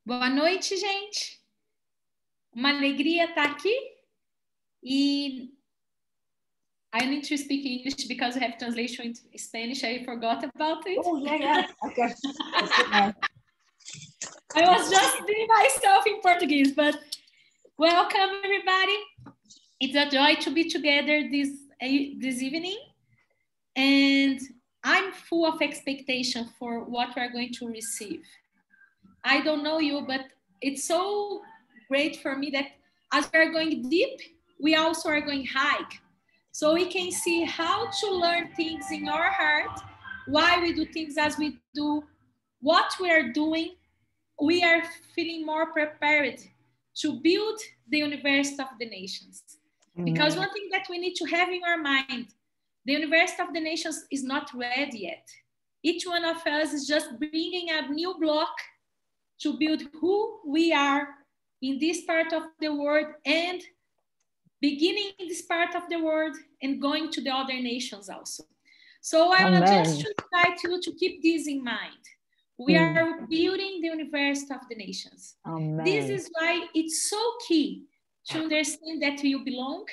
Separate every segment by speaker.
Speaker 1: Boa noite, gente. Uma alegria estar aqui. E I need to speak English because we have translation in Spanish. I forgot about it.
Speaker 2: Oh, yeah. Okay.
Speaker 1: I was just being myself in Portuguese, but welcome, everybody. It's a joy to be together this evening. And I'm full of expectation for what we're going to receive. I don't know you, but it's so great for me that as we're going deep, we also are going high. So we can see how to learn things in our heart, why we do things as we do, what we are doing. We are feeling more prepared to build the University of the Nations. Because one thing that we need to have in our mind, the University of the Nations is not ready yet. Each one of us is just bringing a new block to build who we are in this part of the world and beginning in this part of the world and going to the other nations also. So I want just to invite you to keep this in mind. We are building the University of the Nations.
Speaker 2: Amen.
Speaker 1: This is why it's so key to understand that you belong.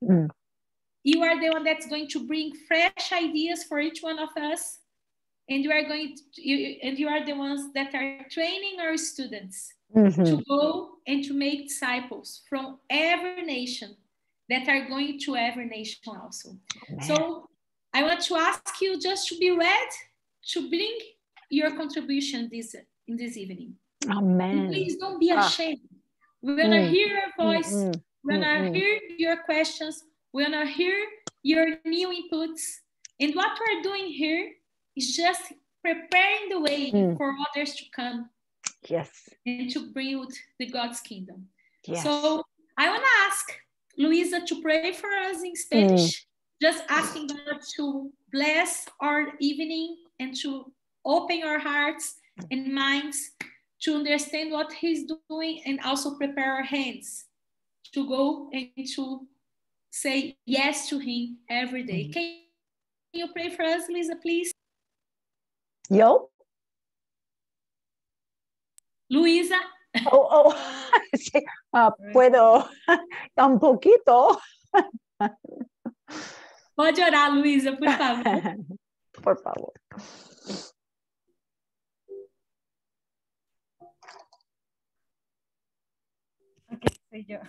Speaker 1: You are the one that's going to bring fresh ideas for each one of us. And you are the ones that are training our students to go and to make disciples from every nation that are going to every nation also. Amen. So I want to ask you just to be ready to bring your contribution in this evening.
Speaker 2: Amen.
Speaker 1: And please don't be ashamed. We're going to hear your voice. We're going to hear your questions. We're going to hear your new inputs. And what we're doing here is just preparing the way for others to come.
Speaker 2: Yes.
Speaker 1: And to build the God's kingdom.
Speaker 2: Yes.
Speaker 1: So I want to ask Luisa to pray for us in Spanish, just asking God to bless our evening and to open our hearts and minds to understand what He's doing and also prepare our hands to go and to say yes to Him every day. Can you pray for us, Luisa, please?
Speaker 2: Yo.
Speaker 1: Luisa.
Speaker 2: Sí. Puedo un poquito.
Speaker 1: Pode orar, Luisa, por favor.
Speaker 2: Por favor.
Speaker 3: Ok, soy yo.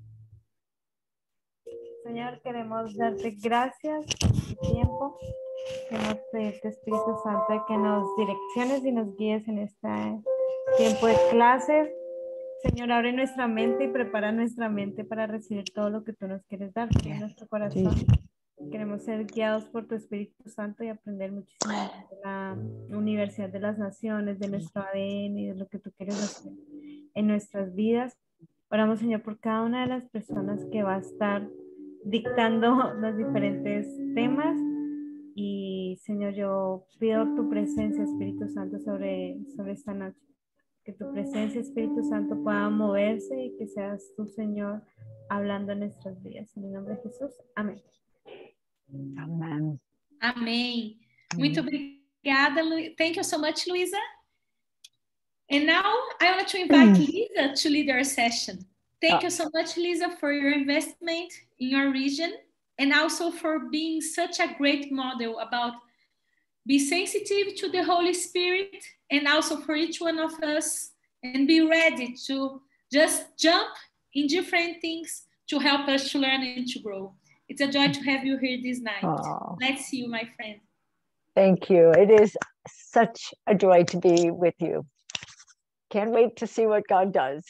Speaker 3: Señor, queremos darte gracias por tu tiempo. Queremos pedirte, Espíritu Santo, que nos direcciones y nos guíes en este tiempo de clase. Señor, abre nuestra mente y prepara nuestra mente para recibir todo lo que tú nos quieres dar en nuestro corazón. Sí. Queremos ser guiados por tu Espíritu Santo y aprender muchísimo de la Universidad de las Naciones, de nuestro ADN y de lo que tú quieres hacer en nuestras vidas. Oramos, Señor, por cada una de las personas que va a estar dictando los diferentes temas. Y, Señor, yo pido tu presencia, Espíritu Santo, sobre esta noche. Que tu presencia, Espíritu Santo, pueda moverse y que seas tú, Señor, hablando en nuestras vidas. En el nombre de Jesús. Amén.
Speaker 2: Amen.
Speaker 1: Amém. Muito obrigada, thank you so much, Luisa. And now I want to invite Lisa to lead our session. Thank you so much, Lisa, for your investment in your region and also for being such a great model about be sensitive to the Holy Spirit and also for each one of us and be ready to just jump in different things to help us to learn and to grow. It's a joy to have you here this night.
Speaker 2: Oh.
Speaker 1: Let's see you, my friend.
Speaker 2: Thank you. It is such a joy to be with you. Can't wait to see what God does.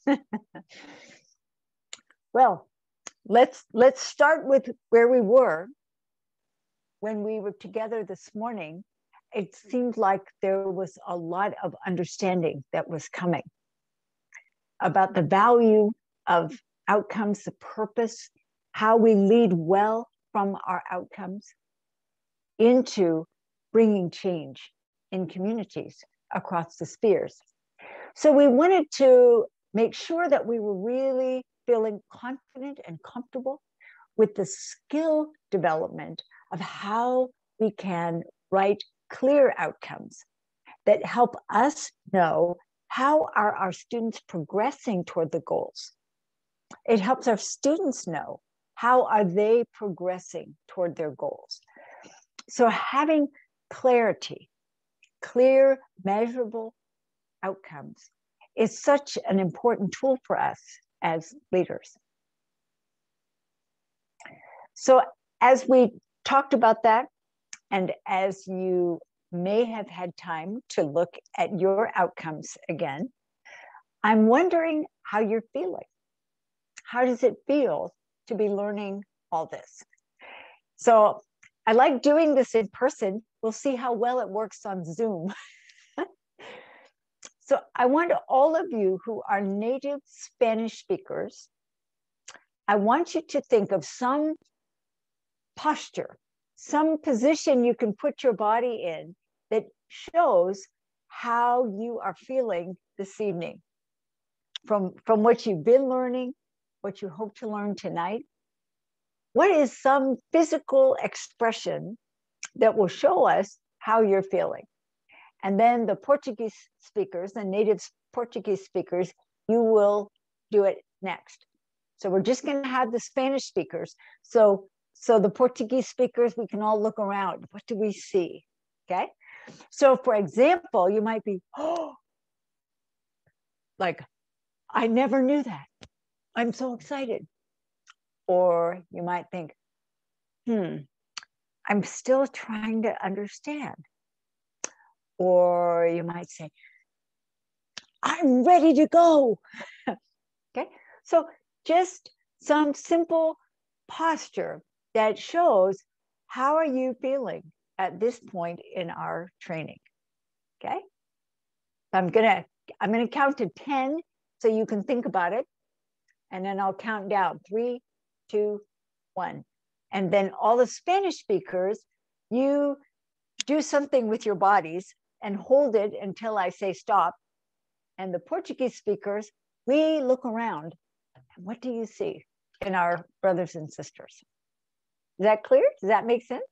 Speaker 2: Well, let's start with where we were when we were together this morning. It seemed like there was a lot of understanding that was coming about the value of outcomes, the purpose, how we lead well from our outcomes into bringing change in communities across the spheres. So we wanted to make sure that we were really feeling confident and comfortable with the skill development of how we can write clear outcomes that help us know how are our students progressing toward the goals? It helps our students know how are they progressing toward their goals. So having clarity, clear, measurable outcomes is such an important tool for us as leaders. So as we talked about that, and as you may have had time to look at your outcomes again, I'm wondering how you're feeling. How does it feel to be learning all this? So I like doing this in person. We'll see how well it works on Zoom. So I want all of you who are native Spanish speakers, I want you to think of some posture, some position you can put your body in that shows how you are feeling this evening from what you've been learning, what you hope to learn tonight. What is some physical expression that will show us how you're feeling? And then the Portuguese speakers, the native Portuguese speakers, you will do it next. So we're just going to have the Spanish speakers. So the Portuguese speakers, we can all look around. What do we see? Okay. So for example, you might be, oh, like, I never knew that. I'm so excited. Or you might think, I'm still trying to understand. Or you might say, I'm ready to go. Okay, so just some simple posture that shows how are you feeling at this point in our training. Okay, I'm gonna count to 10 so you can think about it, and then I'll count down 3, 2, 1, and then all the Spanish speakers, you do something with your bodies and hold it until I say stop. And the Portuguese speakers, we look around. And what do you see in our brothers and sisters? Is that clear? Does that make sense?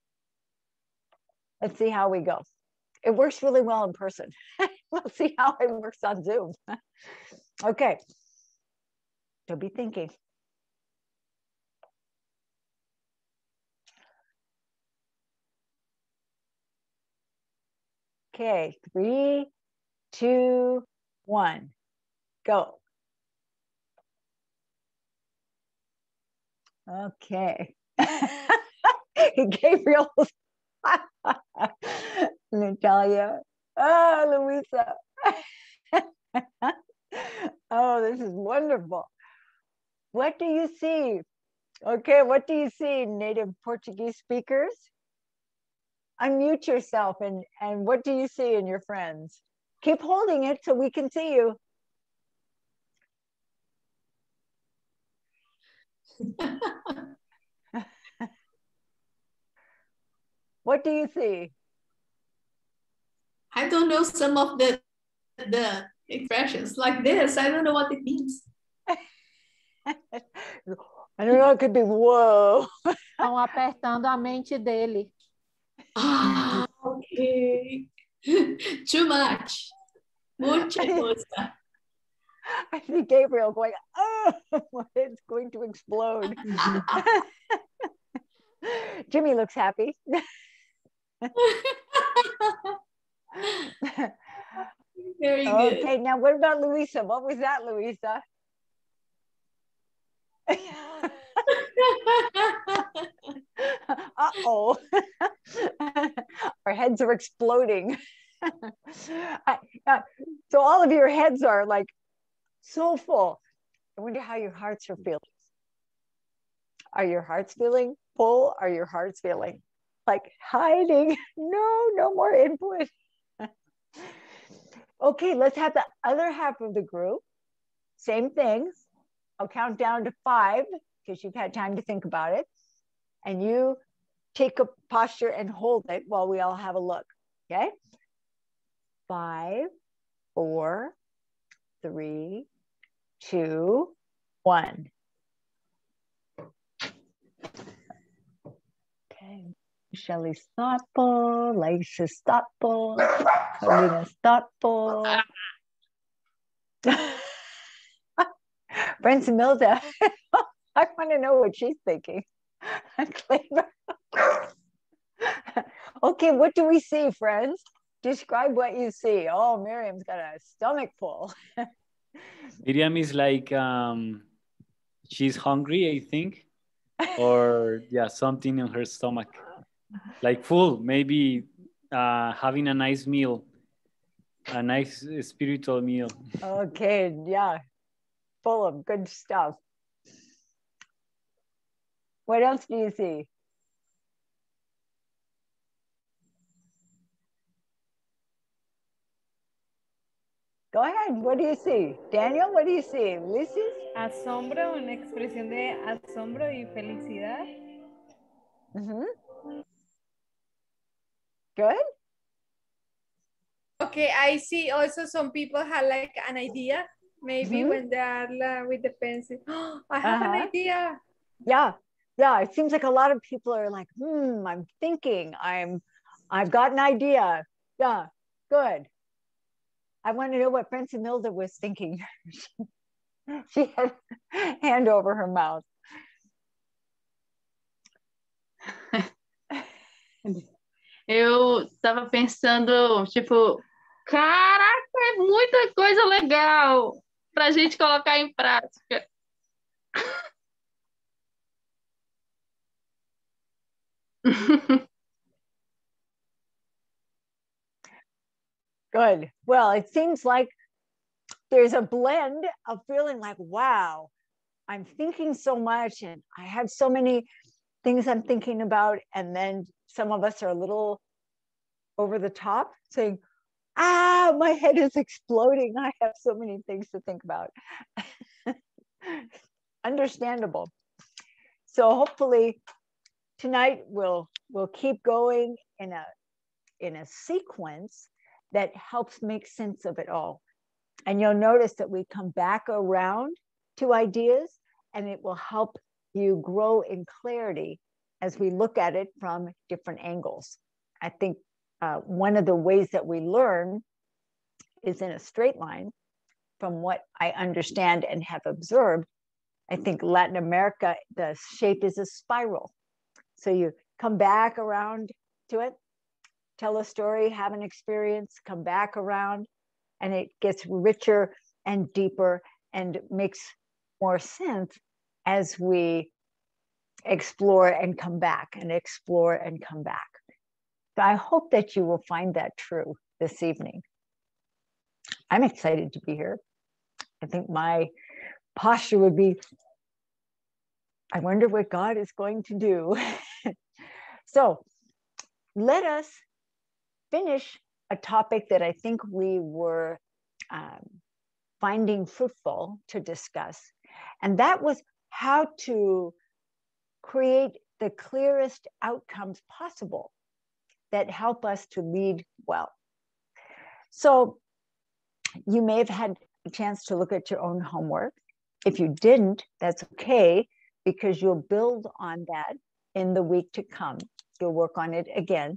Speaker 2: Let's see how we go. It works really well in person. We'll see how it works on Zoom. Okay. So be thinking. Okay, 3, 2, 1, go. Okay. Gabriel, Natalia, Luisa. Oh, this is wonderful. What do you see? Okay, what do you see, native Portuguese speakers? Unmute yourself and what do you see in your friends? Keep holding it so we can see you. What do you see?
Speaker 1: I don't know some of the expressions like this. I don't know what it means.
Speaker 2: I don't know, it could be whoa.
Speaker 3: Estão apertando a mente dele.
Speaker 1: Ah, okay. Too much. Mucha cosa.
Speaker 2: I see Gabriel going, oh, it's going to explode. Jimmy looks happy.
Speaker 1: Very good.
Speaker 2: Okay, now what about Luisa? What was that, Luisa? Uh-oh. Our heads are exploding. So all of your heads are like so full. I wonder how your hearts are feeling. Are your hearts feeling full? Are your hearts feeling like hiding? No more input. Okay, let's have the other half of the group. Same things. I'll count down to 5 because you've had time to think about it. And you take a posture and hold it while we all have a look. Okay? 5, 4, 3, 2, 1. Okay. Shelly's thoughtful, Lisa's thoughtful, Alina's thoughtful. Francimilda, I want to know what she's thinking. Okay, what do we see, friends? Describe what you see. Oh, Miriam's got a stomach full.
Speaker 4: Miriam is like, she's hungry, I think. Or yeah, something in her stomach. Like full, maybe having a nice meal. A nice spiritual meal.
Speaker 2: Okay, yeah. Full of good stuff. What else do you see? Go ahead. What do you see? Daniel, what do you see? Ulysses?
Speaker 3: Asombro, una expresión de asombro y felicidad.
Speaker 2: Good.
Speaker 5: Okay, I see also some people have like an idea, maybe when they are with the pencil. Oh, I have an idea.
Speaker 2: Yeah, yeah. It seems like a lot of people are like, I'm thinking, I've got an idea. Yeah, good. I want to know what Francimilda was thinking. She had hand over her mouth.
Speaker 6: Eu estava pensando, tipo, caraca, é muita coisa legal pra gente colocar em prática.
Speaker 2: Good. Well, it seems like there's a blend of feeling like, wow, I'm thinking so much and I have so many things I'm thinking about. And then some of us are a little over the top saying, my head is exploding. I have so many things to think about. Understandable. So hopefully tonight we'll keep going in a sequence that helps make sense of it all. And you'll notice that we come back around to ideas, and it will help you grow in clarity as we look at it from different angles. I think one of the ways that we learn is in a straight line. From what I understand and have observed, I think Latin America, the shape is a spiral. So you come back around to it, tell a story, have an experience, come back around, and it gets richer and deeper and makes more sense as we explore and come back and explore and come back. So I hope that you will find that true this evening. I'm excited to be here. I think my posture would be, I wonder what God is going to do. So let us finish a topic that I think we were finding fruitful to discuss. And that was how to create the clearest outcomes possible that help us to lead well. So you may have had a chance to look at your own homework. If you didn't, that's okay, because you'll build on that in the week to come. You'll work on it again.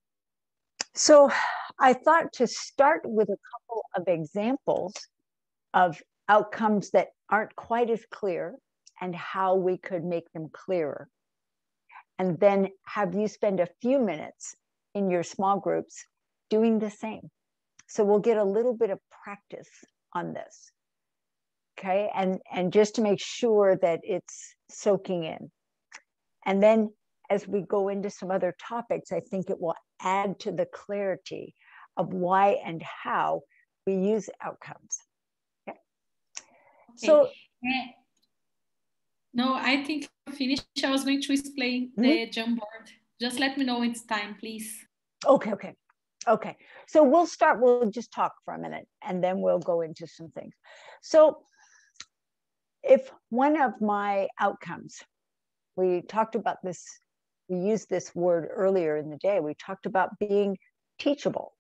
Speaker 2: So I thought to start with a couple of examples of outcomes that aren't quite as clear and how we could make them clearer. And then have you spend a few minutes in your small groups doing the same. So we'll get a little bit of practice on this. Okay, and just to make sure that it's soaking in. And then as we go into some other topics, I think it will add to the clarity of why and how we use outcomes. Okay. So
Speaker 1: no, I think I finished. I was going to explain the Jamboard. Just let me know when it's time, please.
Speaker 2: Okay. So we'll just talk for a minute and then we'll go into some things. So if one of my outcomes, we talked about this, we used this word earlier in the day, we talked about being teachable.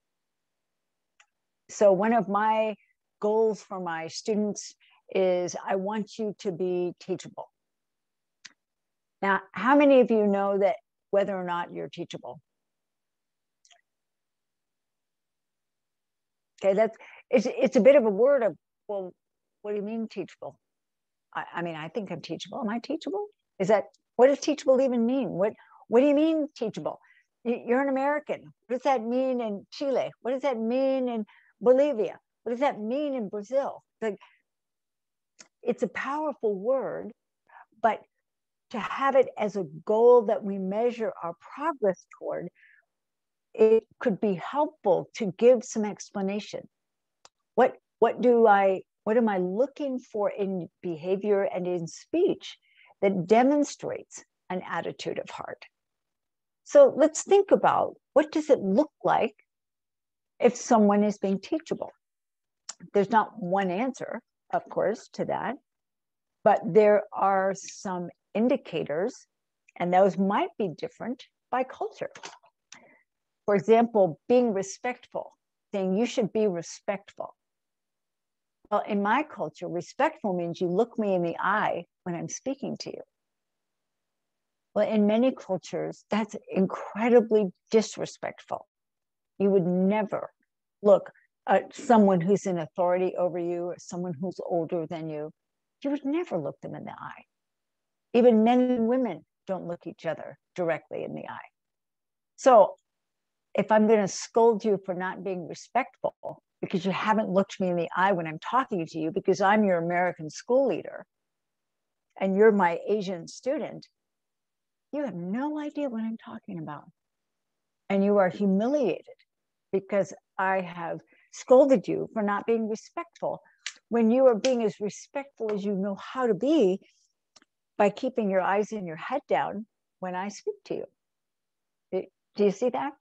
Speaker 2: So one of my goals for my students is I want you to be teachable. Now, how many of you know that whether or not you're teachable? Okay, it's a bit of a word of well, what do you mean teachable? I mean, I think I'm teachable. Am I teachable? What does teachable even mean? What do you mean teachable? You're an American. What does that mean in Chile? What does that mean in Bolivia? What does that mean in Brazil? Like, it's a powerful word, but to have it as a goal that we measure our progress toward, it could be helpful to give some explanation. What am I looking for in behavior and in speech that demonstrates an attitude of heart? So let's think about, what does it look like if someone is being teachable? There's not one answer, of course, to that, but there are some indicators, and those might be different by culture. For example, being respectful, saying you should be respectful. Well, in my culture, respectful means you look me in the eye when I'm speaking to you. Well, in many cultures, that's incredibly disrespectful. You would never look at someone who's in authority over you or someone who's older than you. You would never look them in the eye. Even men and women don't look each other directly in the eye. So if I'm going to scold you for not being respectful because you haven't looked me in the eye when I'm talking to you, because I'm your American school leader and you're my Asian student, you have no idea what I'm talking about. And you are humiliated because I have scolded you for not being respectful when you are being as respectful as you know how to be by keeping your eyes and your head down when I speak to you. Do you see that?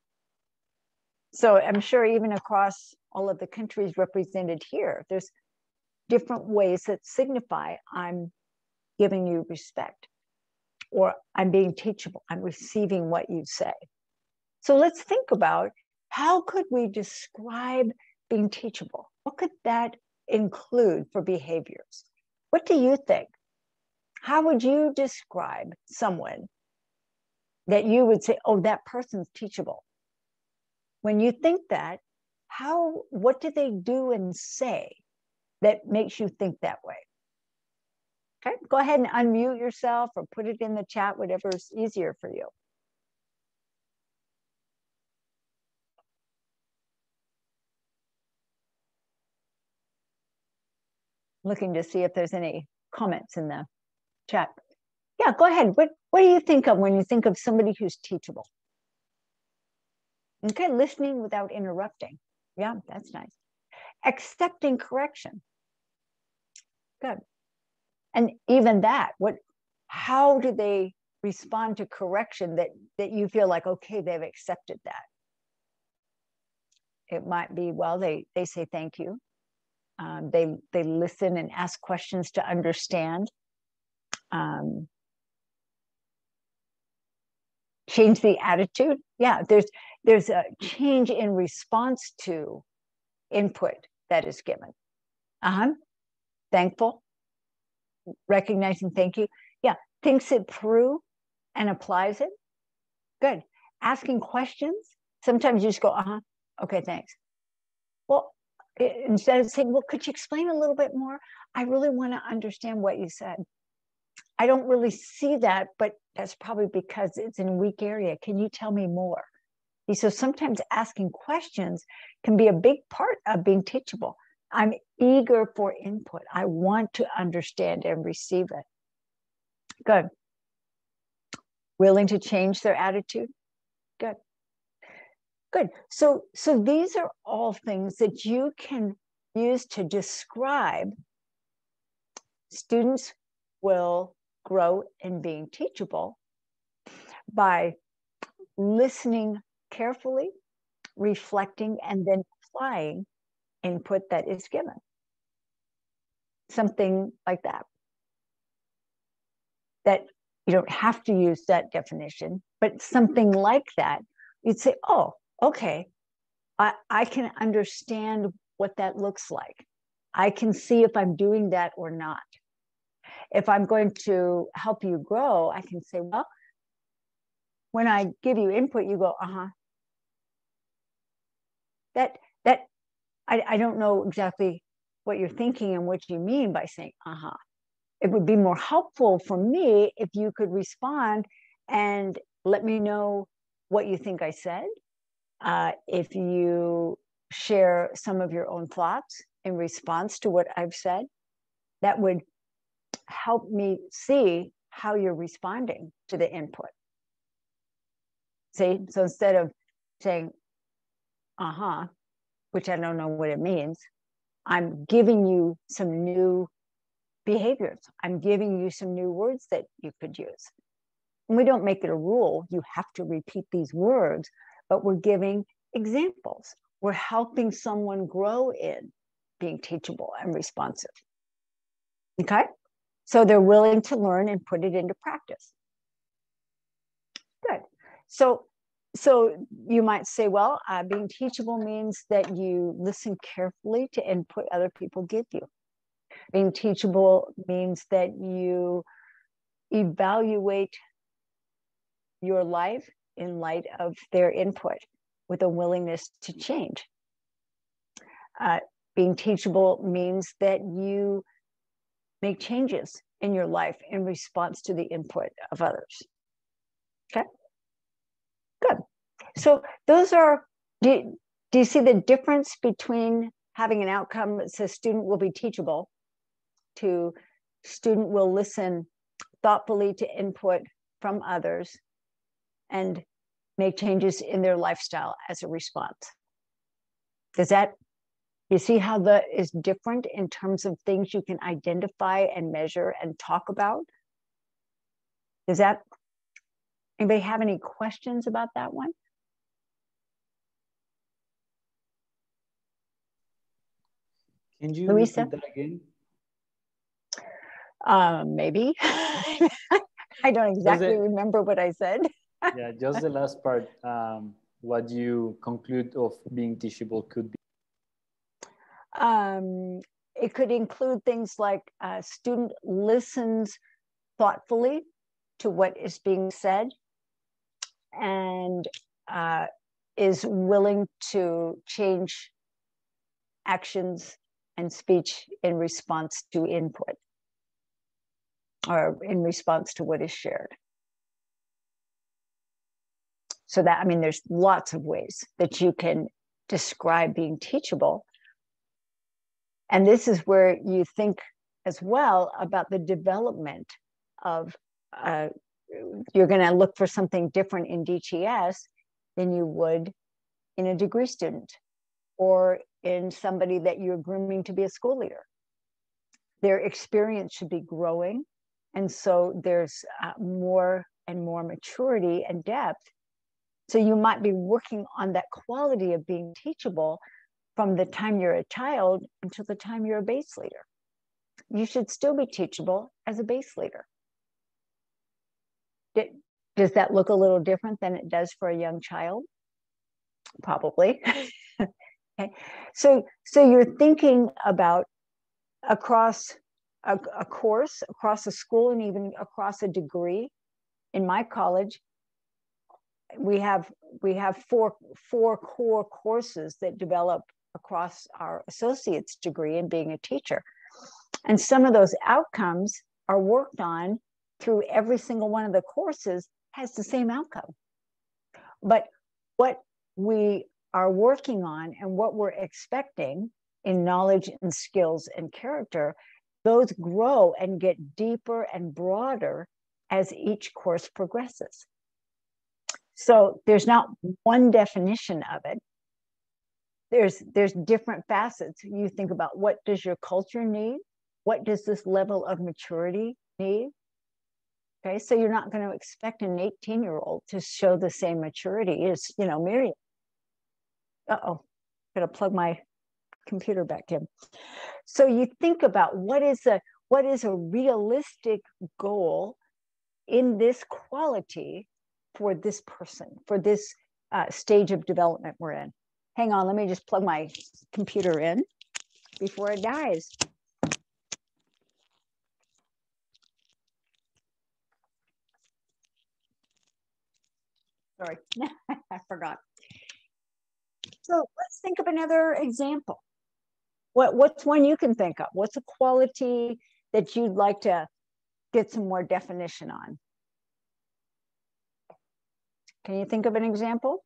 Speaker 2: So I'm sure even across all of the countries represented here, there's different ways that signify I'm giving you respect, or I'm being teachable, I'm receiving what you say. So let's think about, how could we describe being teachable? What could that include for behaviors? What do you think? How would you describe someone that you would say, oh, that person's teachable? When you think that, what do they do and say that makes you think that way? Okay, go ahead and unmute yourself or put it in the chat, whatever's easier for you. Looking to see if there's any comments in the chat. Yeah, go ahead. What do you think of when you think of somebody who's teachable? Okay, listening without interrupting. Yeah, that's nice. Accepting correction. Good. And even that, how do they respond to correction that you feel like, okay, they've accepted that? It might be, well, they say thank you. They listen and ask questions to understand. Change the attitude. Yeah, there's a change in response to input that is given. Thankful, recognizing thank you. Yeah, thinks it through and applies it. Good. Asking questions. Sometimes you just go, okay, thanks. Well, instead of saying, well, could you explain a little bit more? I really want to understand what you said. I don't really see that, but that's probably because it's in a weak area. Can you tell me more? So sometimes asking questions can be a big part of being teachable. I'm eager for input. I want to understand and receive it. Good. Willing to change their attitude? Good. Good. So these are all things that you can use to describe students will grow in being teachable by listening carefully, reflecting, and then applying input that is given. Something like that. That you don't have to use that definition, but something like that, you'd say, oh, okay, I can understand what that looks like. I can see if I'm doing that or not. If I'm going to help you grow, I can say, well, when I give you input, you go, I don't know exactly what you're thinking and what you mean by saying, uh-huh. It would be more helpful for me if you could respond and let me know what you think I said. If you share some of your own thoughts in response to what I've said, that would help me see how you're responding to the input. See, so instead of saying, uh-huh, which I don't know what it means, I'm giving you some new behaviors. I'm giving you some new words that you could use. And we don't make it a rule. You have to repeat these words, but we're giving examples. We're helping someone grow in being teachable and responsive. Okay? So they're willing to learn and put it into practice. Good. So you might say, well, being teachable means that you listen carefully to input other people give you. Being teachable means that you evaluate your life in light of their input with a willingness to change. Being teachable means that you make changes in your life in response to the input of others. Okay, good. So those are, do you see the difference between having an outcome that says student will be teachable to student will listen thoughtfully to input from others and make changes in their lifestyle as a response? Does that, you see how that is different in terms of things you can identify and measure and talk about? Does that, anybody have any questions about that one?
Speaker 4: Can you
Speaker 2: Louisa?
Speaker 4: repeat that again?
Speaker 2: Maybe. I don't exactly remember what I said.
Speaker 4: Yeah, just the last part. What you conclude of being teachable could be?
Speaker 2: It could include things like a student listens thoughtfully to what is being said and is willing to change actions and speech in response to input or in response to what is shared. So that, I mean, there's lots of ways that you can describe being teachable. And this is where you think as well about the development of, you're going to look for something different in DTS than you would in a degree student or in somebody that you're grooming to be a school leader. Their experience should be growing. And so there's more and more maturity and depth. So you might be working on that quality of being teachable from the time you're a child until the time you're a base leader. You should still be teachable as a base leader. Does that look a little different than it does for a young child? Probably. Okay. So you're thinking about across a course, across a school, and even across a degree. In my college, we have four core courses that develop across our associate's degree in being a teacher. And some of those outcomes are worked on through every single one of the courses has the same outcome. But what we are working on and what we're expecting in knowledge and skills and character, those grow and get deeper and broader as each course progresses. So there's not one definition of it. There's different facets. You think about, what does your culture need? What does this level of maturity need? Okay, so you're not going to expect an 18-year-old to show the same maturity as, Miriam. Uh-oh, gotta plug my computer back in. So you think about what is a realistic goal in this quality for this person, for this stage of development we're in. Hang on, let me just plug my computer in before it dies. Sorry, I forgot. So let's think of another example. What's one you can think of? What's a quality that you'd like to get some more definition on? Can you think of an example?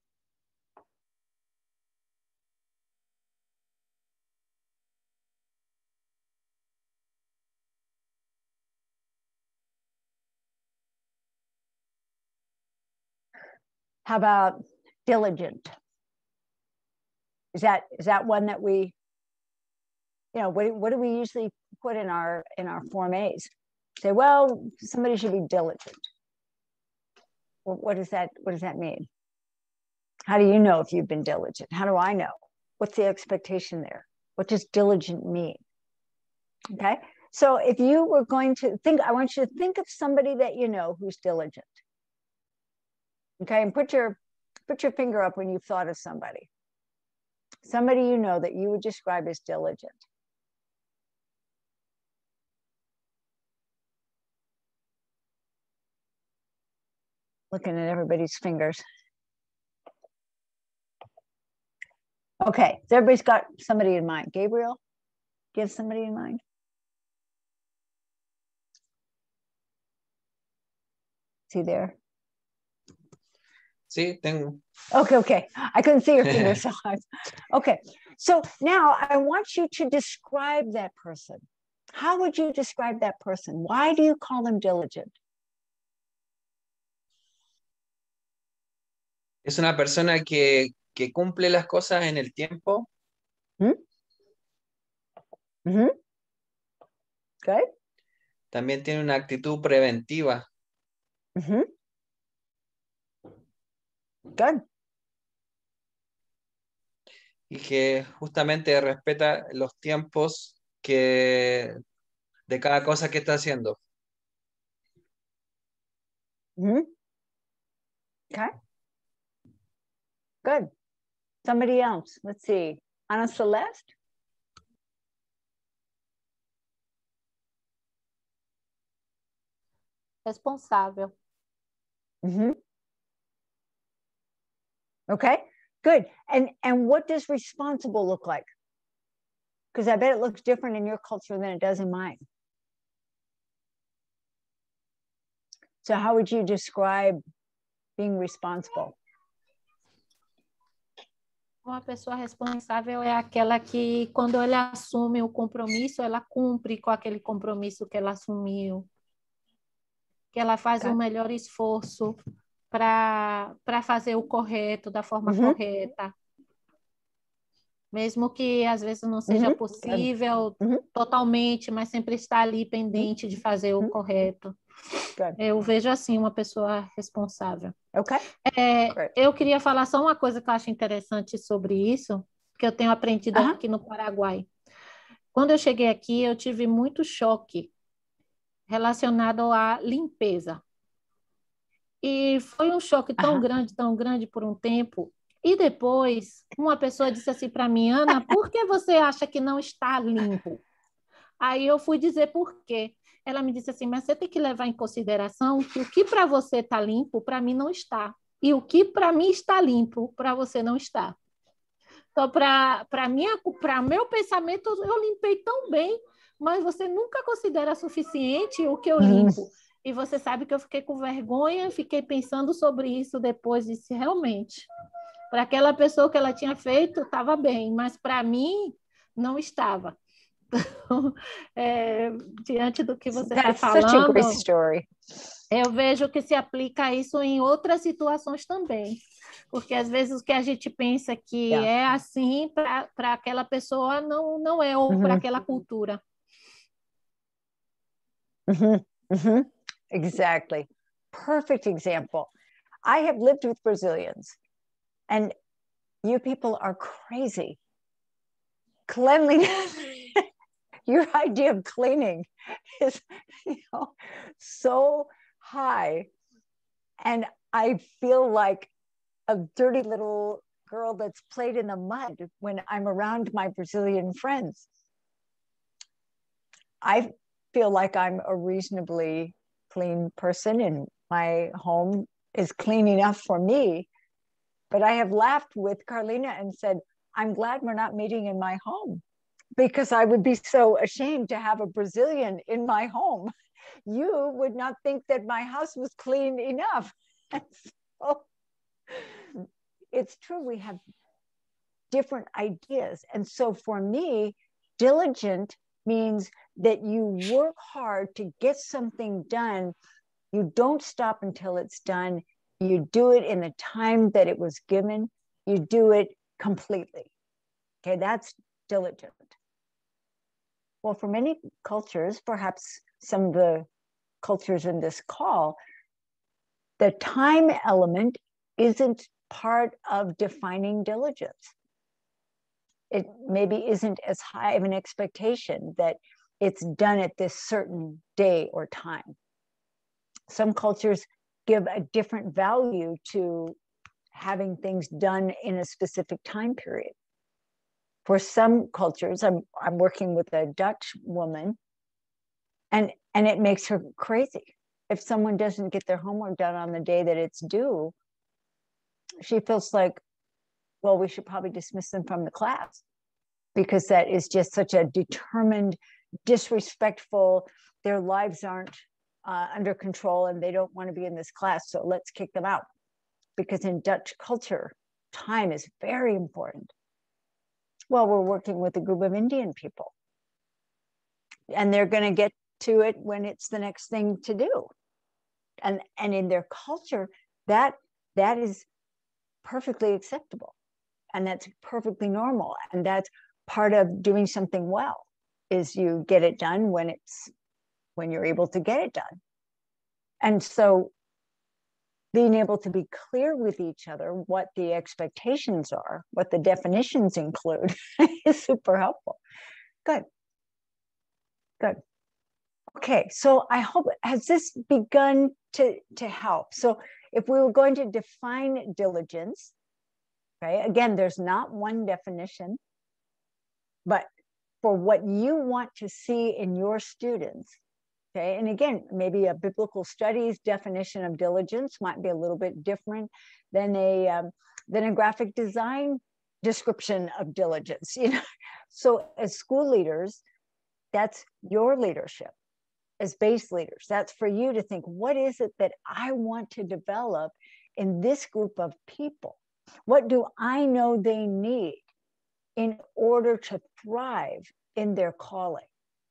Speaker 2: How about diligent? Is that one that we, what do we usually put in our Form A's? Say, well, somebody should be diligent. Well, what does that mean? How do you know if you've been diligent? How do I know? What's the expectation there? What does diligent mean? Okay. So if you were going to think, I want you to think of somebody that you know who's diligent. Okay, and put your finger up when you've thought of somebody. Somebody you know that you would describe as diligent. Looking at everybody's fingers. Okay, so everybody's got somebody in mind. Gabriel, do you have somebody in mind? Is he there?
Speaker 7: Sí, tengo.
Speaker 2: Okay. I couldn't see your fingers. Okay, so now I want you to describe that person. How would you describe that person? Why do you call them diligent?
Speaker 7: Es una persona que cumple las cosas en el tiempo.
Speaker 2: Okay.
Speaker 7: También tiene una actitud preventiva.
Speaker 2: Good.
Speaker 7: Y que justamente respeta los tiempos de cada cosa que está haciendo.
Speaker 2: Okay. Good. Somebody else. Let's see. Ana Celeste?
Speaker 8: Responsável.
Speaker 2: Okay, good. And what does responsible look like? Because I bet it looks different in your culture than it does in mine. So how would you describe being responsible?
Speaker 8: Uma pessoa responsável é aquela que, quando ela assume o compromisso, ela cumpre com aquele compromisso que ela assumiu. Que ela faz o melhor esforço para fazer o correto, da forma correta. Mesmo que às vezes não seja possível totalmente, mas sempre está ali pendente de fazer o correto. Eu vejo assim uma pessoa responsável.
Speaker 2: Okay.
Speaker 8: Eu queria falar só uma coisa que eu acho interessante sobre isso, que eu tenho aprendido aqui no Paraguai. Quando eu cheguei aqui, eu tive muito choque relacionado à limpeza. E foi um choque tão grande por um tempo. E depois, uma pessoa disse assim para mim, Ana, por que você acha que não está limpo? Aí eu fui dizer por quê. Ela me disse assim, mas você tem que levar em consideração que o que para você está limpo, para mim não está. E o que para mim está limpo, para você não está. Então, para meu pensamento, eu limpei tão bem, mas você nunca considera suficiente o que eu limpo. E você sabe que eu fiquei com vergonha, fiquei pensando sobre isso depois, disse, realmente, para aquela pessoa que ela tinha feito, estava bem, mas para mim, não estava. Então, diante do que você está falando, eu vejo que se aplica isso em outras situações também. Porque às vezes o que a gente pensa que é assim, para aquela pessoa não é, ou para aquela cultura.
Speaker 2: Exactly. Perfect example. I have lived with Brazilians, and you people are crazy. Cleanliness, your idea of cleaning is, so high. And I feel like a dirty little girl that's played in the mud when I'm around my Brazilian friends. I feel like I'm a reasonably clean person, and my home is clean enough for me. But I have laughed with Carlina and said, I'm glad we're not meeting in my home, because I would be so ashamed to have a Brazilian in my home. You would not think that my house was clean enough. And so it's true, we have different ideas. And so for me, diligent means that you work hard to get something done. You don't stop until it's done. You do it in the time that it was given. You do it completely. Okay, that's diligent. Well, for many cultures, perhaps some of the cultures in this call, the time element isn't part of defining diligence. It maybe isn't as high of an expectation that it's done at this certain day or time. Some cultures give a different value to having things done in a specific time period. For some cultures, I'm working with a Dutch woman, and it makes her crazy. If someone doesn't get their homework done on the day that it's due, she feels like, well, we should probably dismiss them from the class, because that is just such a determined, disrespectful, their lives aren't under control and they don't want to be in this class, so let's kick them out. Because in Dutch culture, time is very important. Well, we're working with a group of Indian people, and they're going to get to it when it's the next thing to do. And in their culture, that is perfectly acceptable, and that's perfectly normal, and that's part of doing something well, is you get it done when you're able to get it done. And so being able to be clear with each other what the expectations are, what the definitions include, is super helpful. Good. Okay, so I hope, has this begun to help? So if we were going to define diligence, okay, again, there's not one definition, but for what you want to see in your students, okay, and again, maybe a biblical studies definition of diligence might be a little bit different than a graphic design description of diligence, you know. So as school leaders, that's your leadership. As base leaders, that's for you to think, what is it that I want to develop in this group of people? What do I know they need in order to thrive in their calling?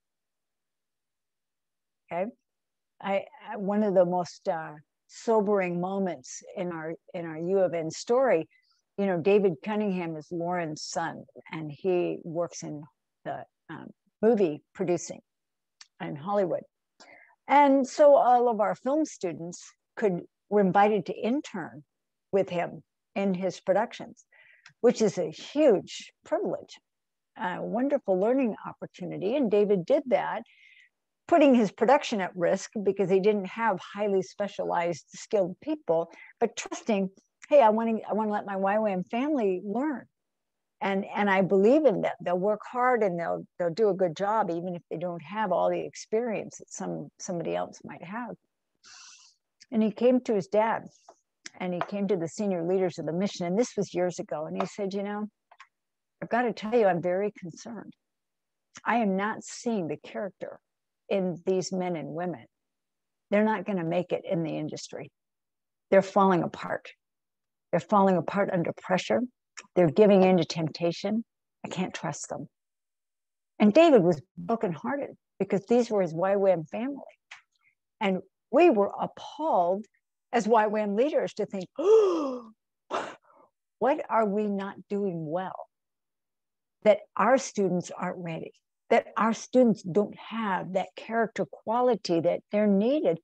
Speaker 2: Okay, one of the most sobering moments in our U of N story, you know, David Cunningham is Lauren's son, and he works in the movie producing in Hollywood. And so all of our film students were invited to intern with him in his productions, which is a huge privilege, a wonderful learning opportunity. And David did that, putting his production at risk because he didn't have highly specialized, skilled people, but trusting, hey, I want to let my YWAM family learn. And I believe in them. They'll work hard and they'll do a good job, even if they don't have all the experience that somebody else might have. And he came to his dad, and he came to the senior leaders of the mission, and this was years ago. And he said, you know, I've got to tell you, I'm very concerned. I am not seeing the character in these men and women. They're not going to make it in the industry. They're falling apart. They're falling apart under pressure. They're giving in to temptation. I can't trust them. And David was brokenhearted because these were his YWAM family. And we were appalled as YWAM leaders to think, oh, what are we not doing well? That our students aren't ready, that our students don't have that character quality that they're needed.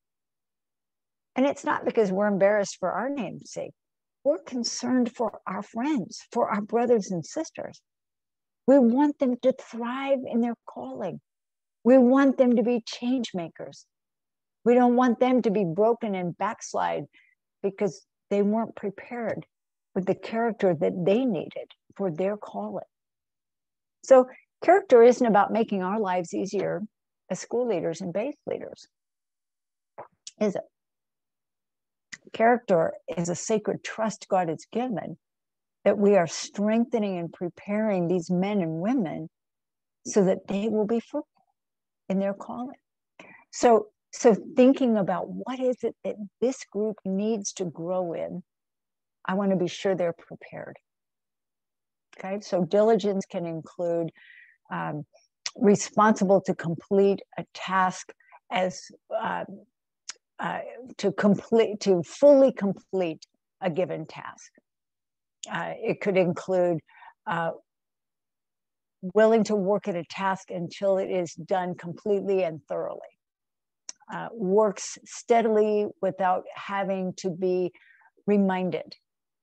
Speaker 2: And it's not because we're embarrassed for our name's sake. We're concerned for our friends, for our brothers and sisters. We want them to thrive in their calling. We want them to be change makers. We don't want them to be broken and backslide because they weren't prepared with the character that they needed for their calling. So character isn't about making our lives easier as school leaders and base leaders, is it? Character is a sacred trust God has given, that we are strengthening and preparing these men and women so that they will be fruitful in their calling. So thinking about what is it that this group needs to grow in, I want to be sure they're prepared. Okay, so diligence can include responsible to complete a task as to fully complete a given task. It could include willing to work at a task until it is done completely and thoroughly. Works steadily without having to be reminded.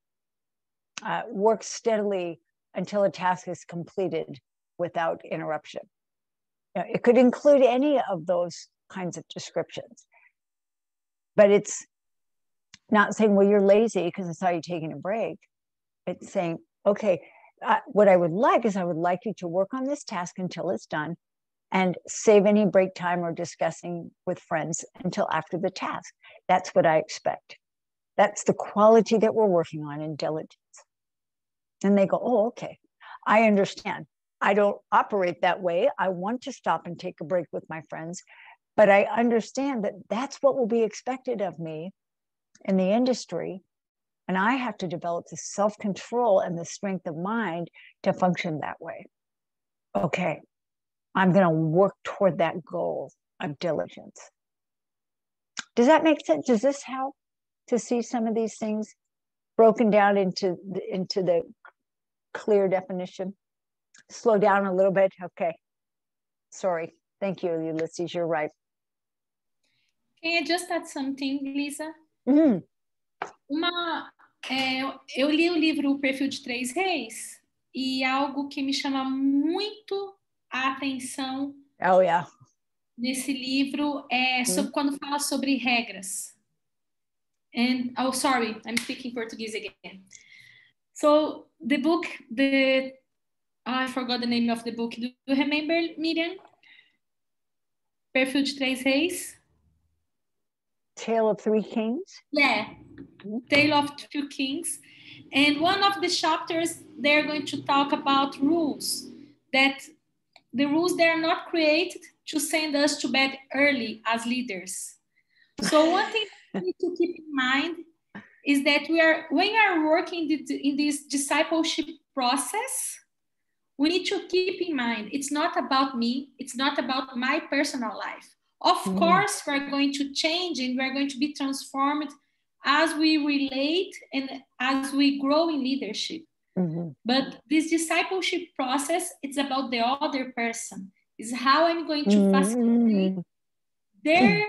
Speaker 2: Works steadily until a task is completed without interruption. It could include any of those kinds of descriptions. But it's not saying, well, you're lazy because I saw you taking a break. It's saying, okay, what I would like is I would like you to work on this task until it's done and save any break time or discussing with friends until after the task. That's what I expect. That's the quality that we're working on in diligence. And they go, oh, okay, I understand. I don't operate that way. I want to stop and take a break with my friends, but I understand that that's what will be expected of me in the industry. And I have to develop the self-control and the strength of mind to function that way. Okay, I'm going to work toward that goal of diligence. Does that make sense? Does this help to see some of these things broken down into the clear definition? Slow down a little bit. Okay. Sorry. Thank you, Ulysses. You're right.
Speaker 1: Can I just add something, Lisa?
Speaker 2: Mm-hmm.
Speaker 1: Eu li o livro O Perfil de Três Reis e algo que me chama muito a atenção nesse livro é sobre, quando fala sobre regras. And oh, sorry, I'm speaking Portuguese again. So the book, I forgot the name of the book. Do you remember, Miriam? Perfil de Três Reis?
Speaker 2: Tale of Three Kings?
Speaker 1: Yeah, Tale of Two Kings. And one of the chapters, they're going to talk about rules. That the rules, they are not created to send us to bed early as leaders. So one thing we need to keep in mind is that when we are working in this discipleship process, we need to keep in mind, it's not about me, it's not about my personal life. Of course, we're going to change and we're going to be transformed as we relate and as we grow in leadership. But this discipleship process, it's about the other person. It's how I'm going to facilitate their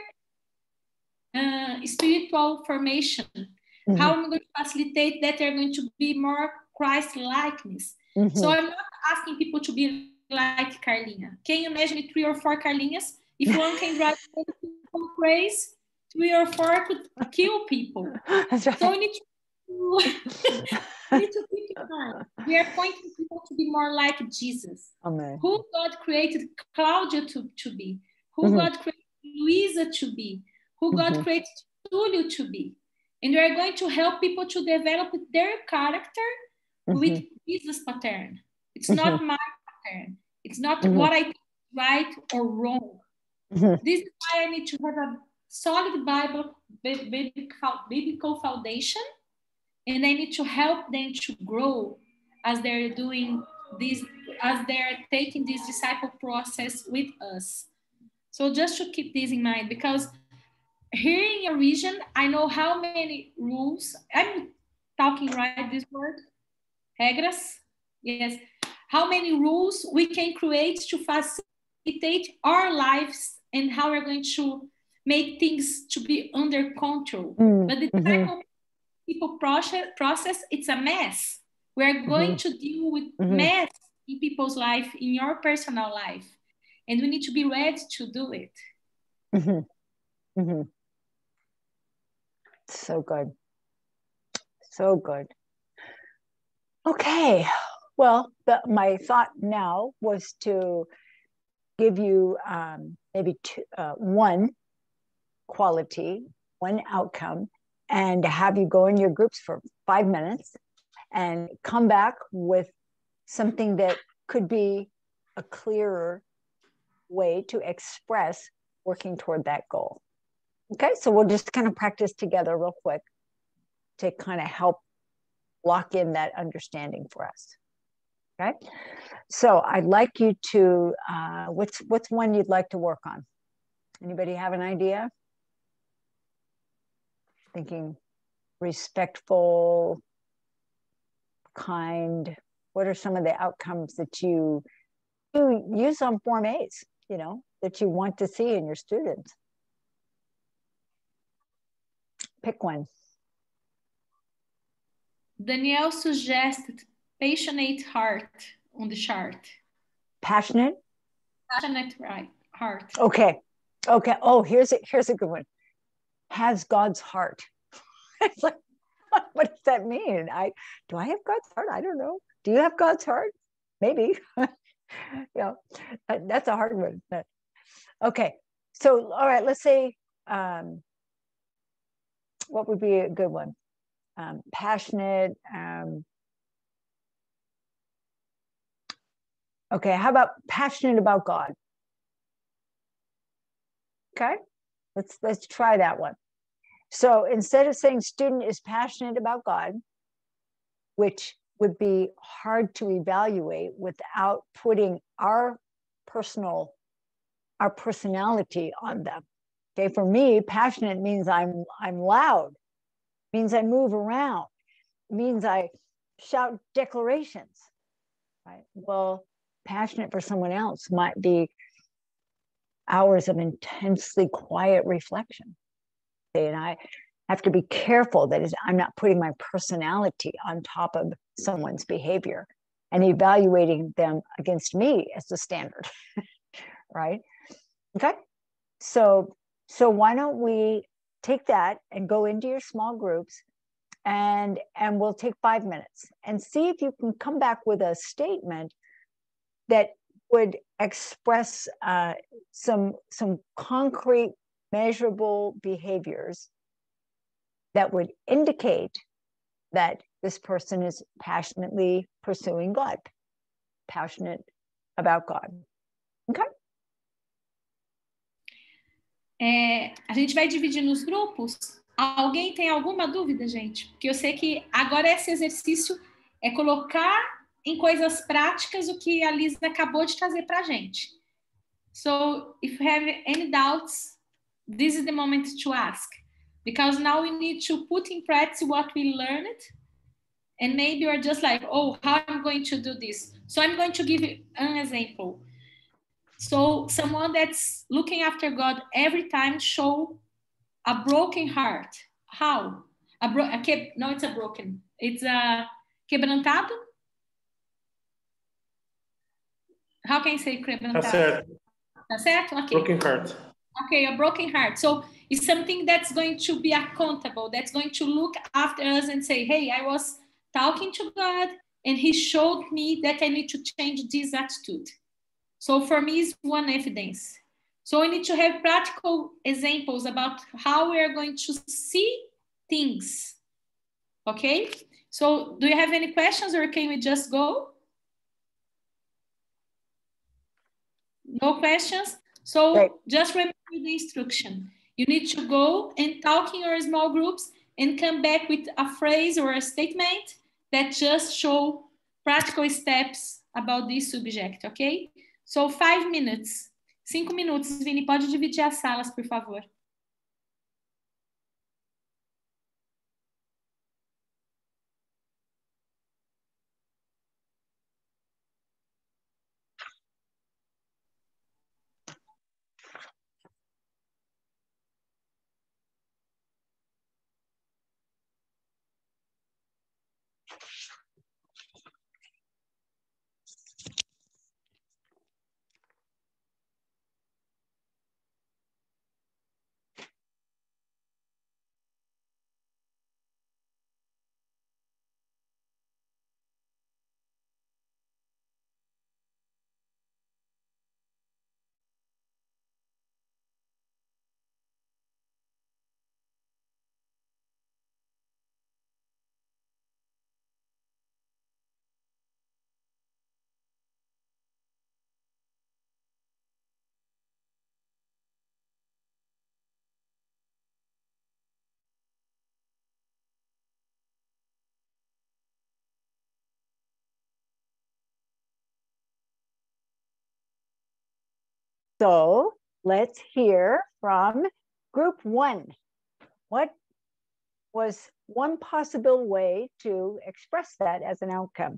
Speaker 1: spiritual formation. How I'm going to facilitate that they're going to be more Christ-likeness. So I'm not asking people to be like Carlinha. Can you imagine 3 or 4 Carlinhas? If one can drive crazy, 3 or 4 could kill people.
Speaker 2: That's right.
Speaker 1: So we need to keep in mind. We are pointing people to be more like Jesus.
Speaker 2: Amen.
Speaker 1: Who God created Claudia to be. Who God created Luisa to be. Who God created Tulio to be. And we are going to help people to develop their character with Jesus' pattern. It's not my pattern. It's not what I think is right or wrong. This is why I need to have a solid biblical foundation, and I need to help them to grow as they're doing this, as they're taking this disciple process with us. So just to keep this in mind, because here in your region, I know how many rules, I'm talking right this word, regras, yes, how many rules we can create to facilitate our lives and how we're going to make things to be under control. But the disciple people process, it's a mess. We're going to deal with mess in people's life, in your personal life. And we need to be ready to do it.
Speaker 2: So good. So good. Okay. Well, my thought now was to give you maybe one quality, one outcome, and have you go in your groups for 5 minutes and come back with something that could be a clearer way to express working toward that goal. Okay, so we'll just kind of practice together real quick to kind of help lock in that understanding for us. Okay, so I'd like you to, what's one you'd like to work on? Anybody have an idea? Thinking respectful, kind. What are some of the outcomes that you use on Form A's, you know, that you want to see in your students? Pick one.
Speaker 1: Danielle suggested passionate heart on the chart.
Speaker 2: Passionate?
Speaker 1: Passionate, right, heart.
Speaker 2: Okay. Okay. Oh, here's a good one. Has God's heart. It's like, what does that mean? Do I have God's heart? I don't know. Do you have God's heart? Maybe. Yeah, that's a hard one. But, okay. So, all right, let's say, what would be a good one? Passionate. Okay, how about passionate about God? Okay, let's try that one. So instead of saying student is passionate about God, which would be hard to evaluate without putting our personality on them. Okay, for me, passionate means I'm loud, means I move around, means I shout declarations, right? Well, passionate for someone else might be hours of intensely quiet reflection. And I have to be careful that I'm not putting my personality on top of someone's behavior and evaluating them against me as the standard, right? Okay, so why don't we take that and go into your small groups, and we'll take 5 minutes and see if you can come back with a statement that would express some concrete, measurable behaviors that would indicate that this person is passionately pursuing God, passionate about God. Okay?
Speaker 1: A gente vai dividir nos grupos. Alguém tem alguma dúvida, gente? Porque eu sei que agora esse exercício é colocar em coisas práticas o que a Lisa acabou de trazer para a gente. So, if you have any doubts, this is the moment to ask. Because now we need to put in practice what we learned. And maybe you're just like, oh, how am I going to do this? So I'm going to give you an example. So someone that's looking after God every time show a broken heart. How? No, it's a broken. It's a quebrantado. How can you say quebrantado?
Speaker 9: Tá certo.
Speaker 1: Tá certo? Okay.
Speaker 9: Broken heart.
Speaker 1: Okay, a broken heart. So it's something that's going to be accountable, that's going to look after us and say, hey, I was talking to God and he showed me that I need to change this attitude. So for me, it's one evidence. So we need to have practical examples about how we are going to see things. Okay? So do you have any questions or can we just go? No questions? So
Speaker 2: Great.
Speaker 1: Just remember the instruction. You need to go and talk in your small groups and come back with a phrase or a statement that just show practical steps about this subject, okay? So 5 minutes. 5 minutos, Vini, pode dividir as salas, por favor.
Speaker 2: So let's hear from group one. What was one possible way to express that as an outcome?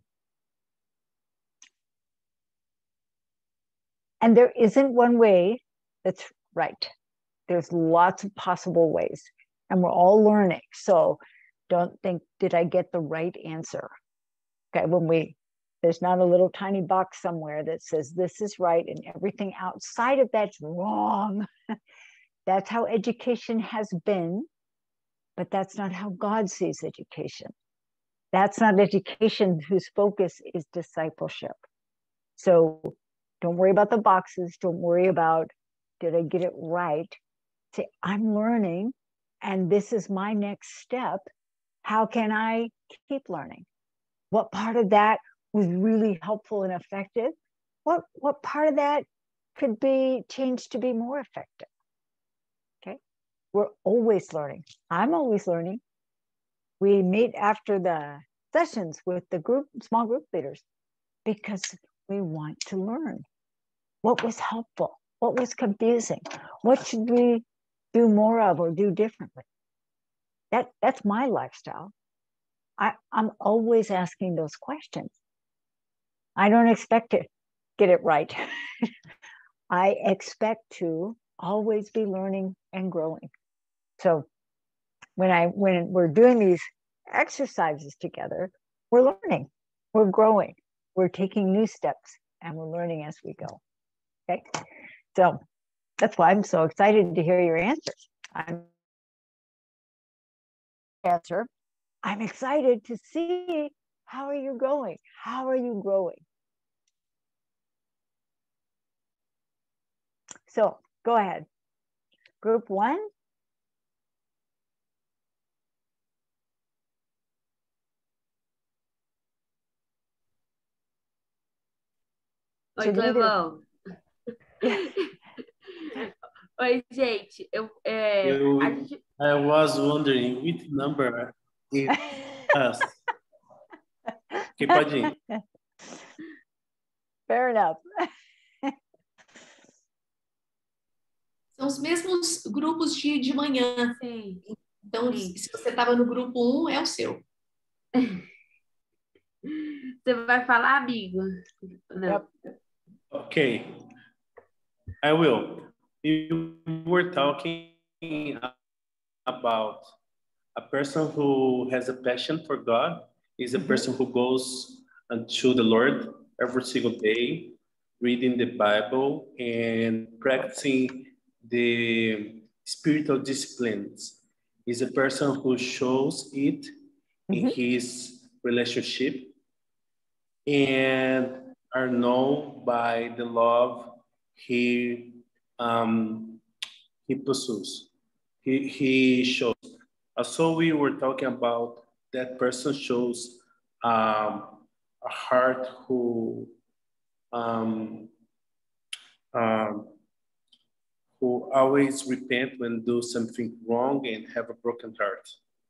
Speaker 2: And there isn't one way that's right. There's lots of possible ways, and we're all learning. So don't think, did I get the right answer? Okay, there's not a little tiny box somewhere that says this is right and everything outside of that's wrong. That's how education has been, but that's not how God sees education. That's not education whose focus is discipleship. So don't worry about the boxes. Don't worry about, did I get it right? Say, I'm learning, and this is my next step. How can I keep learning? What part of that was really helpful and effective? What part of that could be changed to be more effective? Okay, we're always learning. I'm always learning. We meet after the sessions with the small group leaders, because we want to learn. What was helpful? What was confusing? What should we do more of or do differently? That's my lifestyle. I'm always asking those questions. I don't expect to get it right. I expect to always be learning and growing. So when we're doing these exercises together, we're learning, we're growing, we're taking new steps, and we're learning as we go. Okay, so that's why I'm so excited to hear your answers. I'm excited to see, how are you going? How are you growing? So go ahead. Group one.
Speaker 9: Oi, Clevão. Oi, gente.
Speaker 10: I was wondering which number is us. Okay, pode ir.
Speaker 2: Fair enough.
Speaker 1: São os mesmos grupos de manhã.
Speaker 9: Sim.
Speaker 1: Então,
Speaker 9: Sim.
Speaker 1: se você estava no grupo 1, é o seu.
Speaker 9: Você vai falar, amigo? Não.
Speaker 10: Okay, I will. You were talking about a person who has a passion for God is a person who goes to the Lord every single day, reading the Bible and practicing the spiritual disciplines. Is a person who shows it in his relationship and are known by the love he pursues. He shows. So we were talking about that person shows a heart who always repent when do something wrong and have a broken heart.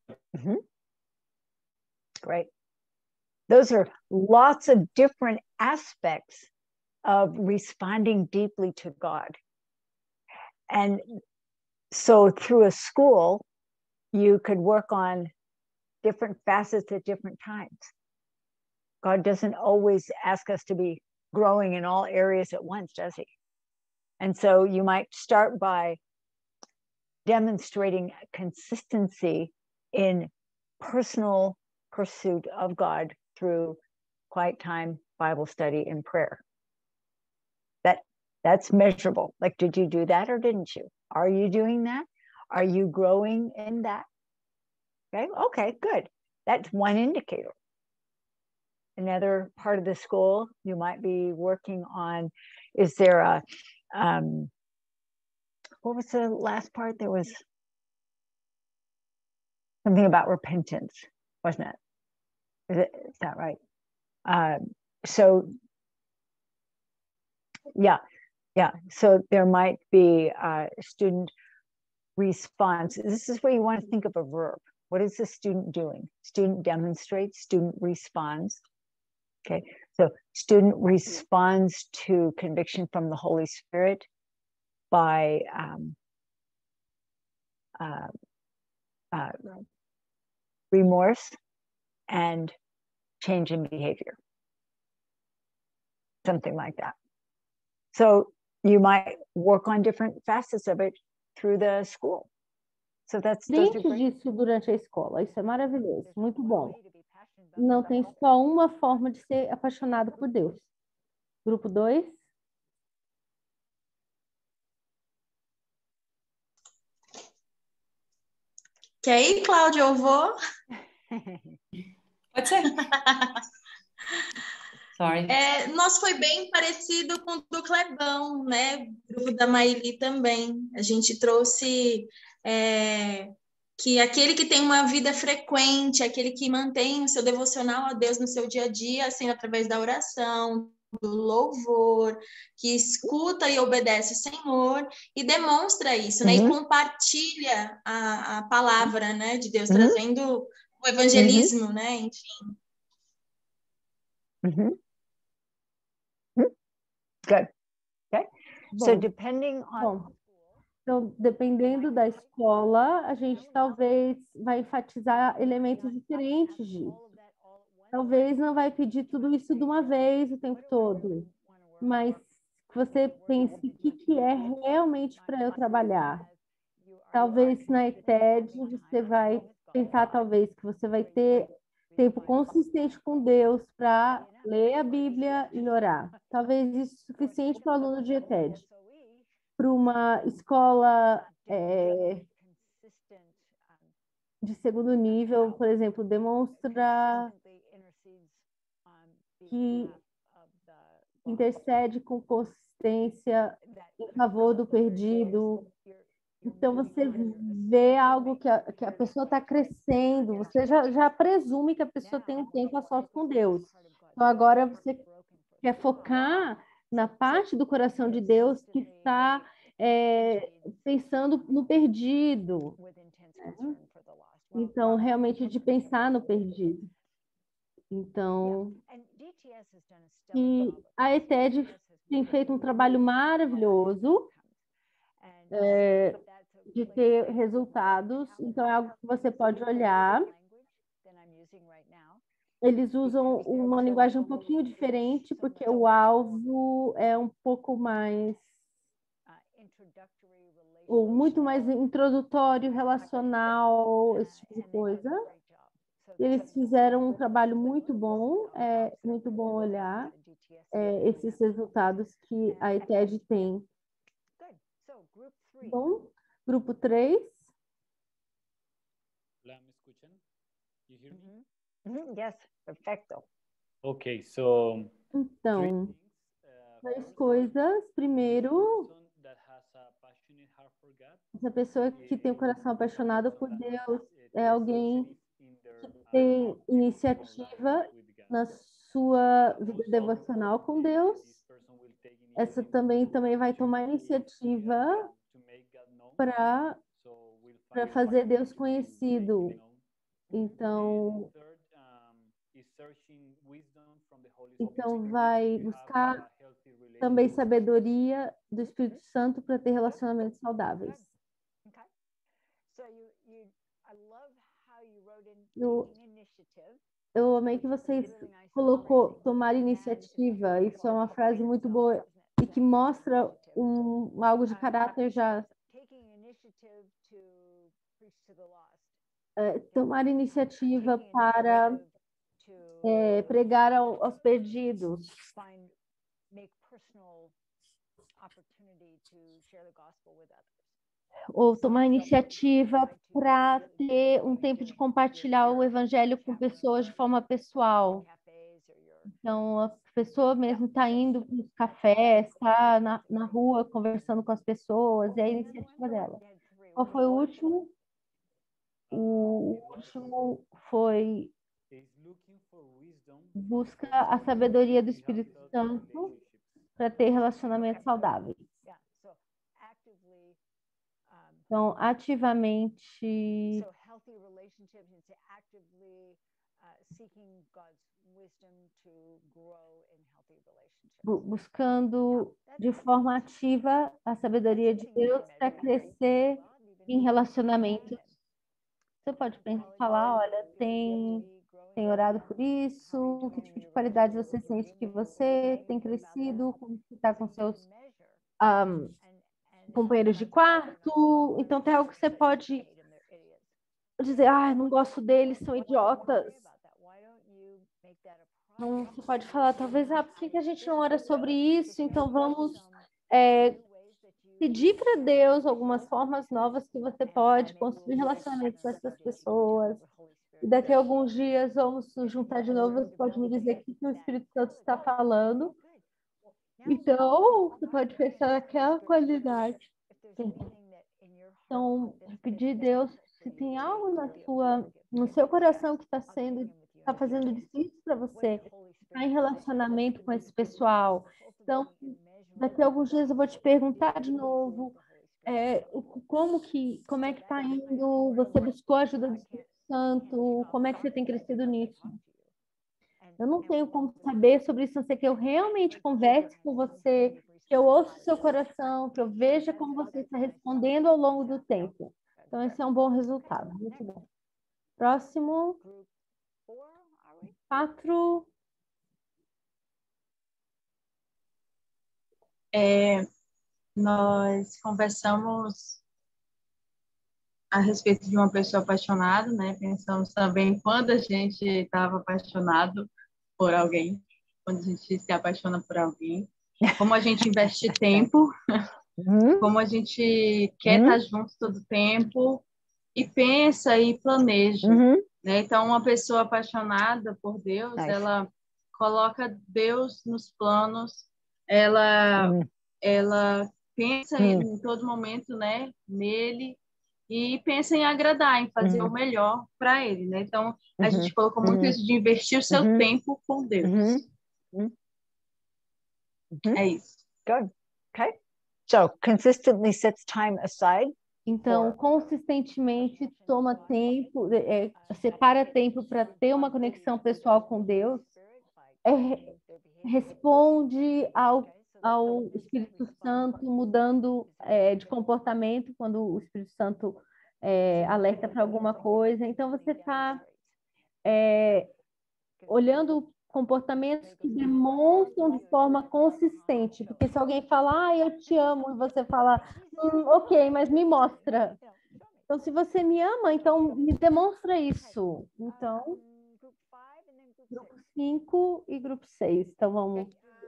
Speaker 2: Great. Those are lots of different aspects of responding deeply to God. And so through a school, you could work on different facets at different times. God doesn't always ask us to be growing in all areas at once, does he? And so you might start by demonstrating consistency in personal pursuit of God through quiet time, Bible study, and prayer. That's measurable. Like, did you do that or didn't you? Are you doing that? Are you growing in that? Okay, good. That's one indicator. Another part of the school you might be working on, is there a, what was the last part? There was something about repentance, wasn't it? Is that right? So so there might be a student response. This is where you want to think of a verb. What is the student doing? Student demonstrates, student responds. Okay, so student responds to conviction from the Holy Spirit by remorse and change in behavior, something like that. So you might work on different facets of it through the school. So that's
Speaker 3: Frente disso durante a escola. Isso é maravilhoso, muito bom. Não tem só uma forma de ser apaixonado por Deus. Grupo 2.
Speaker 11: Quer ir, Cláudia? Eu vou?
Speaker 1: Pode ser. Sorry.
Speaker 11: Nosso foi bem parecido com o do Clebão, né? O grupo da Maíli também. A gente trouxe que aquele que tem uma vida frequente, aquele que mantém o seu devocional a Deus no seu dia a dia, assim, através da oração, do louvor, que escuta e obedece o Senhor e demonstra isso, né? E compartilha a palavra, né, de Deus, trazendo o evangelismo, né? Enfim.
Speaker 2: Good. Okay. So depending on...
Speaker 3: Então, dependendo da escola, a gente talvez vai enfatizar elementos diferentes disso. Talvez não vai pedir tudo isso de uma vez o tempo todo, mas que você pense o que é realmente para eu trabalhar. Talvez na ETED você vai pensar talvez que você vai ter tempo consistente com Deus para ler a Bíblia e orar. Talvez isso é suficiente para o aluno de ETED. Para uma escola de segundo nível, por exemplo, demonstra que intercede com consistência em favor do perdido. Então, você vê algo que a pessoa está crescendo, você já presume que a pessoa tem um tempo a sós com Deus. Então, agora você quer focar na parte do coração de Deus que está pensando no perdido. Então, realmente de pensar no perdido. Então, e a ETED tem feito um trabalho maravilhoso de ter resultados. Então, é algo que você pode olhar. Eles usam uma linguagem um pouquinho diferente, porque o alvo é um pouco mais... ou muito mais introdutório, relacional, esse tipo de coisa. Eles fizeram um trabalho muito bom, é muito bom olhar esses resultados que a ETED tem. Bom, grupo 3.
Speaker 4: Olá, me escutam? You hear me?
Speaker 2: Yes, perfecto.
Speaker 4: Okay, so...
Speaker 3: Então, 3 coisas. Primeiro, essa pessoa que tem o coração apaixonado por Deus é alguém que tem iniciativa na sua vida devocional com Deus. Essa também vai tomar iniciativa para fazer Deus conhecido. Então, vai buscar também sabedoria do Espírito Santo para ter relacionamentos saudáveis. Eu amei que vocês colocou tomar iniciativa. Isso é uma frase muito boa e que mostra algo de caráter já. Tomar iniciativa para pregar aos perdidos. Ou tomar iniciativa para ter um tempo de compartilhar o evangelho com pessoas de forma pessoal. Então, a pessoa mesmo está indo para os cafés, está na rua conversando com as pessoas, é a iniciativa dela. Qual foi o último? O último foi busca a sabedoria do Espírito Santo para ter relacionamentos saudáveis. Então, ativamente buscando de forma ativa a sabedoria de Deus para crescer em relacionamentos. Você pode falar, olha, tem orado por isso, que tipo de qualidade você sente que você tem crescido, como você está com seus companheiros de quarto. Então tem algo que você pode dizer, não gosto deles, são idiotas. Então, você pode falar, talvez, por que a gente não ora sobre isso? Então vamos pedir para Deus algumas formas novas que você pode construir relacionamentos com essas pessoas. E daqui a alguns dias vamos nos juntar de novo. Você pode me dizer o que o Espírito Santo está falando. Então, você pode pensar naquela qualidade. Então, pedir a Deus se tem algo no seu coração que está fazendo difícil para você estar em relacionamento com esse pessoal. Então, daqui a alguns dias eu vou te perguntar de novo como é que está indo, você buscou a ajuda do Espírito Santo, como é que você tem crescido nisso. Eu não tenho como saber sobre isso, a não ser que eu realmente converse com você, que eu ouça o seu coração, que eu veja como você está respondendo ao longo do tempo. Então, esse é um bom resultado. Muito bom. Próximo. 4.
Speaker 6: Nós conversamos a respeito de uma pessoa apaixonada, né? Pensamos também quando a gente estava apaixonado por alguém, quando a gente se apaixona por alguém, como a gente investe tempo, como a gente quer estar junto todo o tempo e pensa e planeja, né? Então, uma pessoa apaixonada por Deus, ela coloca Deus nos planos, ela pensa em todo momento, né, nele, e pensa em agradar, em fazer o melhor para ele, né? Então, a gente colocou muito isso de investir o seu tempo com Deus. É isso.
Speaker 2: Good. Okay. So, consistently sets time aside.
Speaker 3: Então, consistentemente toma tempo, separa tempo para ter uma conexão pessoal com Deus, responde ao Espírito Santo, mudando de comportamento quando o Espírito Santo alerta para alguma coisa. Então, você está olhando comportamentos que demonstram de forma consistente. Porque se alguém fala, eu te amo, e você fala, ok, mas me mostra. Então, se você me ama, então me demonstra isso. Então, grupo 5 e grupo 6. Então, vamos...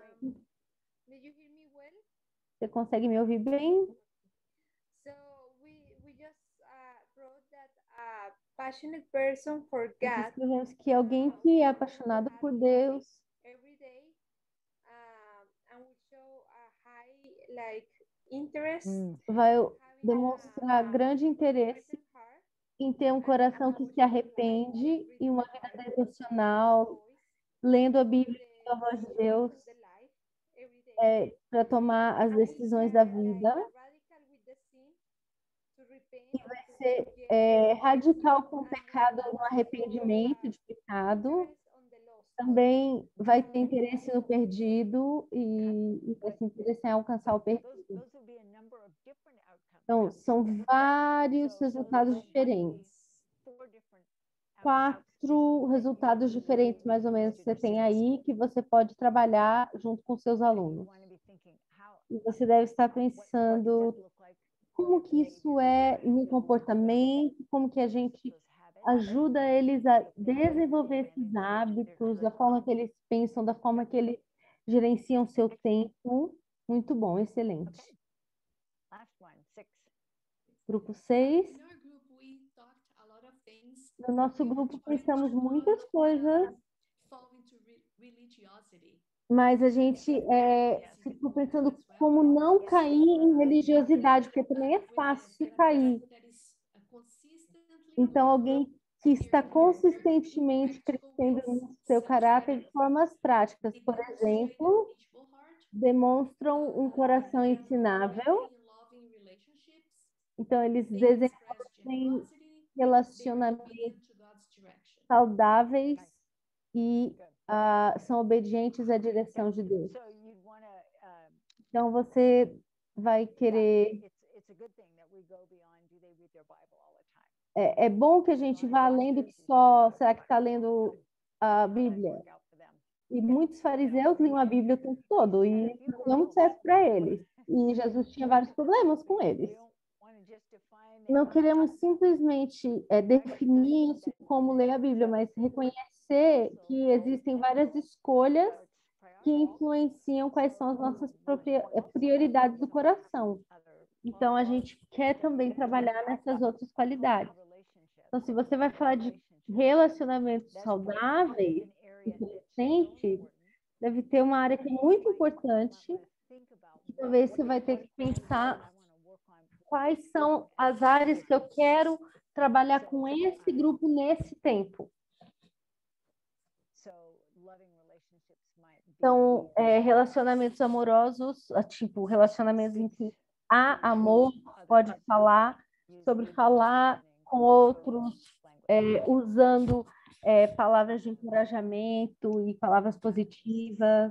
Speaker 3: Você consegue me ouvir bem?
Speaker 5: So, we just wrote that a passionate person for God.
Speaker 3: Escrevemos que alguém que é apaixonado por Deus
Speaker 5: Every day, and we show a high interest.
Speaker 3: Vai demonstrar grande interesse em ter um coração que se arrepende e uma vida devocional, lendo a Bíblia e a voz de Deus para tomar as decisões da vida. E vai ser radical com o pecado no arrependimento de pecado. Também vai ter interesse no perdido e vai se interessar em alcançar o perdido. Então, são vários resultados diferentes. 4 resultados diferentes, mais ou menos, que você tem aí, que você pode trabalhar junto com seus alunos. E você deve estar pensando como que isso é no comportamento, como que a gente ajuda eles a desenvolver esses hábitos, da forma que eles pensam, da forma que eles gerenciam seu tempo. Muito bom, excelente. Grupo 6. No nosso grupo pensamos muitas coisas, mas a gente ficou pensando como não cair em religiosidade, porque também é fácil cair. Então, alguém que está consistentemente crescendo no seu caráter de formas práticas, por exemplo, demonstram um coração ensinável. Então, eles desenvolvem relacionamentos saudáveis e são obedientes à direção de Deus. Então, você vai querer... É bom que a gente vá além do que só... Será que está lendo a Bíblia? E muitos fariseus liam a Bíblia o tempo todo e não deu muito certo para eles. E Jesus tinha vários problemas com eles. Não queremos simplesmente definir isso como ler a Bíblia, mas reconhecer que existem várias escolhas que influenciam quais são as nossas prioridades do coração. Então, a gente quer também trabalhar nessas outras qualidades. Então, se você vai falar de relacionamentos saudáveis, inteligentes, deve ter uma área que é muito importante, que talvez você vai ter que pensar quais são as áreas que eu quero trabalhar com esse grupo nesse tempo. Então, relacionamentos amorosos, tipo, relacionamentos em que há amor, pode falar sobre falar com outros, usando palavras de encorajamento e palavras positivas.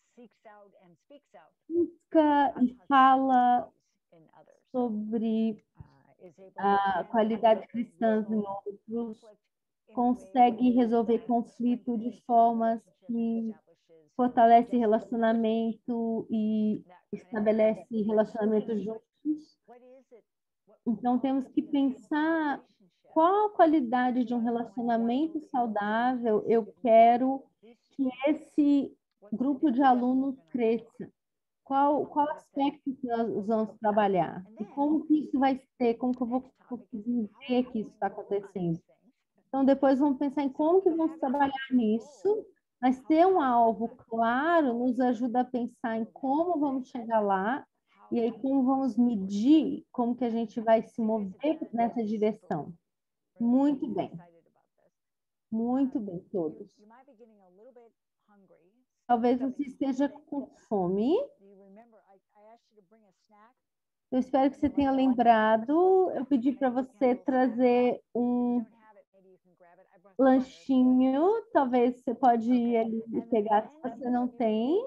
Speaker 3: Busca e fala sobre qualidades cristãs em outros, consegue resolver conflito de formas que fortalece relacionamento e estabelece relacionamentos juntos. Então, temos que pensar qual a qualidade de um relacionamento saudável eu quero que esse grupo de alunos cresça. Qual aspecto que nós vamos trabalhar? E como que isso vai ser? Como que eu vou conseguir ver que isso está acontecendo? Então, depois vamos pensar em como que vamos trabalhar nisso, mas ter um alvo claro nos ajuda a pensar em como vamos chegar lá e aí como vamos medir como que a gente vai se mover nessa direção. Muito bem. Muito bem, todos. Talvez você esteja com fome. Eu espero que você tenha lembrado. Eu pedi para você trazer um lanchinho. Talvez você pode ir ali e pegar se você não tem.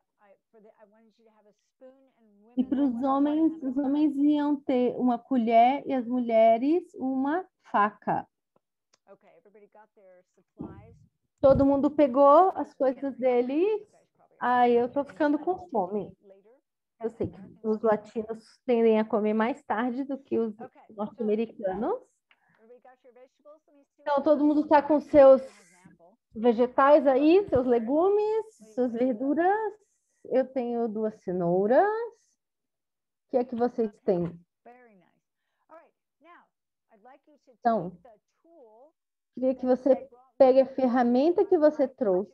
Speaker 3: E para os homens iam ter uma colher e as mulheres uma faca. Todo mundo pegou as coisas deles. Ai, eu tô ficando com fome. Eu sei que os latinos tendem a comer mais tarde do que os norte-americanos. Então, todo mundo está com seus vegetais aí, seus legumes, suas verduras. Eu tenho 2 cenouras. O que é que vocês têm? Então, queria que você pegue a ferramenta que você trouxe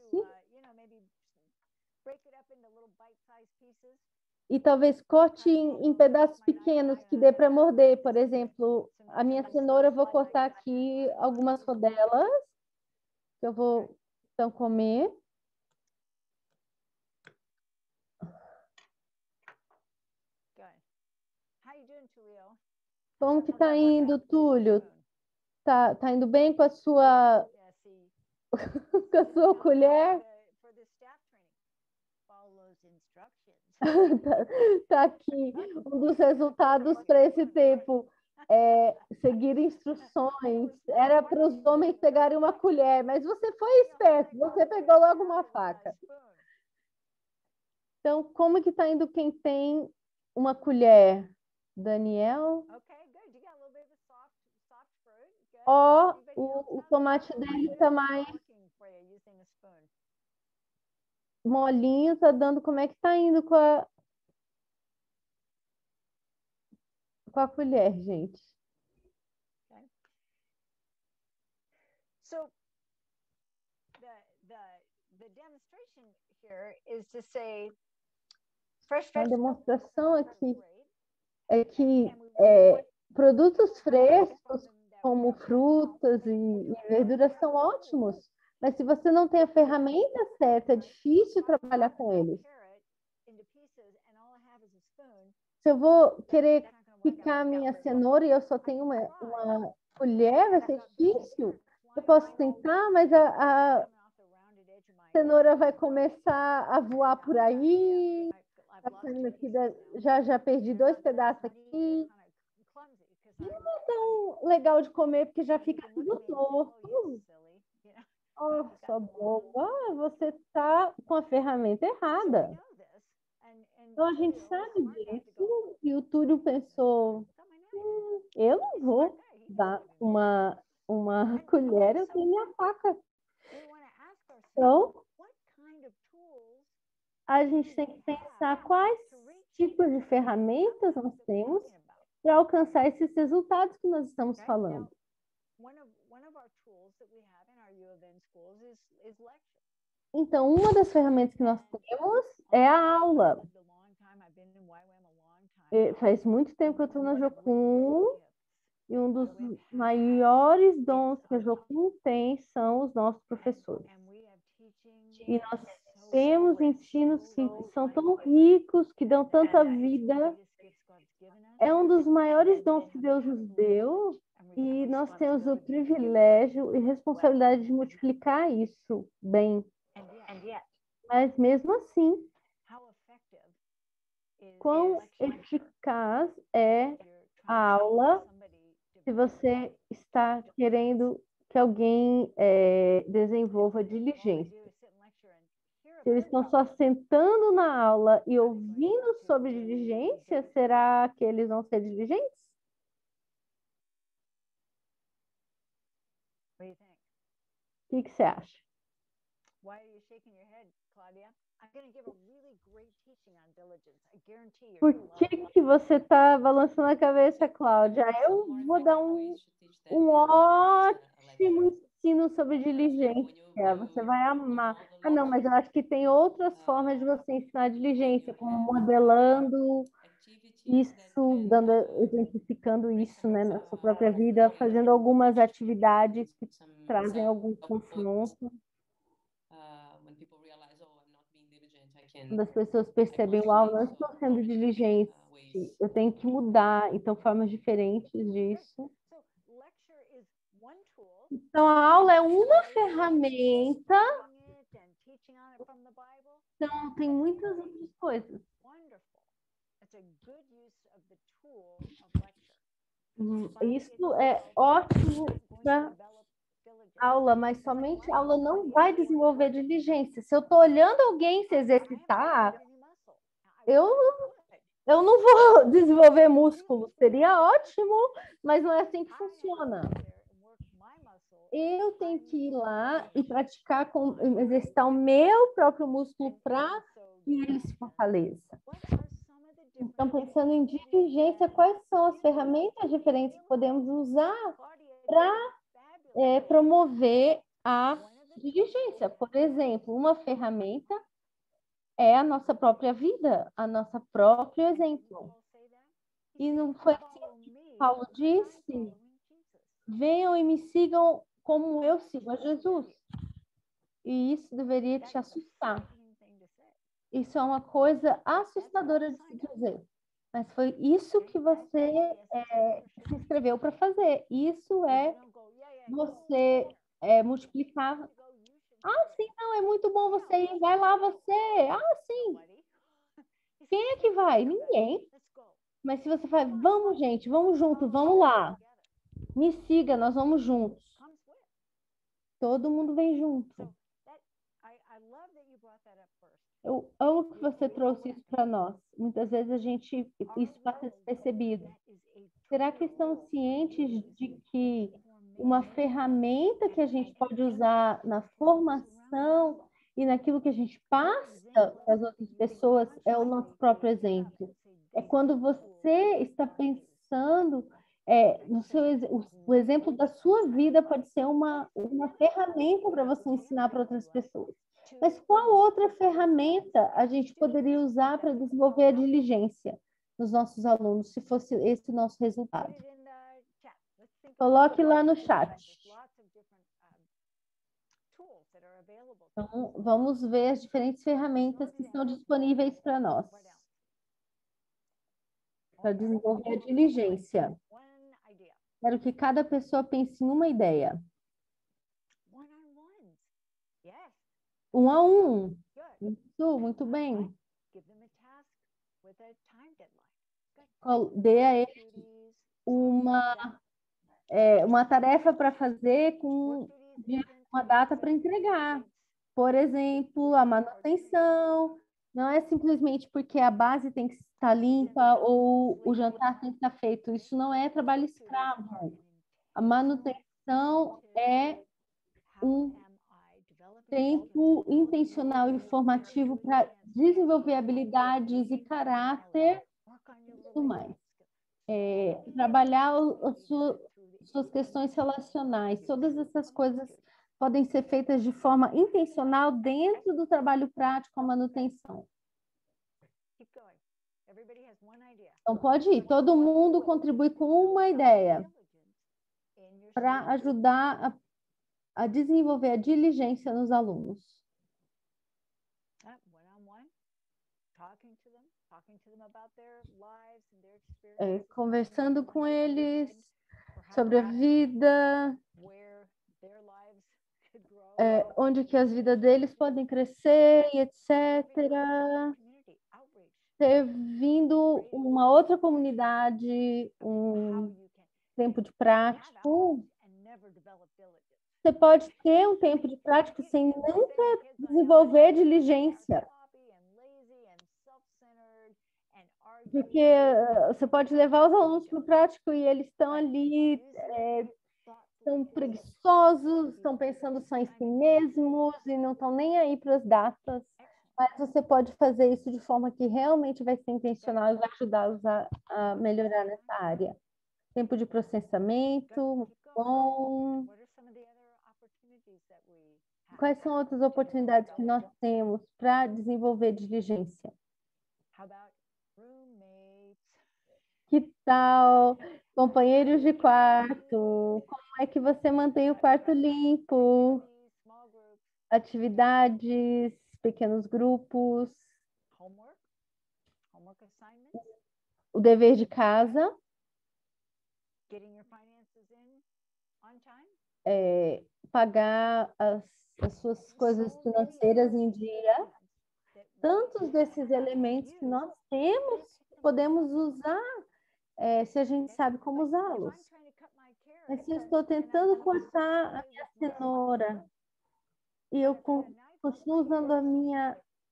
Speaker 3: e talvez corte em pedaços pequenos que dê para morder. Por exemplo, a minha cenoura eu vou cortar aqui algumas rodelas que eu vou então comer. Como que tá indo, Túlio? Tá indo bem com a sua com a sua colher? Tá aqui um dos resultados para esse tempo. Seguir instruções. Era para os homens pegarem uma colher, mas você foi esperto, você pegou logo uma faca. Então, como que tá indo quem tem uma colher? Daniel? O tomate dele tá mais molinho, tá dando. Como é que tá indo com a colher, gente?
Speaker 2: So the demonstration here is to say
Speaker 3: a demonstração aqui é que produtos frescos, como frutas e verduras, são ótimos, mas se você não tem a ferramenta certa, é difícil trabalhar com eles. Se eu vou querer picar a minha cenoura e eu só tenho uma colher, vai ser difícil. Eu posso tentar, mas
Speaker 8: cenoura vai começar a voar por aí. Tá saindo aqui já perdi 2 pedaços aqui. E não é tão legal de comer, porque já fica tudo torto. Oh, sua boba, você está com a ferramenta errada. Então, a gente sabe disso. E o Túlio pensou, eu não vou dar uma colher, eu tenho minha faca. Então, a gente tem que pensar quais tipos de ferramentas nós temos para alcançar esses resultados que nós estamos falando. Então, uma das ferramentas que nós temos é a aula. Faz muito tempo que eu estou na Jocum e um dos maiores dons que a Jocum tem são os nossos professores. E nós temos ensinos que são tão ricos, que dão tanta vida. É um dos maiores dons que Deus nos deu e nós temos o privilégio e responsabilidade de multiplicar isso bem. Mas mesmo assim, quão eficaz é a aula se você está querendo que alguém desenvolva diligência? Se eles estão só sentando na aula e ouvindo sobre diligência, será que eles vão ser diligentes? O que você acha? Por que você está balançando a cabeça, Cláudia? Eu vou dar um ótimo ensino sobre diligência. Você vai amar. Ah, não, mas eu acho que tem outras formas de você ensinar diligência, como modelando isso, exemplificando isso, né, na sua própria vida, fazendo algumas atividades que trazem algum confronto. Quando as pessoas percebem, uau, não estou sendo diligente, eu tenho que mudar, então formas diferentes disso. Então, a aula é uma ferramenta, então tem muitas outras coisas. Isso é ótimo para aula, mas somente a aula não vai desenvolver diligência. Se eu estou olhando alguém se exercitar, eu não vou desenvolver músculo. Seria ótimo, mas não é assim que funciona. Eu tenho que ir lá e praticar, exercitar o meu próprio músculo para que ele se fortaleça. Então, pensando em diligência, quais são as ferramentas diferentes que podemos usar para promover a diligência? Por exemplo, uma ferramenta é a nossa própria vida, a nossa próprio exemplo. E não foi assim que Paulo disse? Venham e me sigam como eu sigo a Jesus. E isso deveria te assustar. Isso é uma coisa assustadora de se dizer. Mas foi isso que você se inscreveu para fazer. Isso é você multiplicar. Ah, sim, não, é muito bom você ir. Vai lá você. Ah, sim. Quem é que vai? Ninguém. Mas se você fala, vamos, gente, vamos junto, vamos lá. Me siga, nós vamos juntos. Todo mundo vem junto. Eu amo que você trouxe isso para nós. Muitas vezes isso passa despercebido. Será que estão cientes de que uma ferramenta que a gente pode usar na formação e naquilo que a gente passa para as outras pessoas é o nosso próprio exemplo? É quando você está pensando o exemplo da sua vida pode ser uma ferramenta para você ensinar para outras pessoas. Mas qual outra ferramenta a gente poderia usar para desenvolver a diligência nos nossos alunos, se fosse esse o nosso resultado? Coloque lá no chat. Então, vamos ver as diferentes ferramentas que estão disponíveis para nós, para desenvolver a diligência. Quero que cada pessoa pense em uma ideia.
Speaker 3: 1 a 1. Isso, muito bem. Dê a ele uma tarefa para fazer com uma data para entregar. Por exemplo, a manutenção. Não é simplesmente porque a base tem que estar limpa ou o jantar tem que estar feito. Isso não é trabalho escravo. A manutenção é um tempo intencional e formativo para desenvolver habilidades e caráter e tudo mais. Trabalhar suas questões relacionais, todas essas coisas podem ser feitas de forma intencional dentro do trabalho prático, a manutenção. Então, pode ir. Todo mundo contribui com uma ideia para ajudar a desenvolver a diligência nos alunos. Conversando com eles sobre a vida, onde que as vidas deles podem crescer, e etc. Servindo uma outra comunidade, um tempo de prático. Você pode ter um tempo de prático sem nunca desenvolver diligência. Porque você pode levar os alunos para o prático e eles estão ali, estão preguiçosos, estão pensando só em si mesmos e não estão nem aí para as datas. Mas você pode fazer isso de forma que realmente vai ser intencional e vai ajudá-los a melhorar nessa área. Tempo de processamento, muito bom. Quais são outras oportunidades que nós temos para desenvolver diligência? Que tal companheiros de quarto? Como é que você mantém o quarto limpo? Atividades, pequenos grupos. O dever de casa. Pagar as suas coisas financeiras em dia. Tantos desses elementos que nós temos, podemos usar se a gente sabe como usá-los. Mas se eu estou tentando cortar a minha cenoura e eu continuo usando a minha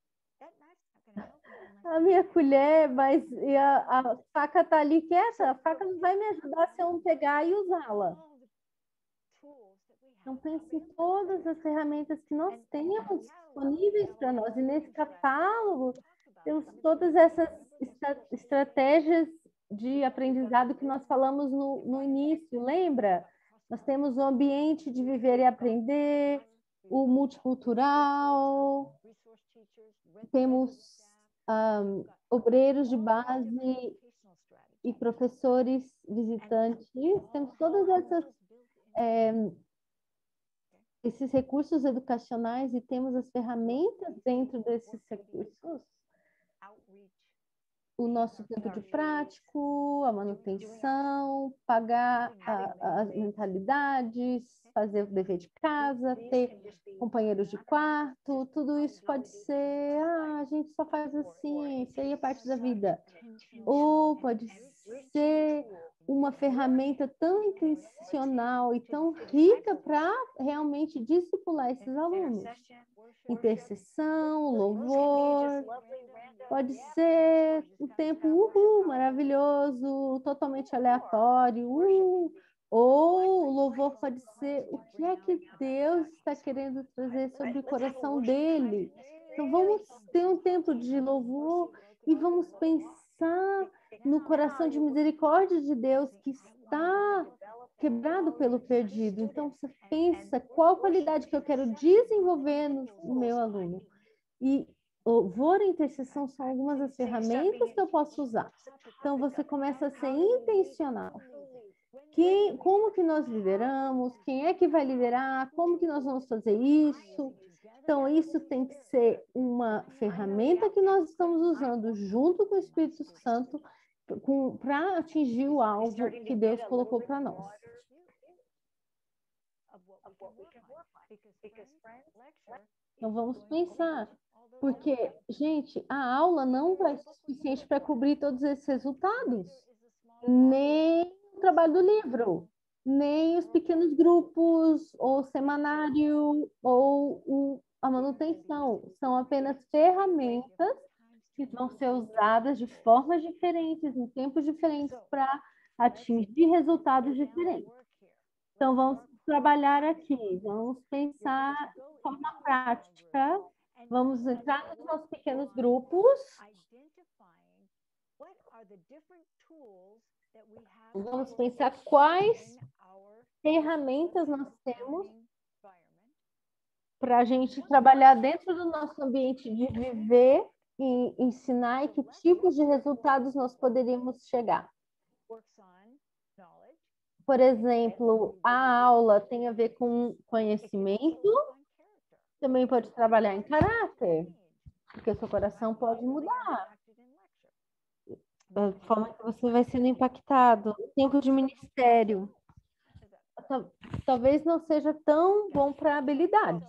Speaker 3: colher, mas a faca está ali quieta, a faca não vai me ajudar se eu não pegar e usá-la. Então, pense em todas as ferramentas que nós temos disponíveis para nós. E nesse catálogo, temos todas essas estratégias de aprendizado que nós falamos no início, lembra? Nós temos o ambiente de viver e aprender, o multicultural, temos obreiros de base e professores visitantes, temos todas esses recursos educacionais e temos as ferramentas dentro desses recursos. O nosso tempo de prático, a manutenção, pagar as mentalidades, fazer o dever de casa, ter companheiros de quarto, tudo isso pode ser, a gente só faz assim, isso aí é parte da vida. Ou pode ser uma ferramenta tão intencional e tão rica para realmente discipular esses alunos. Intercessão, louvor, pode ser um tempo maravilhoso, totalmente aleatório, ou o louvor pode ser o que é que Deus está querendo trazer sobre o coração dele. Então vamos ter um tempo de louvor e vamos pensar no coração de misericórdia de Deus que está quebrado pelo perdido. Então você pensa qual qualidade que eu quero desenvolver no meu aluno. E louvor e intercessão são algumas das ferramentas que eu posso usar. Então você começa a ser intencional. Como que nós lideramos? Quem é que vai liderar? Como que nós vamos fazer isso? Então, isso tem que ser uma ferramenta que nós estamos usando junto com o Espírito Santo para atingir o alvo que Deus colocou para nós.
Speaker 8: Então, vamos pensar. Porque, gente, a aula não vai ser suficiente para cobrir todos esses resultados. Nem o trabalho do livro, nem os pequenos grupos, ou semanário, ou a manutenção. São apenas ferramentas que vão ser usadas de formas diferentes, em tempos diferentes, para atingir resultados diferentes. Então, vamos trabalhar aqui, vamos pensar de forma prática, vamos entrar nos nossos pequenos grupos, vamos pensar quais ferramentas nós temos para a gente trabalhar dentro do nosso ambiente de viver e ensinar e que tipos de resultados nós poderíamos chegar. Por exemplo, a aula tem a ver com conhecimento, também pode trabalhar em caráter, porque o seu coração pode mudar. Da forma que você vai sendo impactado. Tempo de ministério. Talvez não seja tão bom para habilidades.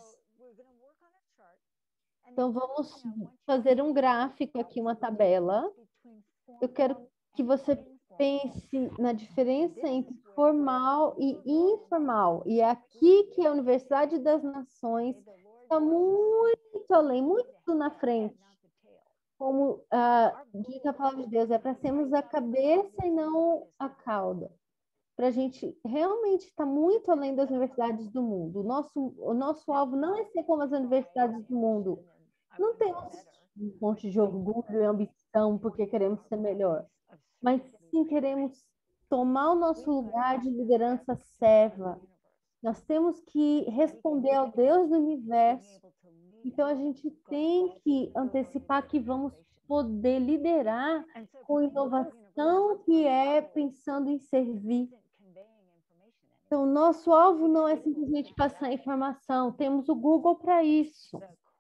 Speaker 8: Então, vamos fazer um gráfico aqui, uma tabela. Eu quero que você pense na diferença entre formal e informal. E é aqui que a Universidade das Nações está muito além, muito na frente. Como diz a palavra de Deus, é para sermos a cabeça e não a cauda. Para a gente realmente estar muito além das universidades do mundo. O nosso alvo não é ser como as universidades do mundo. Não temos um monte de orgulho e ambição porque queremos ser melhor. Mas sim queremos tomar o nosso lugar de liderança serva. Nós temos que responder ao Deus do universo. Então, a gente tem que antecipar que vamos poder liderar com inovação que é pensando em servir. Então, o nosso alvo não é simplesmente passar informação. Temos o Google para isso.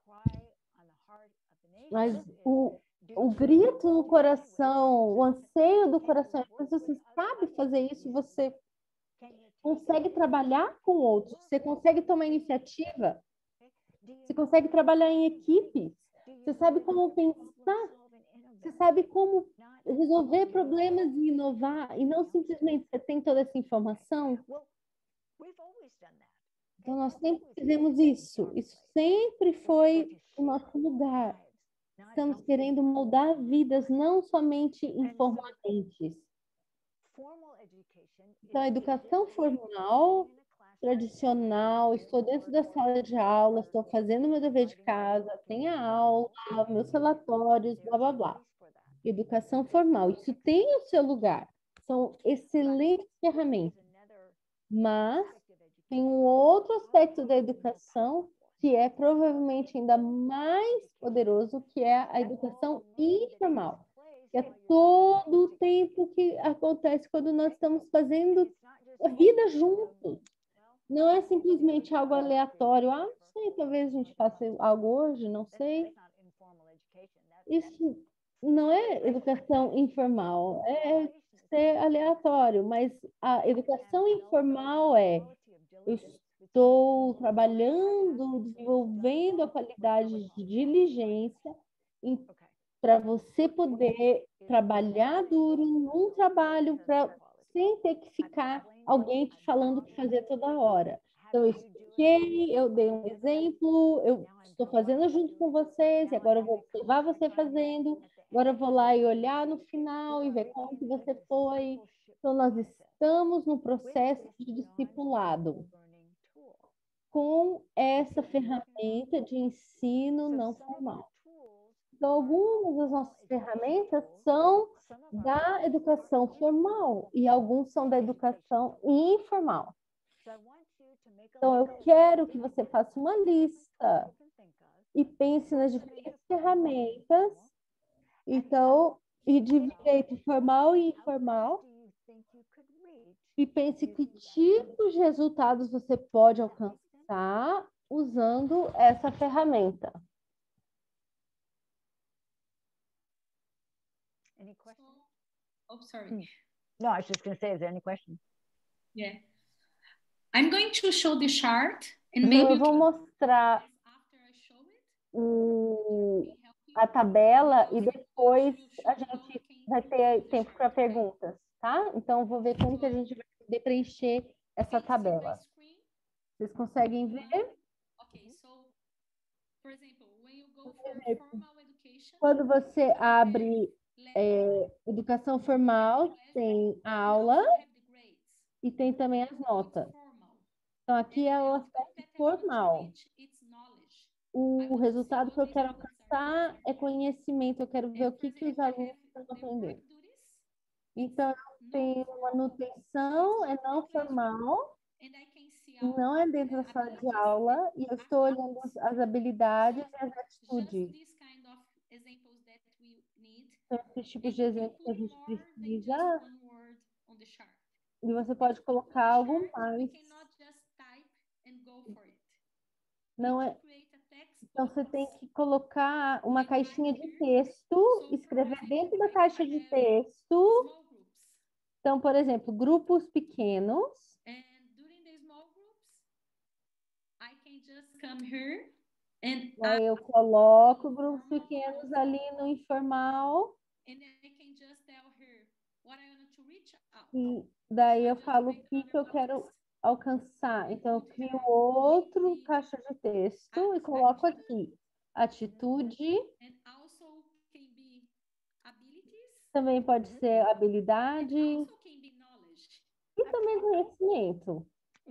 Speaker 8: Mas o grito no coração, o anseio do coração, se você sabe fazer isso, você consegue trabalhar com outros, você consegue tomar iniciativa, você consegue trabalhar em equipes, você sabe como pensar, você sabe como resolver problemas e inovar, e não simplesmente você tem toda essa informação. Então, nós sempre fizemos isso. Isso sempre foi o nosso lugar. Estamos querendo moldar vidas, não somente informalmente. Então, a educação formal, tradicional, estou dentro da sala de aula, estou fazendo meu dever de casa, tem a aula, meus relatórios, blá, blá, blá. Educação formal, isso tem o seu lugar. São excelentes ferramentas. Mas tem um outro aspecto da educação que é provavelmente ainda mais poderoso, que é a educação informal. Que é todo o tempo que acontece quando nós estamos fazendo a vida juntos. Não é simplesmente algo aleatório. Não sei, talvez a gente faça algo hoje, não sei. Isso não é educação informal, é ser aleatório, mas a educação informal eu estou trabalhando, desenvolvendo a qualidade de diligência para você poder trabalhar duro num trabalho sem ter que ficar alguém te falando o que fazer toda hora. Então, eu expliquei, eu dei um exemplo, eu estou fazendo junto com vocês, e agora eu vou observar você fazendo, agora eu vou lá e olhar no final e ver como que você foi. Então, nós estamos no processo de discipulado com essa ferramenta de ensino não formal. Então, algumas das nossas ferramentas são da educação formal e alguns são da educação informal. Então, eu quero que você faça uma lista e pense nas diferentes ferramentas, então, e divida entre formal e informal, e pense que tipos de resultados você pode alcançar usando essa ferramenta.
Speaker 1: Any questions? Oh, sorry.
Speaker 2: No, I was just going to say, is there any question?
Speaker 1: Yeah. I'm going to show the chart and
Speaker 8: então,
Speaker 1: maybe
Speaker 8: eu vou mostrar
Speaker 12: a tabela e depois a gente vai ter tempo para perguntas, tá? Então, eu vou ver como que a gente vai poder preencher essa tabela. Vocês conseguem ver? Por exemplo, quando você abre educação formal, tem a aula e tem também as notas. Então, aqui é o aspecto formal. O resultado que eu quero alcançar é conhecimento. Eu quero ver o que os alunos estão aprendendo. Então, tem manutenção, é não formal, não é dentro da sala de aula, e eu estou olhando as habilidades e as atitudes. São esses tipos de exemplos que a gente precisa. E você pode colocar algo mais. Não é. Então, você tem que colocar uma caixinha de texto, escrever dentro da caixa de texto. Então, por exemplo, grupos pequenos. Aí eu coloco grupos pequenos ali no informal. E daí eu falo o que eu quero alcançar. Então, eu crio outro caixa de texto e coloco aqui. Atitude. Também pode ser habilidade. E também conhecimento.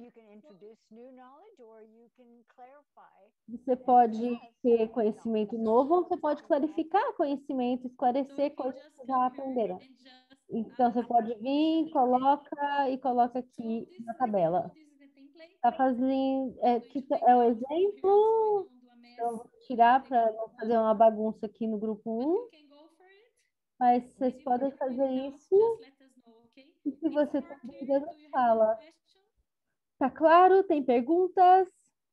Speaker 12: Você pode ter conhecimento novo ou você pode clarificar conhecimento, esclarecer coisas que você já aprenderam. Então, você pode vir, coloca aqui na tabela. Tá fazendo, é o exemplo. Então, vou tirar para não fazer uma bagunça aqui no grupo 1. Mas vocês podem fazer isso. E se você tem dúvidas, fala. Tá claro? Tem perguntas?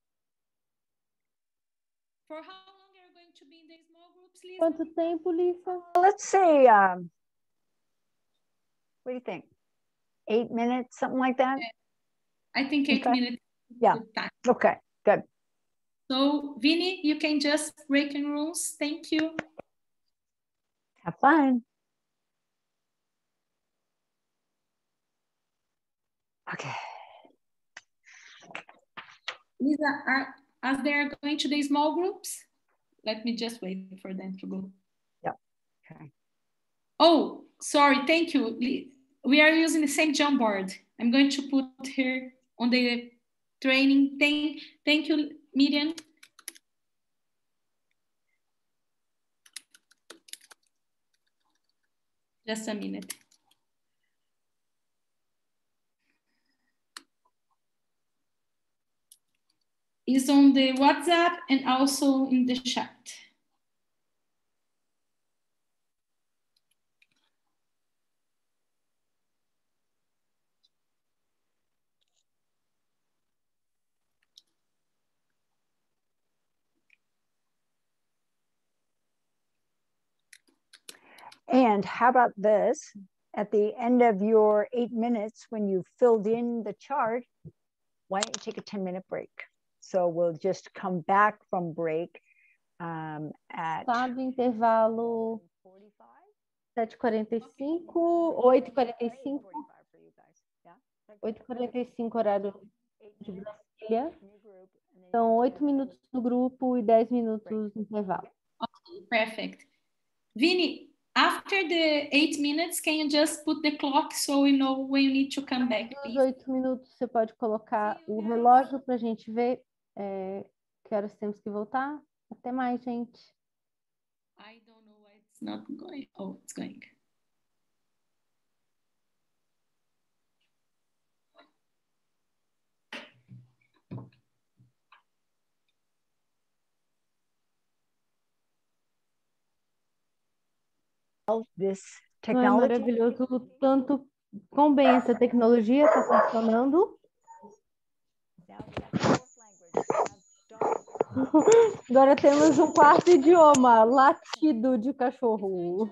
Speaker 12: Quanto tempo, Lisa?
Speaker 2: Let's see. What do you think? 8 minutes, something like that?
Speaker 1: I think 8 minutes.
Speaker 2: Yeah. Okay, good.
Speaker 1: So, Vinny, you can just break in rooms. Thank you.
Speaker 2: Have fun. Okay.
Speaker 1: Lisa, as they are going to the small groups, let me just wait for them to go.
Speaker 2: Yeah. Okay.
Speaker 1: Oh, sorry. Thank you. We are using the same Jamboard. I'm going to put her on the training. Thank you, Miriam. Just a minute. It's on the WhatsApp and also in the chat.
Speaker 2: And how about this? At the end of your 8 minutes, when you filled in the chart, why don't you take a 10-minute break? So we'll just come back from break at...
Speaker 12: Sabe, intervalo 7h45, 8h45. 8h45, horário de Brasília. Então, 8 minutos no grupo e 10 minutos no intervalo.
Speaker 1: Okay, perfect. Vinny, after the 8 minutes, can you just put the clock so we know when you need to come back?
Speaker 12: Nos 8 minutos, você pode colocar o relógio para a gente ver que horas temos que voltar. Até mais, gente.
Speaker 1: I don't know why it's not going. Oh, it's going.
Speaker 2: This
Speaker 12: technology. Não é maravilhoso tanto quão bem essa tecnologia está funcionando. Agora temos um quarto idioma, latido de cachorro.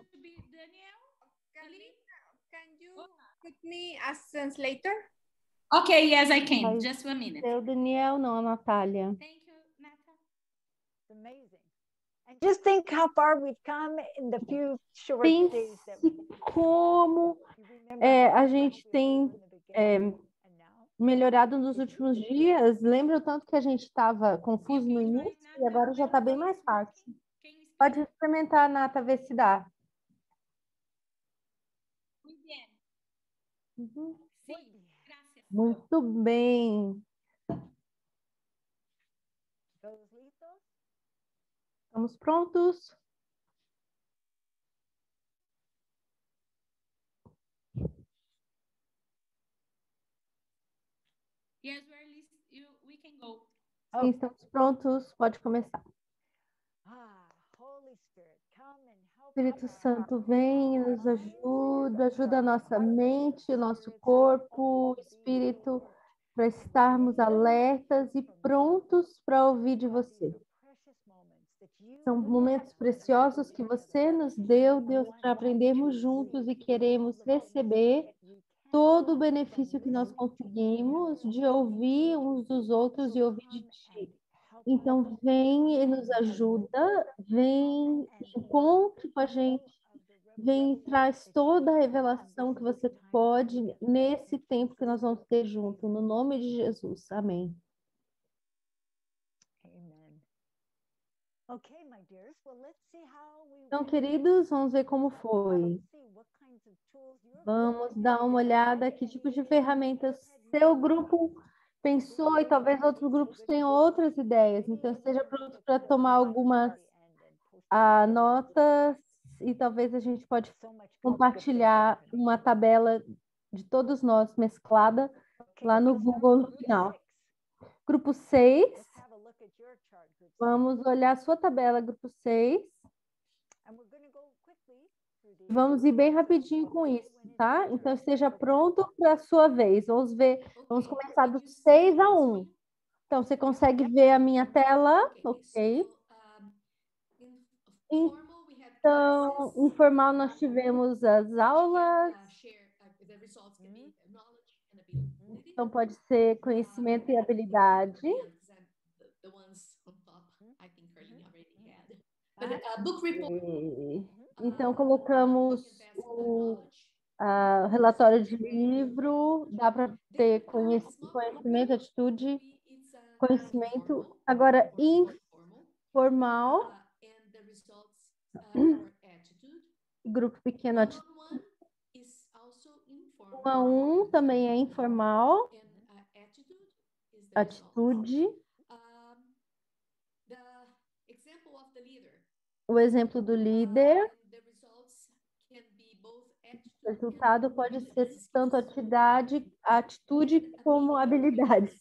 Speaker 5: Can you put me as translator?
Speaker 1: Okay, yes, I can. Just 1 minute.
Speaker 12: É o Daniel, não a Natália.
Speaker 1: Thank you, Nata.
Speaker 2: Amazing. Just think how far we've come in the few short days that
Speaker 12: Pense como a gente tem melhorado nos últimos dias. Lembra o tanto que a gente estava confuso no início e agora já está bem mais fácil. Pode experimentar, Nata, ver se dá. Uhum. Muito bem. Estamos prontos?
Speaker 1: Yes, we can go.
Speaker 12: Sim, estamos prontos. Pode começar. Espírito Santo, vem e nos ajuda a nossa mente, nosso corpo, espírito, para estarmos alertas e prontos para ouvir de você. São momentos preciosos que você nos deu, Deus, para aprendermos juntos e queremos receber todo o benefício que nós conseguimos de ouvir uns dos outros e ouvir de Ti. Então, vem e nos ajuda, vem e encontre com a gente, vem e traz toda a revelação que você pode nesse tempo que nós vamos ter junto, no nome de Jesus. Amém. Então, queridos, vamos ver como foi. Vamos dar uma olhada que tipo de ferramentas seu grupo pensou e talvez outros grupos tenham outras ideias. Então, esteja pronto para tomar algumas notas e talvez a gente pode compartilhar uma tabela de todos nós mesclada lá no Google no final. Grupo 6. Vamos olhar a sua tabela, grupo 6. Vamos ir bem rapidinho com isso, tá? Então, esteja pronto para a sua vez. Vamos começar do 6 a 1. Então, você consegue ver a minha tela? Ok. Então, informal, nós tivemos as aulas. Então, pode ser conhecimento e habilidade. Então, colocamos o relatório de livro, dá para ter conhecimento, atitude, conhecimento. Agora, informal, grupo pequeno, atitude. 1 a 1 também é informal, atitude. O exemplo do líder. O resultado pode ser tanto atitude como habilidade.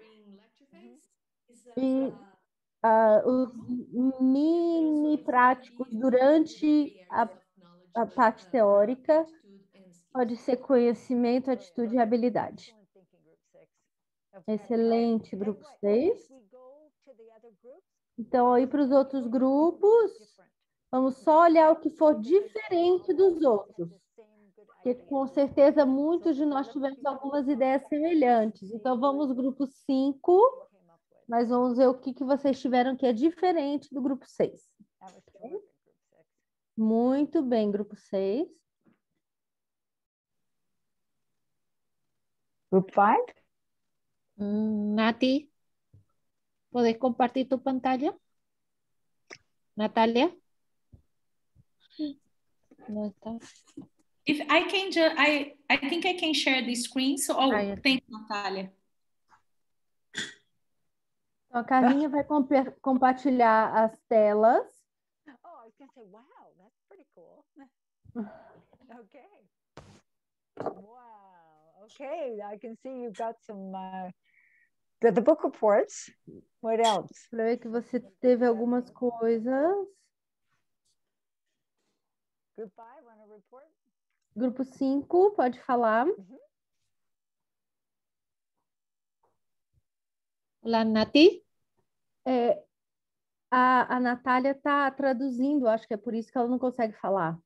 Speaker 12: E os mini práticos durante a parte teórica pode ser conhecimento, atitude e habilidade. Excelente, grupo 6. Então, aí para os outros grupos, vamos só olhar o que for diferente dos outros. Porque, com certeza, muitos de nós tivemos algumas ideias semelhantes. Então, vamos grupo 5, mas vamos ver o que vocês tiveram que é diferente do grupo 6. Muito bem, grupo 6.
Speaker 2: Group 5?
Speaker 8: Nati, ¿puedes compartir tu pantalla? Natalia. No está.
Speaker 1: If I can I think I can share the screen. So, thank you, Natalia.
Speaker 12: Então, a Carlinha vai compartilhar as telas.
Speaker 2: Oh, I was going to say, wow, that's pretty cool. Okay. Wow. Okay, I can see you've got some the book reports. What else?
Speaker 12: Para ver que você teve algumas coisas.
Speaker 2: Group 5, want to report?
Speaker 12: Grupo 5, pode falar.
Speaker 8: Olá, Nati.
Speaker 12: A Natália está traduzindo, acho que é por isso que ela não consegue falar.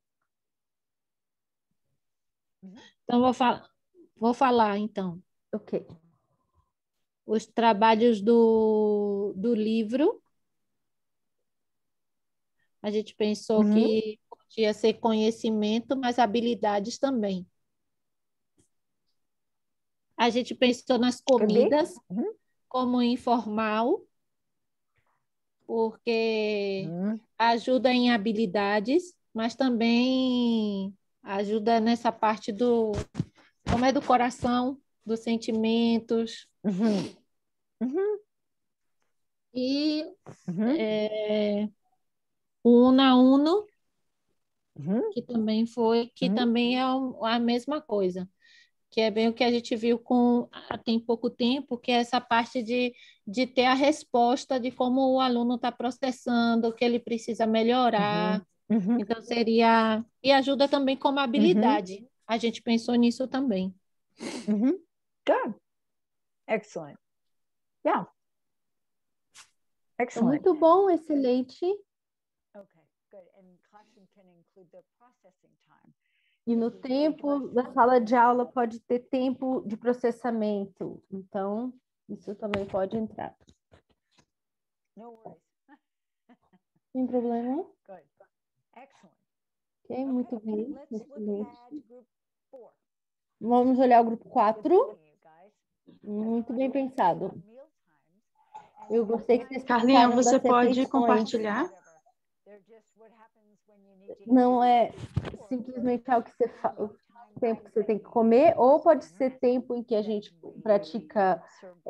Speaker 8: Então, vou falar, então.
Speaker 12: Ok.
Speaker 8: Os trabalhos do livro. A gente pensou que podia ser conhecimento, mas habilidades também. A gente pensou nas comidas como informal, porque ajuda em habilidades, mas também ajuda nessa parte como é do coração, dos sentimentos. E o Uno a Uno, que também também é a mesma coisa, que é bem o que a gente viu tem pouco tempo, que é essa parte de ter a resposta de como o aluno está processando, o que ele precisa melhorar. Então, seria... E ajuda também como habilidade. A gente pensou nisso também.
Speaker 2: Good. Excellent. Yeah. Excellent.
Speaker 12: Muito bom, excelente.
Speaker 2: Okay, good. And classroom can include the processing time.
Speaker 12: E no tempo da sala de aula pode ter tempo de processamento. Então, isso também pode entrar.
Speaker 2: No worries.
Speaker 12: Sem problema.
Speaker 2: Good. Excellent.
Speaker 12: Ok, muito bem.
Speaker 2: Let's look at group 4.
Speaker 12: Vamos olhar o grupo 4. Muito bem pensado. Eu gostei que vocês
Speaker 6: Carlinha,
Speaker 12: pensaram
Speaker 6: você
Speaker 12: das
Speaker 6: pode
Speaker 12: refeições.
Speaker 6: compartilhar?
Speaker 12: Não é simplesmente algo que o tempo que você tem que comer, ou pode ser tempo em que a gente pratica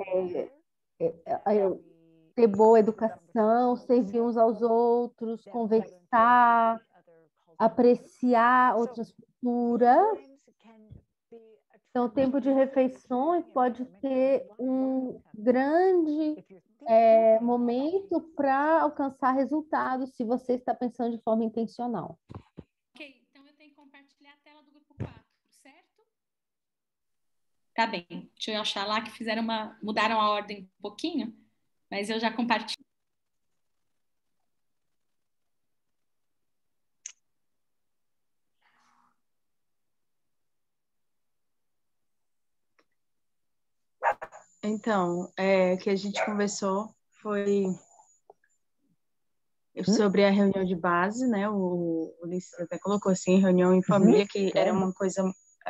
Speaker 12: ter boa educação, servir uns aos outros, conversar, apreciar outras culturas. Então, o tempo de refeições pode ter um grande momento para alcançar resultados, se você está pensando de forma intencional.
Speaker 1: Ok, então eu tenho que compartilhar a tela do grupo 4, certo? Tá bem, deixa eu achar lá que mudaram a ordem um pouquinho, mas eu já compartilho.
Speaker 6: Então, o que a gente conversou foi sobre a reunião de base, né? O Ulisses até colocou assim, reunião em família, que era uma coisa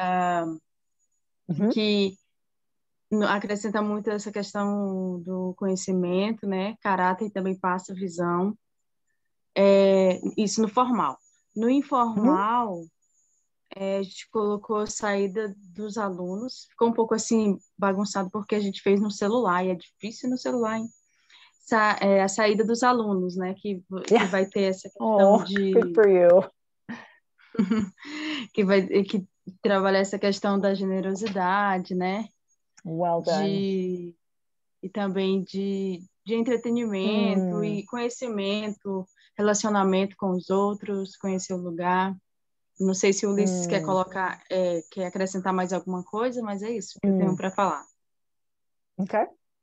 Speaker 6: que acrescenta muito essa questão do conhecimento, né? Caráter e também passa visão. Isso no formal. No informal, a gente colocou a saída dos alunos. Ficou um pouco assim bagunçado porque a gente fez no celular, e é difícil no celular, hein? A saída dos alunos, né? Que vai ter essa questão de...
Speaker 2: Good for you.
Speaker 6: que trabalha essa questão da generosidade, né?
Speaker 2: Well done.
Speaker 6: E também de entretenimento e conhecimento, relacionamento com os outros, conhecer o lugar. Não sei se o Ulisses quer colocar, quer acrescentar mais alguma coisa, mas é isso que eu tenho para falar.
Speaker 2: Okay.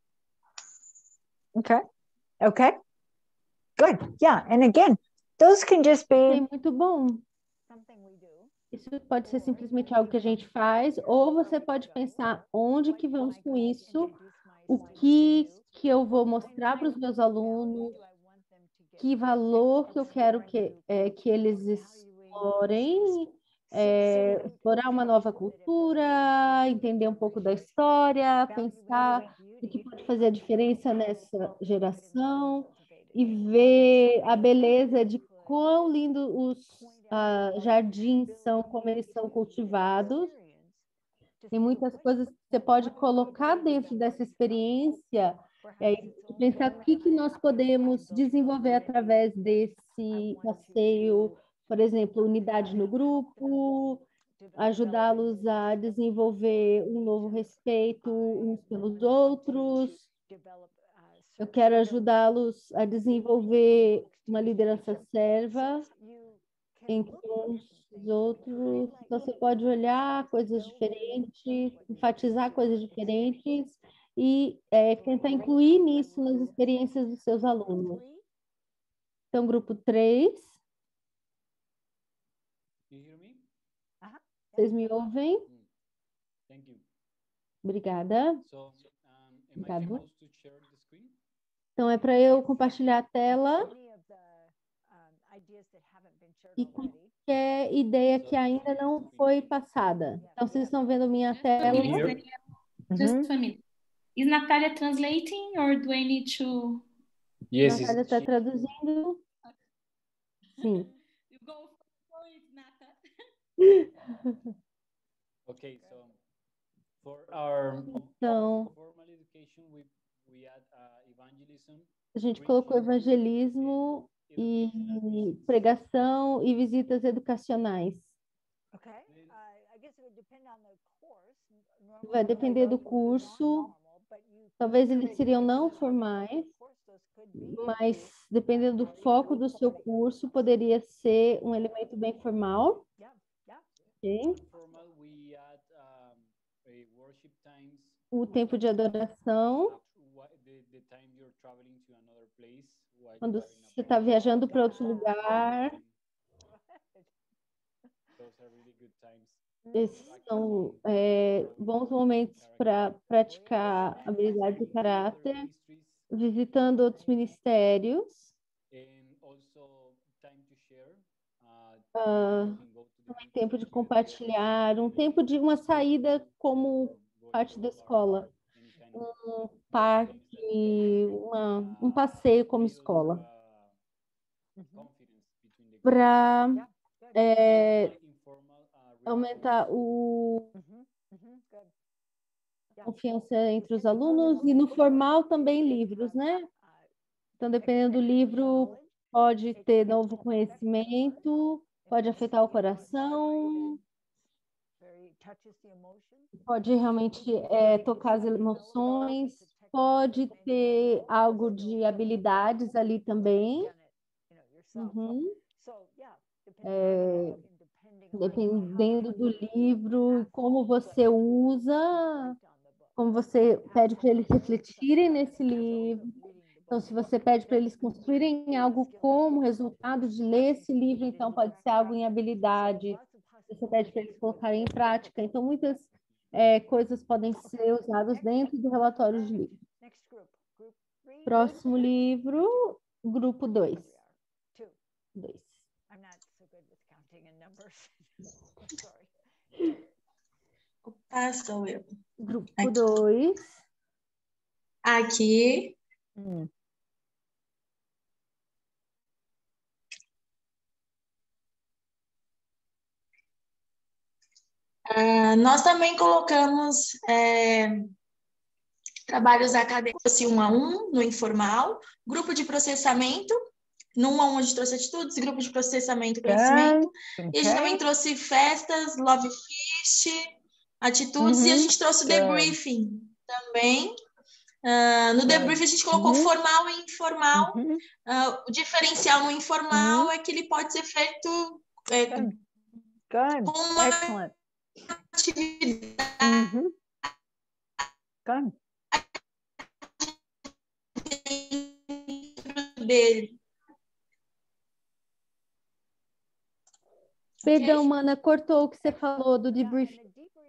Speaker 2: Good. Yeah. And again, those can just be...
Speaker 12: Muito bom. Isso pode ser simplesmente algo que a gente faz, ou você pode pensar onde que vamos com isso, o que eu vou mostrar para os meus alunos, que valor que eu quero que eles explorem, explorar uma nova cultura, entender um pouco da história, pensar o que pode fazer a diferença nessa geração e ver a beleza de quão lindo os jardins são, como eles são cultivados. Tem muitas coisas que você pode colocar dentro dessa experiência e pensar o que nós podemos desenvolver através desse passeio, por exemplo, unidade no grupo, ajudá-los a desenvolver um novo respeito uns pelos outros. Eu quero ajudá-los a desenvolver uma liderança serva entre uns e outros. Então, você pode olhar coisas diferentes, enfatizar coisas diferentes e tentar incluir nisso nas experiências dos seus alunos. Então, grupo 3. Vocês me ouvem? Obrigada. Obrigado. Então, é para eu compartilhar a tela. e qualquer ideia que ainda não foi passada. Então, vocês estão vendo minha tela?
Speaker 1: Just a minute. Is Natalia translating or do I need to?
Speaker 4: Yes,
Speaker 12: Natália está traduzindo. Sim.
Speaker 1: You go for it, Nata.
Speaker 4: Okay, so for our
Speaker 12: Então,
Speaker 4: formal education, we add evangelism.
Speaker 12: a gente colocou evangelismo e pregação e visitas educacionais. Vai depender do curso. Talvez eles seriam não formais, mas dependendo do foco do seu curso, poderia ser um elemento bem formal. Okay. O tempo de adoração. Quando você está viajando para outro lugar. Esses são bons momentos para praticar habilidade de caráter, visitando outros ministérios. Também tempo de compartilhar, um tempo de uma saída como parte da escola, um parque, um passeio como escola. Para aumentar a confiança entre os alunos e no formal também livros, né? Então, dependendo do livro, pode ter novo conhecimento, pode afetar o coração, pode realmente tocar as emoções, pode ter algo de habilidades ali também. Dependendo do livro, como você usa, como você pede para eles refletirem nesse livro. Então, se você pede para eles construírem algo como resultado de ler esse livro, então pode ser algo em habilidade. Você pede para eles colocarem em prática. Então, muitas coisas podem ser usadas dentro do relatório de livro. Próximo livro, grupo 2.
Speaker 11: Sou eu.
Speaker 12: Grupo 2.
Speaker 11: Aqui. Nós também colocamos trabalhos acadêmicos 1 a 1 no informal, grupo de processamento, no 1 a 1 a gente trouxe atitudes, grupo de processamento e conhecimento, e a gente também trouxe festas, love feast, atitudes, e a gente trouxe o debriefing também. No debriefing a gente colocou formal e informal. O diferencial no informal é que ele pode ser feito com uma atividade dele.
Speaker 12: Perdão, Mana, cortou o que você falou do debriefing.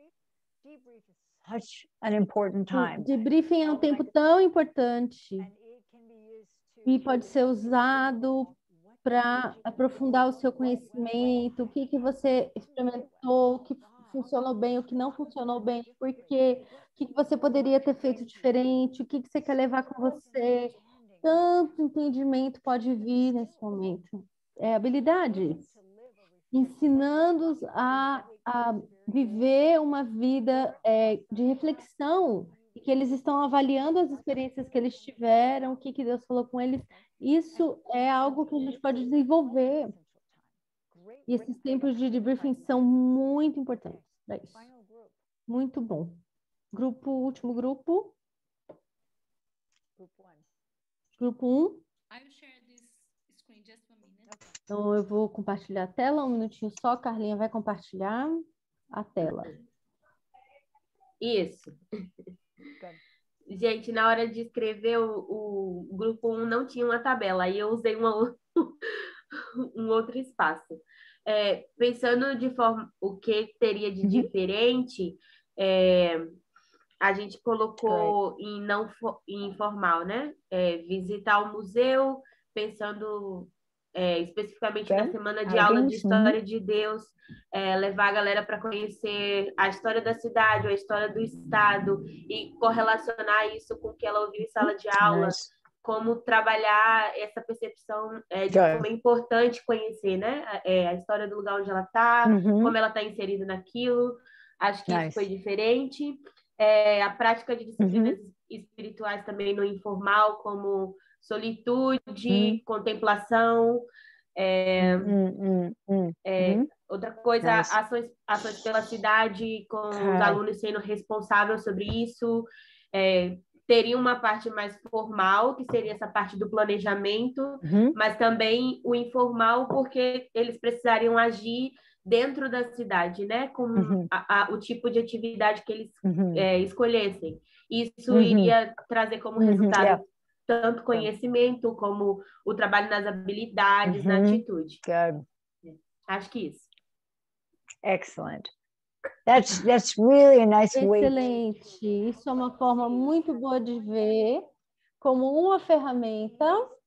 Speaker 2: Such an important time.
Speaker 12: O debriefing é um tempo tão importante e pode ser usado para aprofundar o seu conhecimento, o que você experimentou, o que funcionou bem, o que não funcionou bem, porque o que você poderia ter feito diferente, o que você quer levar com você. Tanto entendimento pode vir nesse momento. Habilidades. Ensinando-os a viver uma vida de reflexão, e que eles estão avaliando as experiências que eles tiveram, o que Deus falou com eles. Isso é algo que a gente pode desenvolver. E esses tempos de debriefing são muito importantes para isso. Muito bom. Último grupo. Grupo 1. Então, eu vou compartilhar a tela, um minutinho só. Carlinha vai compartilhar a tela.
Speaker 9: Isso. Gente, na hora de escrever o grupo 1 não tinha uma tabela, aí eu usei um outro espaço. Pensando de forma o que teria de diferente, a gente colocou em informal, né? Visitar o museu, pensando especificamente na semana de aula de História de Deus, levar a galera para conhecer a história da cidade, ou a história do estado, e correlacionar isso com o que ela ouviu em sala de aula, como trabalhar essa percepção de como é importante conhecer, né? A história do lugar onde ela está, como ela está inserida naquilo. Acho que isso foi diferente. A prática de disciplinas espirituais também no informal, como solitude, contemplação. Outra coisa, ações pela cidade, com os alunos sendo responsáveis sobre isso. Teria uma parte mais formal, que seria essa parte do planejamento, mas também o informal, porque eles precisariam agir dentro da cidade, né? Com o tipo de atividade que eles escolhessem. Isso iria trazer como resultado tanto conhecimento como o trabalho nas habilidades, na atitude. Acho que isso.
Speaker 2: Excellent. That's really a nice way.
Speaker 12: Excelente. Isso é uma forma muito boa de ver como uma ferramenta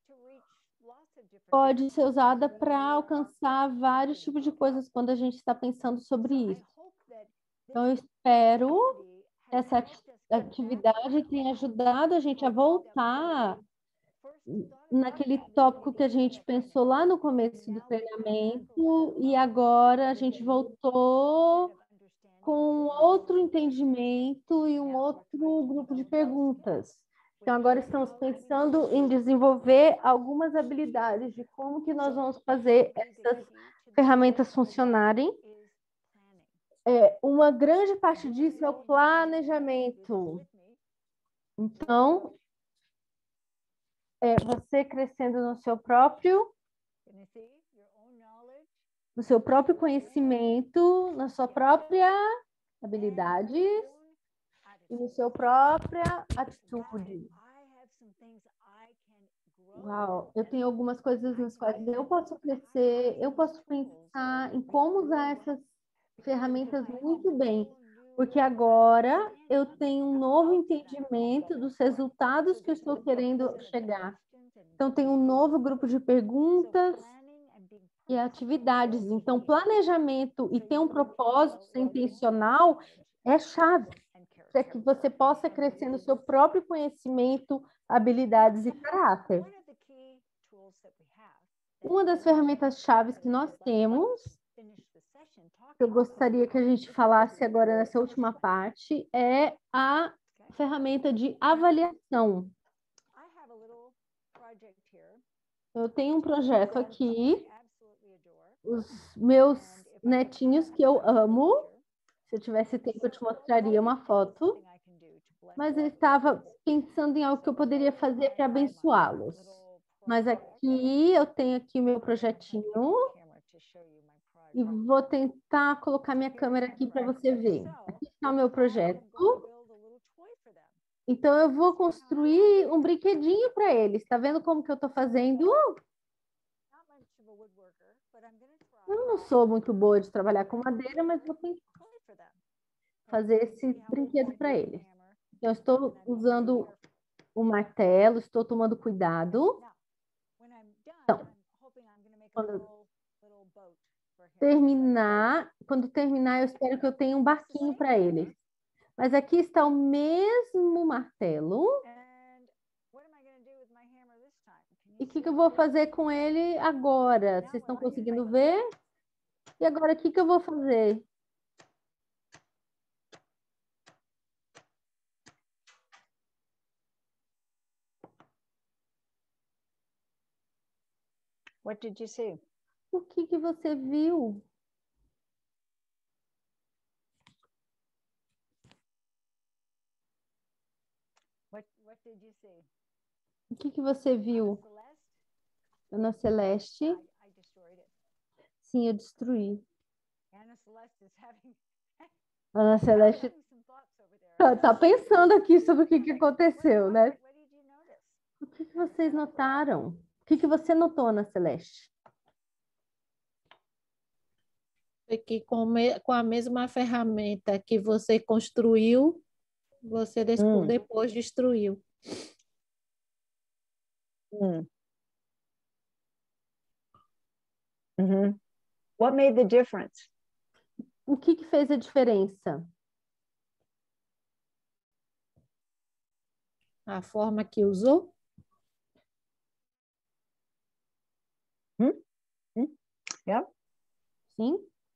Speaker 12: pode ser usada para alcançar vários tipos de coisas quando a gente está pensando sobre isso. Então, eu espero que essa atividade tenha ajudado a gente a voltar naquele tópico que a gente pensou lá no começo do treinamento e agora a gente voltou com outro entendimento e um outro grupo de perguntas. Então, agora estamos pensando em desenvolver algumas habilidades de como que nós vamos fazer essas ferramentas funcionarem. Uma grande parte disso é o planejamento. Então, você crescendo no seu próprio conhecimento, na sua própria habilidade e na sua própria atitude. Uau, eu tenho algumas coisas nas quais eu posso crescer, eu posso pensar em como usar essas ferramentas muito bem, porque agora eu tenho um novo entendimento dos resultados que eu estou querendo chegar. Então, tem um novo grupo de perguntas e atividades. Então, planejamento e ter um propósito, ser intencional, é chave para que você possa crescer no seu próprio conhecimento, habilidades e caráter. Uma das ferramentas chaves que nós temos, que eu gostaria que a gente falasse agora nessa última parte, é a ferramenta de avaliação. Eu tenho um projeto aqui, os meus netinhos que eu amo. Se eu tivesse tempo, eu te mostraria uma foto. Mas eu estava pensando em algo que eu poderia fazer para abençoá-los. Mas aqui, eu tenho aqui meu projetinho. E vou tentar colocar minha câmera aqui para você ver. Aqui está o meu projeto. Então, eu vou construir um brinquedinho para eles. Está vendo como que eu estou fazendo? Eu não sou muito boa de trabalhar com madeira, mas vou tentar fazer esse brinquedo para eles. Então, eu estou usando o martelo, estou tomando cuidado. Então, quando terminar, eu espero que eu tenha um barquinho para eles. Mas aqui está o mesmo martelo. E o que eu vou fazer com ele agora? Vocês estão conseguindo ver? E agora, o que eu vou fazer?
Speaker 2: What did you see?
Speaker 12: O que você viu?
Speaker 2: What did you see?
Speaker 12: O que você viu? Ana Celeste? Sim, eu destruí. Ana Celeste tá pensando aqui sobre o que aconteceu, né? O que vocês notaram? O que você notou, Ana Celeste?
Speaker 8: Foi que com a mesma ferramenta que você construiu, você depois destruiu.
Speaker 2: What made the difference?
Speaker 12: O que fez a diferença? A forma que usou?
Speaker 2: Yeah.
Speaker 12: Sim.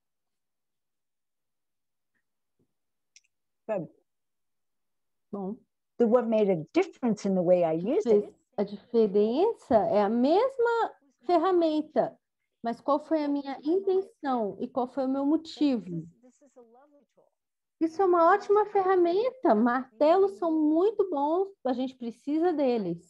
Speaker 2: Good.
Speaker 12: Bom.
Speaker 2: So what made a difference in the way I used it?
Speaker 12: A diferença é a mesma ferramenta, mas qual foi a minha intenção e qual foi o meu motivo? Isso é uma ótima ferramenta. Martelos são muito bons, a gente precisa deles.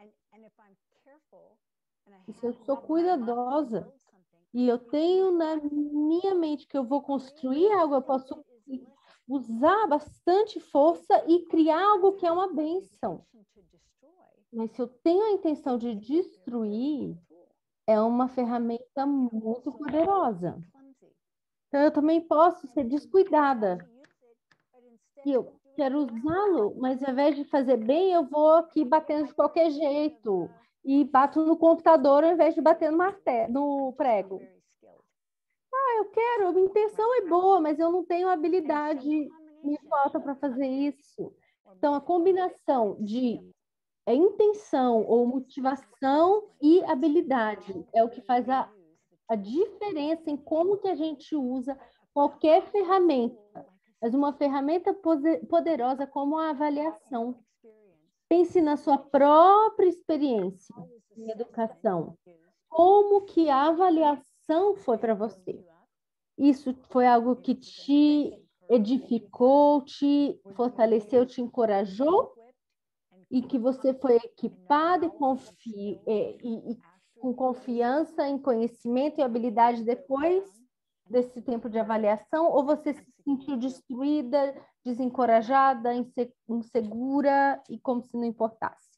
Speaker 12: E se eu sou cuidadosa e eu tenho na minha mente que eu vou construir algo, eu posso usar bastante força e criar algo que é uma bênção. Mas se eu tenho a intenção de destruir, é uma ferramenta muito poderosa. Então, eu também posso ser descuidada. E eu quero usá-lo, mas ao invés de fazer bem, eu vou aqui batendo de qualquer jeito. E bato no computador ao invés de bater no prego. Eu quero, a minha intenção é boa, mas eu não tenho habilidade, me falta para fazer isso. Então, a combinação de intenção ou motivação e habilidade é o que faz a diferença em como que a gente usa qualquer ferramenta. Mas uma ferramenta poderosa como a avaliação. Pense na sua própria experiência em educação. Como que a avaliação foi para você? Isso foi algo que te edificou, te fortaleceu, te encorajou? E que você foi equipado e com confiança em conhecimento e habilidade depois desse tempo de avaliação? Ou você se sentiu destruída, desencorajada, insegura e como se não importasse?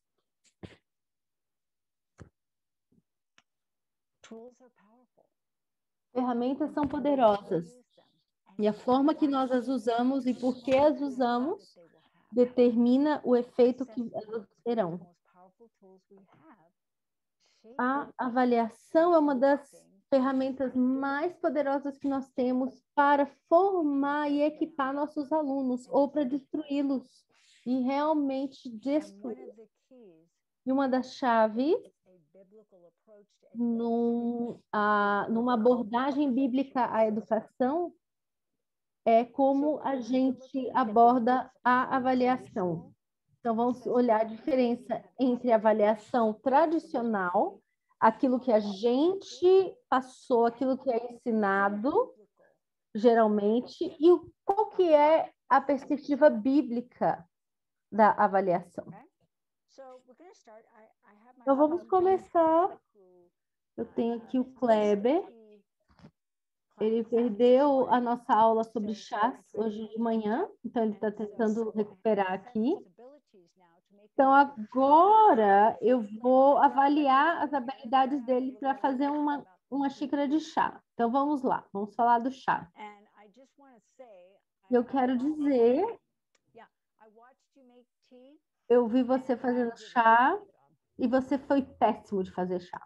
Speaker 12: Ferramentas são poderosas. E a forma que nós as usamos e por que as usamos determina o efeito que elas terão. A avaliação é uma das ferramentas mais poderosas que nós temos para formar e equipar nossos alunos ou para destruí-los e realmente destruir. E uma das chaves numa abordagem bíblica à educação é como a gente aborda a avaliação. Então, vamos olhar a diferença entre a avaliação tradicional, aquilo que a gente passou, aquilo que é ensinado, geralmente, e qual que é a perspectiva bíblica da avaliação. Então, vamos começar. Eu tenho aqui o Kleber. Ele perdeu a nossa aula sobre chás hoje de manhã, então ele está tentando recuperar aqui. Então, agora eu vou avaliar as habilidades dele para fazer uma xícara de chá. Então, vamos lá, vamos falar do chá. Eu quero dizer, eu vi você fazendo chá e você foi péssimo de fazer chá.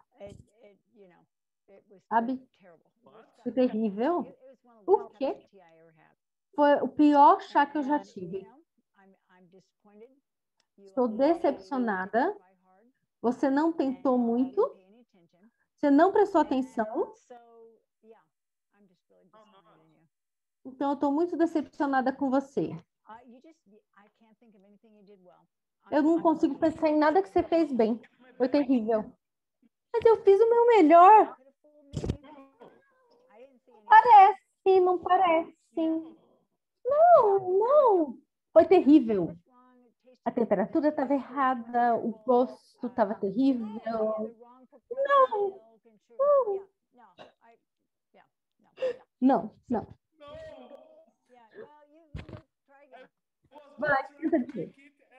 Speaker 12: Sabe? Foi terrível. Por quê? Foi o pior chá que eu já tive. Estou decepcionada. Você não tentou muito. Você não prestou atenção. Então, eu estou muito decepcionada com você. Eu não consigo pensar em nada que você fez bem. Foi terrível. Mas eu fiz o meu melhor. Parece, não parece. Não. Foi terrível. A temperatura estava errada, o gosto estava terrível. Não. Vai, tenta dizer.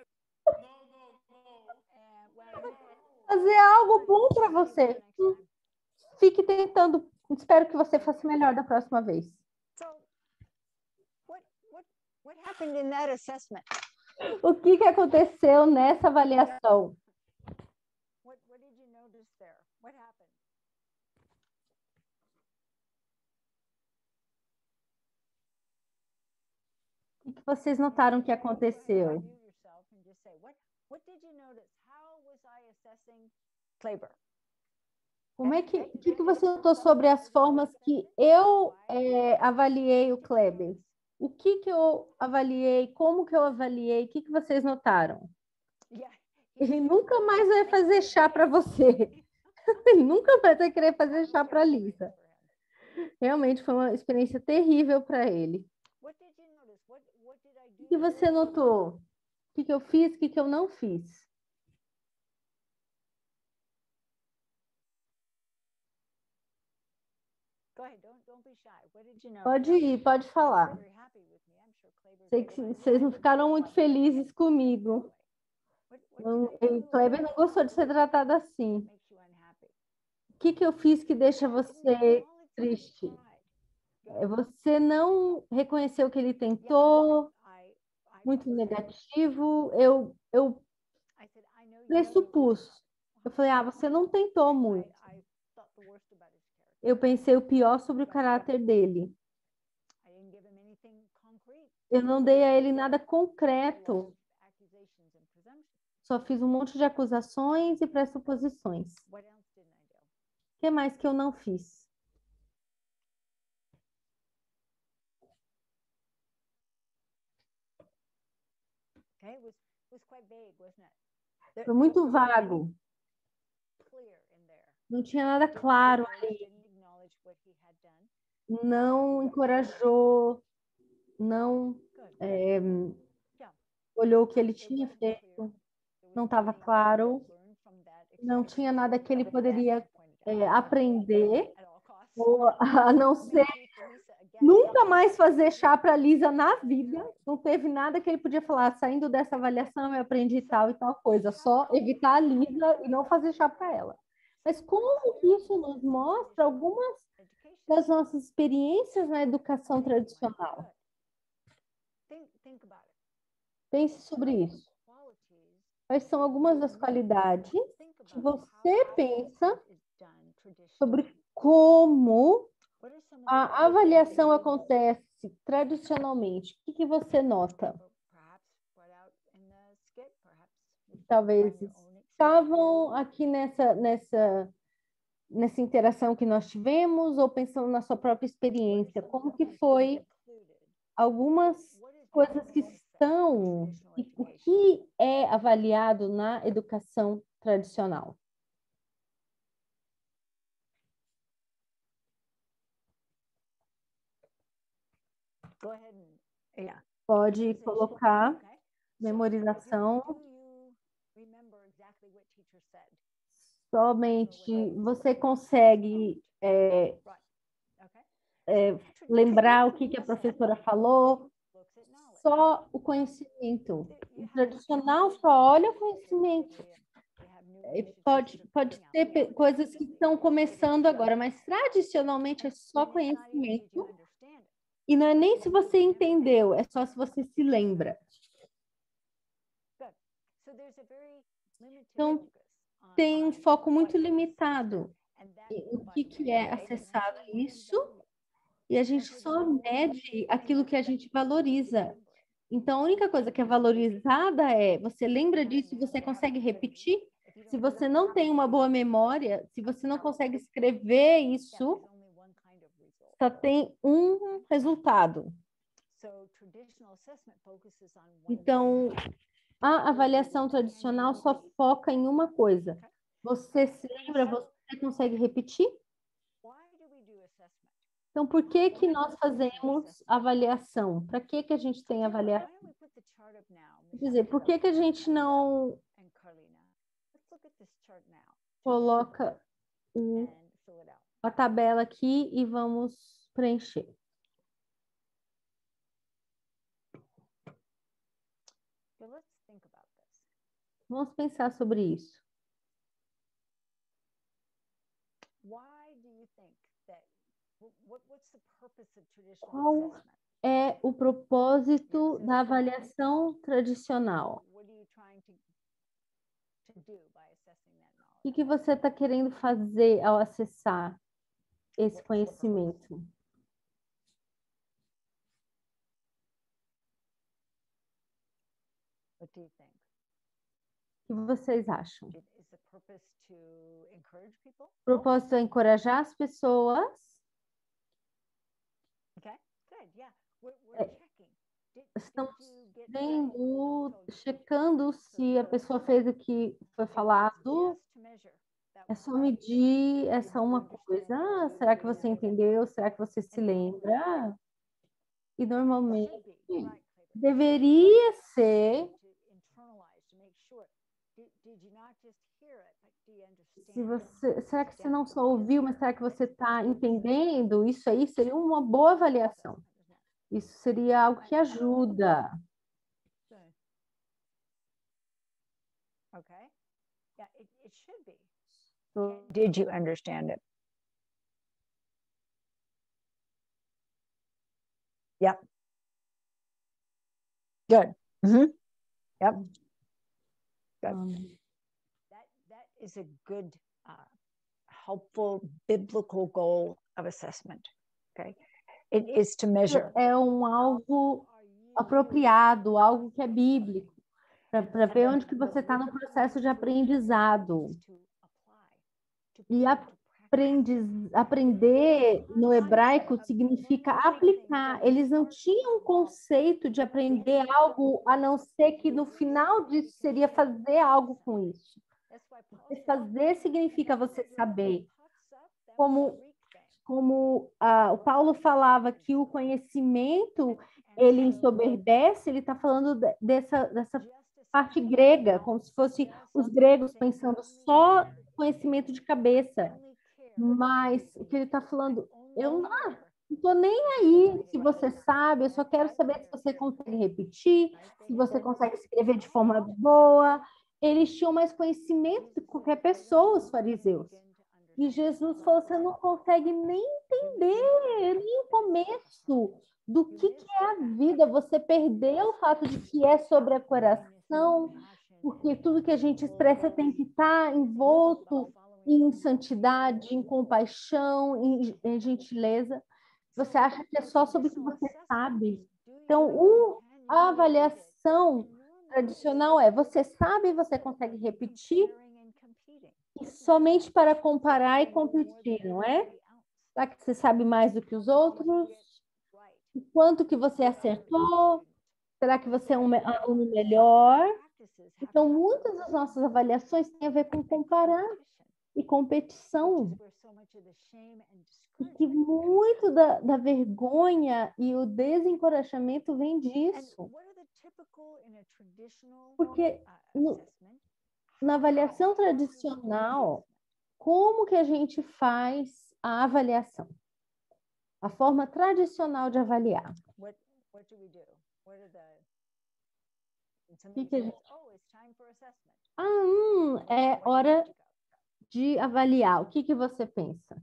Speaker 12: Fazer algo bom para você. Fique tentando. Espero que você faça melhor da próxima vez. O que aconteceu nessa avaliação? vocês notaram que aconteceu? Como é que, o que você notou sobre as formas que eu avaliei o Kleber? O que eu avaliei, como que eu avaliei, o que vocês notaram? Ele nunca mais vai fazer chá para você. Ele nunca mais vai querer fazer chá para a Lisa. Realmente foi uma experiência terrível para ele. O que você notou? O que eu fiz, o que eu não fiz? Pode ir, pode falar. Sei que vocês não ficaram muito felizes comigo. O Kleber não gostou de ser tratado assim. O que eu fiz que deixa você triste? Você não reconheceu que ele tentou, muito negativo. Eu pressupus. Eu falei, você não tentou muito. Eu pensei o pior sobre o caráter dele. Eu não dei a ele nada concreto. Só fiz um monte de acusações e pressuposições. O que mais que eu não fiz? Foi muito vago. Não tinha nada claro ali. Não encorajou, não olhou o que ele tinha feito, não estava claro, não tinha nada que ele poderia aprender, ou a não ser nunca mais fazer chá para a Lisa na vida. Não teve nada que ele podia falar, saindo dessa avaliação eu aprendi tal e tal coisa, só evitar a Lisa e não fazer chá para ela. Mas como isso nos mostra algumas das nossas experiências na educação tradicional? Pense sobre isso. Quais são algumas das qualidades que você pensa sobre como a avaliação acontece tradicionalmente? O que você nota? Talvez estavam aqui nessa interação que nós tivemos ou pensando na sua própria experiência. Como que foi algumas coisas que estão e o que é avaliado na educação tradicional? Pode colocar memorização. Somente você consegue lembrar o que a professora falou, só o conhecimento. O tradicional só olha o conhecimento. Pode ter coisas que estão começando agora, mas tradicionalmente é só conhecimento. E não é nem se você entendeu, é só se você se lembra. Então, tem um foco muito limitado em o que é acessado isso, e a gente só mede aquilo que a gente valoriza. Então, a única coisa que é valorizada é você lembra disso e você consegue repetir. Se você não tem uma boa memória, se você não consegue escrever isso, só tem um resultado. Então, a avaliação tradicional só foca em uma coisa. Você se lembra, você consegue repetir? Então, por que nós fazemos avaliação? Para que a gente tem avaliação? Quer dizer, por que a gente não coloca a tabela aqui e vamos preencher? Vamos pensar sobre isso. Qual é o propósito da avaliação tradicional? O que você está querendo fazer ao acessar esse conhecimento? O que vocês acham?
Speaker 2: Is the purpose to encourage people?
Speaker 12: O propósito é encorajar as pessoas.
Speaker 2: Okay, good, yeah. We're checking.
Speaker 12: Estamos vendo, checando se a pessoa fez o que foi falado. É só medir essa uma coisa. Ah, será que você entendeu? Será que você se lembra? E normalmente deveria ser. Será que você não só ouviu, mas será que você está entendendo? Isso aí seria uma boa avaliação. Isso seria algo que ajuda.
Speaker 2: Okay. Yeah, it should be. Did you understand it? Yep. Good. Mm-hmm. Yep. Good. That is a good, helpful biblical goal of assessment. Okay. It is to measure.
Speaker 12: É algo apropriado, algo que é bíblico, para ver onde que você está no processo de aprendizado. E aprender no hebraico significa aplicar. Eles não tinham um conceito de aprender algo, a não ser que no final disso seria fazer algo com isso. Fazer significa você saber. Como o Paulo falava que o conhecimento, ele ensoberbece, ele está falando dessa parte grega, como se fosse os gregos pensando só conhecimento de cabeça. Mas o que ele está falando, eu não estou nem aí se você sabe, eu só quero saber se você consegue repetir, se você consegue escrever de forma boa. Eles tinham mais conhecimento do que qualquer pessoa, os fariseus. E Jesus falou, você não consegue nem entender, nem o começo do que é a vida. Você perdeu o fato de que é sobre o coração, porque tudo que a gente expressa tem que estar envolto em santidade, em compaixão, em gentileza. Você acha que é só sobre o que você sabe. Então, a avaliação tradicional é, você sabe e você consegue repetir, e somente para comparar e competir, não é? Será que você sabe mais do que os outros? O quanto que você acertou? Será que você é um aluno melhor? Então, muitas das nossas avaliações têm a ver com comparar e competição. E que muito da vergonha e o desencorajamento vem disso. Porque na avaliação tradicional, como que a gente faz a avaliação? A forma tradicional de avaliar. O que a gente... é hora de avaliar. O que você pensa?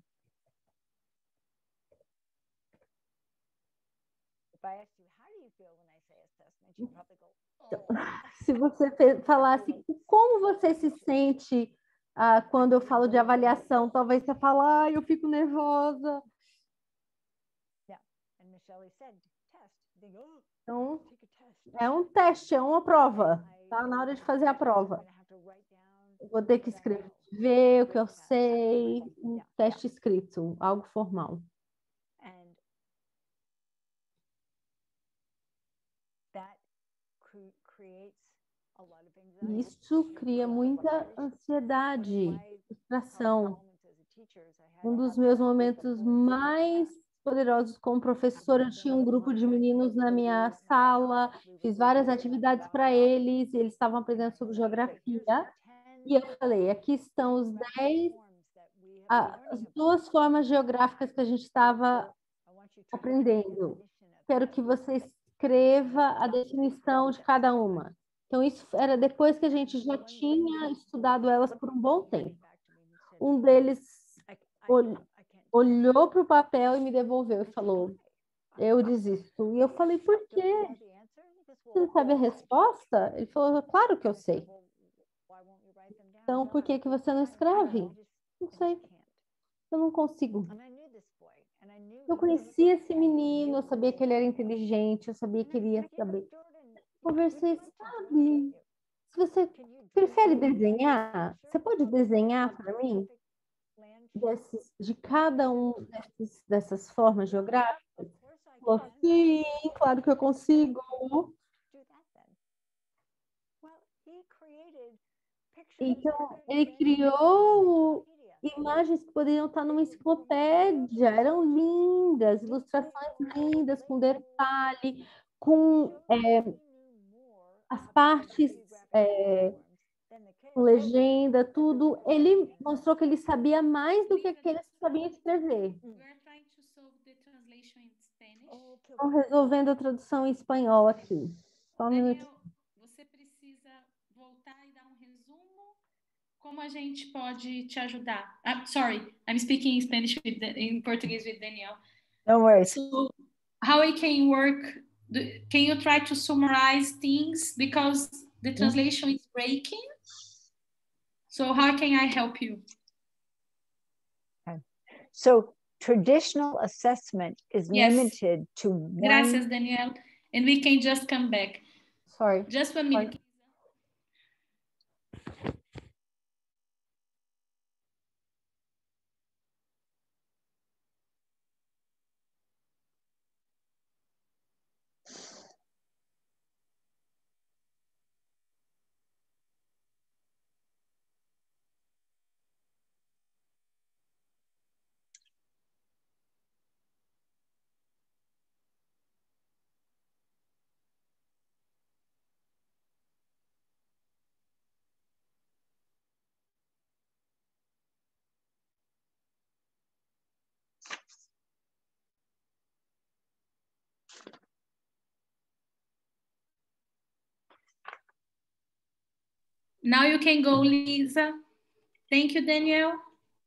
Speaker 12: Se você falasse como você se sente quando eu falo de avaliação, talvez você fale, eu fico nervosa. Então, é um teste, é uma prova. Tá na hora de fazer a prova. Eu vou ter que escrever o que eu sei, um teste escrito, algo formal. Isso cria muita ansiedade, frustração. Um dos meus momentos mais poderosos como professora, eu tinha um grupo de meninos na minha sala, fiz várias atividades para eles, e eles estavam aprendendo sobre geografia, e eu falei, aqui estão os 10, as 2 formas geográficas que a gente estava aprendendo. Quero que você escreva a definição de cada uma. Então, isso era depois que a gente já tinha estudado elas por um bom tempo. Um deles olhou para o papel e me devolveu e falou, eu desisto. E eu falei, por quê? Você sabe a resposta? Ele falou, claro que eu sei. Então, por que você não escreve? Não sei. Eu não consigo. Eu conhecia esse menino, eu sabia que ele era inteligente, eu sabia que ele ia saber. Conversei, Se você prefere desenhar, você pode desenhar para mim de cada dessas formas geográficas? Falou, sim, claro que eu consigo. Então, ele criou imagens que poderiam estar numa enciclopédia, eram lindas, ilustrações lindas, com detalhe, com as partes, com legenda, tudo. Ele mostrou que ele sabia mais do que aqueles que sabiam escrever. Estão resolvendo a tradução em espanhol aqui. Só um minuto.
Speaker 1: Você precisa voltar e dar um resumo. Como a gente pode te ajudar? Sorry, I'm speaking in Spanish in Portuguese with Daniel.
Speaker 2: No worries.
Speaker 1: So, how we can work? Can you try to summarize things because the translation is breaking? So how can I help you?
Speaker 2: Okay. So traditional assessment is limited to one.
Speaker 1: Gracias, Daniel. And we can just come back.
Speaker 12: Sorry.
Speaker 1: Just 1 minute. Now you can go, Lisa. Thank you, Daniel.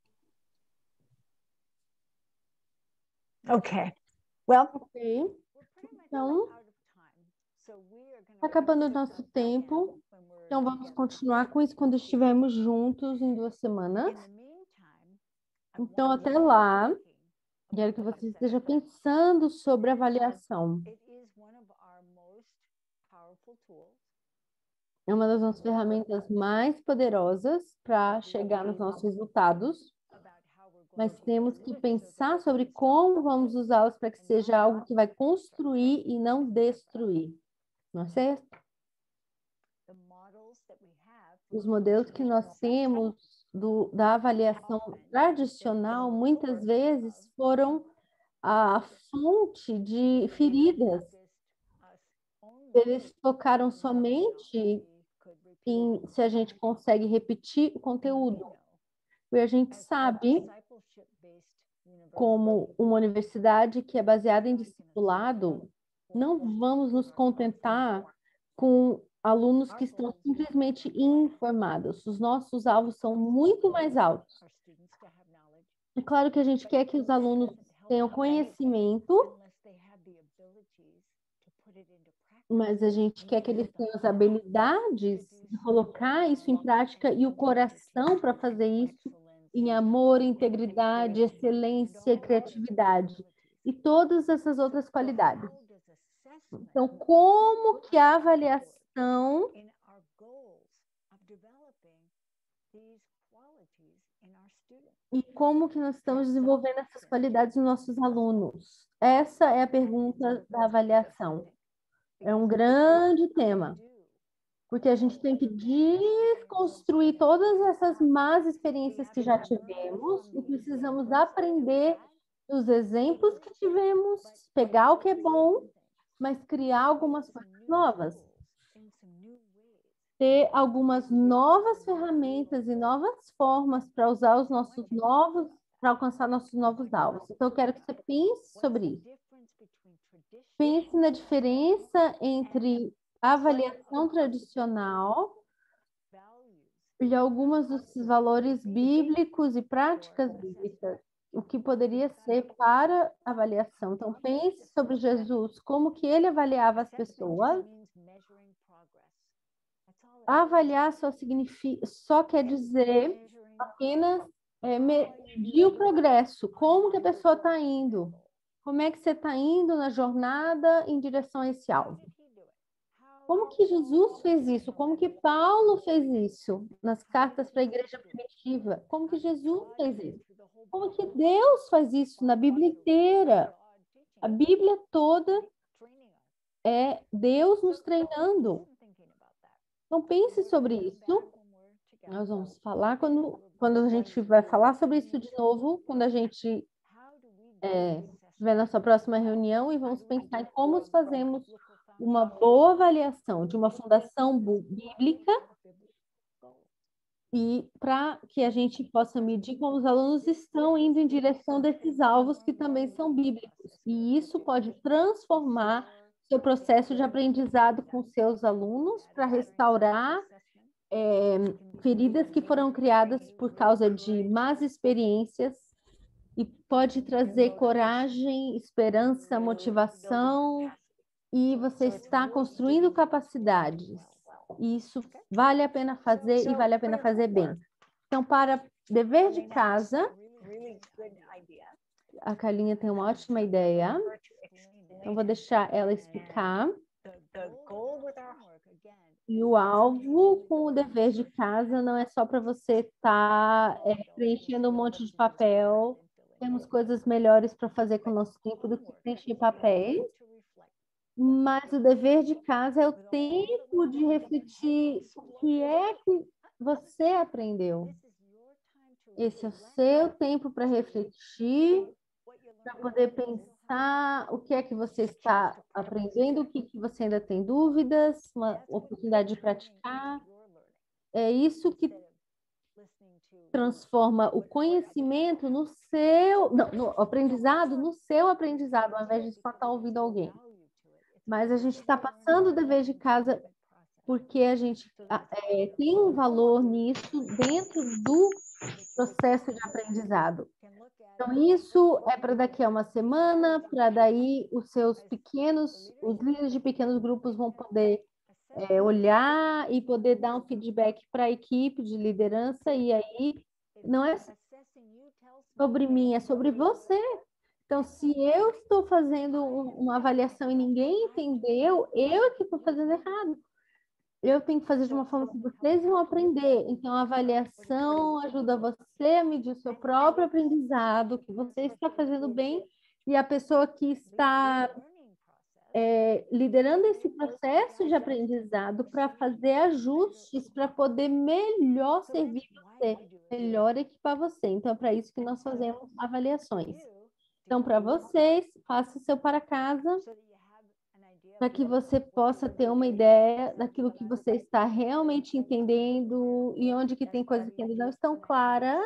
Speaker 2: Okay. Well,
Speaker 12: então, está acabando o nosso tempo. Então, vamos continuar com isso quando estivermos juntos em 2 semanas. Então, até lá, quero que você esteja pensando sobre avaliação. É uma das nossas ferramentas mais poderosas para chegar nos nossos resultados, mas temos que pensar sobre como vamos usá-los para que seja algo que vai construir e não destruir. Não é certo? Os modelos que nós temos da avaliação tradicional, muitas vezes foram a fonte de feridas. Eles focaram somente em se a gente consegue repetir o conteúdo. E a gente sabe, como uma universidade que é baseada em discipulado, não vamos nos contentar com alunos que estão simplesmente informados. Os nossos alvos são muito mais altos. É claro que a gente quer que os alunos tenham conhecimento, mas a gente quer que eles tenham as habilidades de colocar isso em prática e o coração para fazer isso em amor, integridade, excelência e criatividade. E todas essas outras qualidades. Então, como que a avaliação e como que nós estamos desenvolvendo essas qualidades nos nossos alunos? Essa é a pergunta da avaliação. É um grande tema, porque a gente tem que desconstruir todas essas más experiências que já tivemos e precisamos aprender dos exemplos que tivemos, pegar o que é bom, mas criar algumas coisas novas. Ter algumas novas ferramentas e novas formas para usar os nossos novos, para alcançar nossos novos alvos. Então, eu quero que você pense sobre isso. Pense na diferença entre a avaliação tradicional e alguns desses valores bíblicos e práticas bíblicas, o que poderia ser para avaliação. Então, pense sobre Jesus, como que ele avaliava as pessoas. Avaliar só quer dizer apenas medir o progresso, como que a pessoa está indo. Como é que você está indo na jornada em direção a esse alvo? Como que Jesus fez isso? Como que Paulo fez isso nas cartas para a igreja primitiva? Como que Jesus fez isso? Como que Deus faz isso na Bíblia inteira? A Bíblia toda é Deus nos treinando. Então pense sobre isso. Nós vamos falar quando a gente vai falar sobre isso de novo, quando a gente tiver nossa próxima reunião, e vamos pensar em como fazemos uma boa avaliação de uma fundação bíblica e para que a gente possa medir como os alunos estão indo em direção desses alvos que também são bíblicos. E isso pode transformar seu processo de aprendizado com seus alunos para restaurar feridas que foram criadas por causa de más experiências, e pode trazer coragem, esperança, motivação, e você está construindo capacidades. E isso vale a pena fazer, e vale a pena fazer bem. Então, para dever de casa, a Carlinha tem uma ótima ideia. Então, vou deixar ela explicar. E o alvo com o dever de casa não é só para você estar preenchendo um monte de papel. Temos coisas melhores para fazer com o nosso tempo do que preencher papéis. Mas o dever de casa é o tempo de refletir o que é que você aprendeu. Esse é o seu tempo para refletir, para poder pensar o que é que você está aprendendo, o que você ainda tem dúvidas, uma oportunidade de praticar. É isso que transforma o conhecimento no seu, não, no aprendizado, no seu aprendizado, ao invés de só estar ouvindo alguém. Mas a gente está passando o dever de casa porque a gente tem um valor nisso dentro do processo de aprendizado. Então, isso é para daqui a uma semana, para daí os líderes de pequenos grupos vão poder olhar e poder dar um feedback para a equipe de liderança, e aí não é sobre mim, é sobre você. Então, se eu estou fazendo uma avaliação e ninguém entendeu, eu é que estou fazendo errado. Eu tenho que fazer de uma forma que vocês vão aprender. Então, a avaliação ajuda você a medir o seu próprio aprendizado, que você está fazendo bem, e a pessoa que está liderando esse processo de aprendizado para fazer ajustes para poder melhor servir você, melhor equipar você. Então, é para isso que nós fazemos avaliações. Então, para vocês, faça o seu para casa, para que você possa ter uma ideia daquilo que você está realmente entendendo e onde que tem coisas que ainda não estão claras.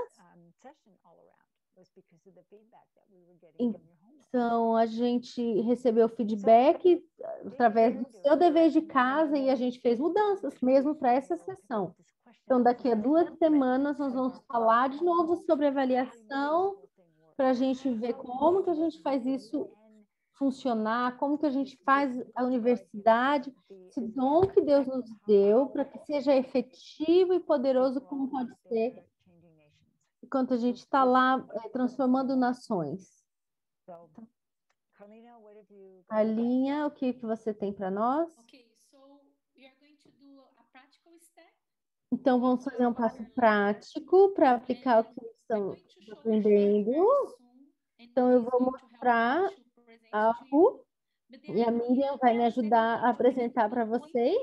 Speaker 12: Então, a gente recebeu feedback através do seu dever de casa e a gente fez mudanças mesmo para essa sessão. Então, daqui a 2 semanas, nós vamos falar de novo sobre avaliação, para a gente ver como que a gente faz isso funcionar, como que a gente faz a universidade, esse dom que Deus nos deu, para que seja efetivo e poderoso como pode ser, enquanto a gente está lá transformando nações. Carlinha, o que você tem para nós? Então, vamos fazer um passo prático para aplicar o que estamos aprendendo. Então, eu vou mostrar algo e a Miriam vai me ajudar a apresentar para vocês.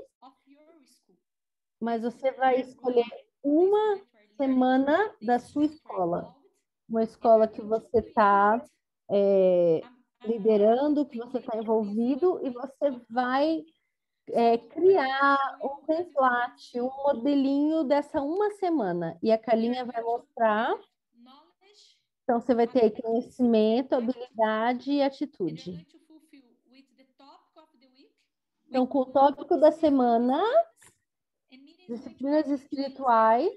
Speaker 12: Mas você vai escolher uma semana da sua escola. Uma escola que você está liderando, que você está envolvido, e você vai criar um template, um modelinho dessa uma semana. E a Carlinha vai mostrar. Então, você vai ter conhecimento, habilidade e atitude. Então, com o tópico da semana, disciplinas espirituais,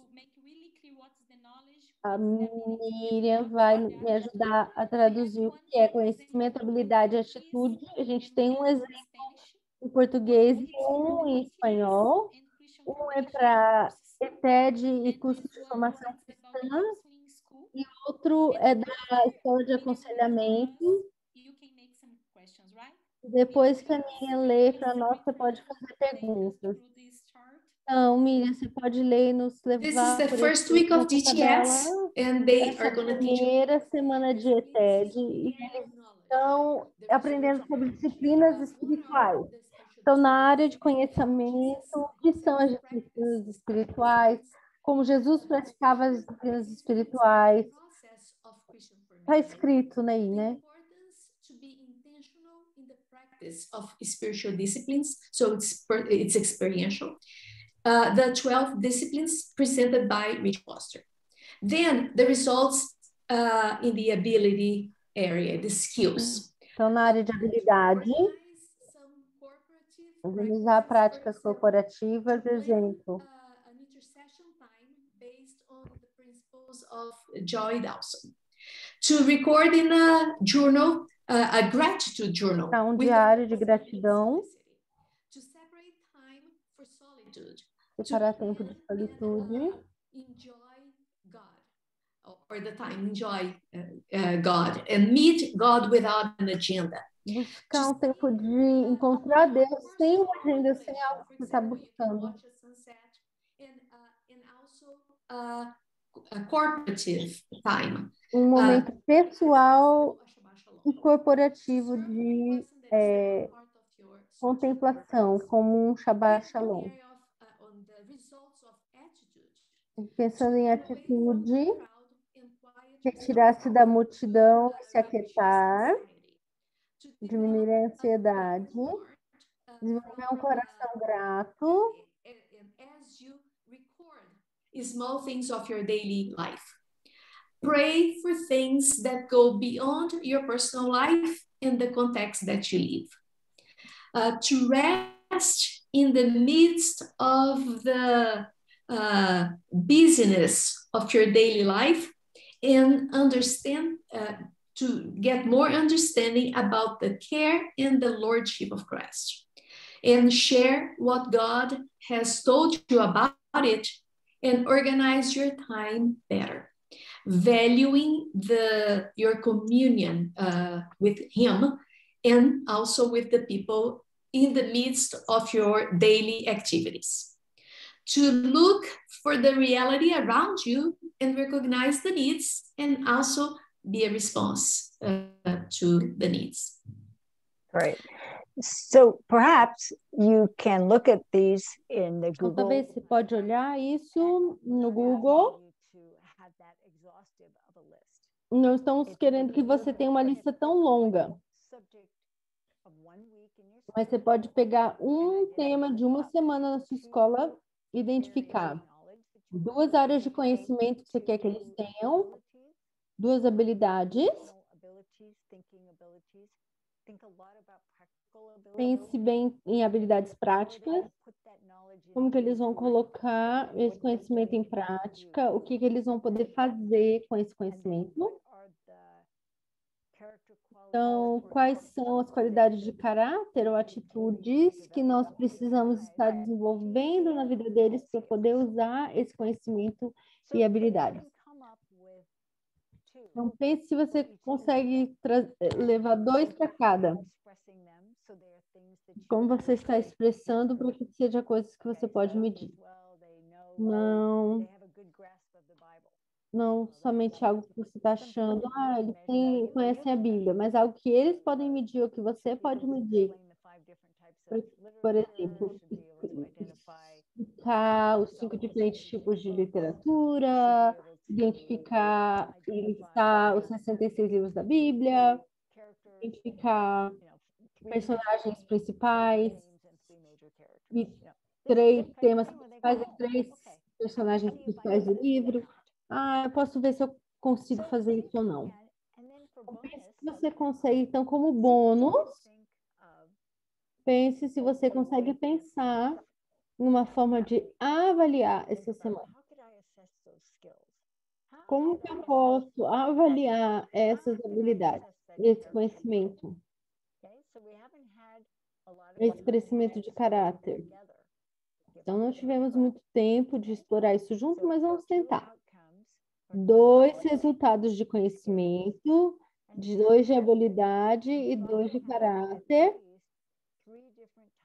Speaker 12: a Miriam vai me ajudar a traduzir o que é conhecimento, habilidade e atitude. A gente tem um exemplo em português e um em espanhol. Um é para ETED e curso de formação cristã, e outro é da escola de aconselhamento. Depois que a Miriam lê para nós, você pode fazer perguntas. Então, Miriam, você pode ler e nos
Speaker 13: This is
Speaker 12: levar
Speaker 13: the
Speaker 12: por
Speaker 13: first week of
Speaker 12: essa tabela.
Speaker 13: DTS, and they
Speaker 12: Essa
Speaker 13: are going to teach you
Speaker 12: primeira semana de ETED, e eles estão aprendendo sobre disciplinas espirituais. Então, na área de conhecimento, o que são as disciplinas espirituais, como Jesus praticava as disciplinas espirituais. Está escrito aí, né?
Speaker 13: of spiritual disciplines, so it's experiential. The 12 disciplines presented by Rich Foster. Then the results in the ability area, the skills.
Speaker 12: Então, na área de habilidade, organizar práticas corporativas, exemplo.
Speaker 13: An intercession time based on the principles of Joy Dawson. To record in a journal, a gratitude journal.
Speaker 12: Então, diário de gratidão.
Speaker 13: To separate time for solitude.
Speaker 12: Separar tempo de solitude.
Speaker 13: Enjoy God, or the time, enjoy God, and meet God without an agenda.
Speaker 12: Buscar um tempo de encontrar Deus sem uma agenda, sem algo que você está buscando.
Speaker 13: And also a corporative time.
Speaker 12: Um momento pessoal e corporativo de contemplação, como um Shabbat Shalom. Pensando em atitude, retirar-se da multidão e se aquietar, diminuir a ansiedade, desenvolver um coração grato.
Speaker 13: Small things of your daily life. Pray for things that go beyond your personal life and the context that you live. To rest in the midst of the busyness of your daily life and understand, to get more understanding about the care and the lordship of Christ. And share what God has told you about it and organize your time better. Valuing your communion with Him and also with the people in the midst of your daily activities. To look for the reality around you and recognize the needs and also be a response to the needs.
Speaker 2: Right. So perhaps you can look at these in the
Speaker 12: Então,
Speaker 2: Google.
Speaker 12: talvez você pode olhar isso no Google. Não estamos querendo que você tenha uma lista tão longa. Mas você pode pegar um tema de uma semana na sua escola, identificar 2 áreas de conhecimento que você quer que eles tenham, 2 habilidades. Pense bem em habilidades práticas, como que eles vão colocar esse conhecimento em prática, o que eles vão poder fazer com esse conhecimento. Então, quais são as qualidades de caráter ou atitudes que nós precisamos estar desenvolvendo na vida deles para poder usar esse conhecimento e habilidades. Então, pense se você consegue levar 2 para cada. Como você está expressando para que seja coisas que você pode medir. Não somente algo que você está achando, eles conhecem a Bíblia, mas algo que eles podem medir ou que você pode medir. Por exemplo, explicar os 5 diferentes tipos de literatura, identificar e listar os 66 livros da Bíblia, identificar personagens principais e 3 temas principais e 3 personagens principais do livro. Eu posso ver se eu consigo fazer isso ou não. Pense se você consegue, então, como bônus, pense se você consegue pensar em uma forma de avaliar essa semana. Como que eu posso avaliar essas habilidades, esse conhecimento? Esse crescimento de caráter. Então, não tivemos muito tempo de explorar isso junto, mas vamos tentar. 2 resultados de conhecimento, 2 de habilidade e 2 de caráter.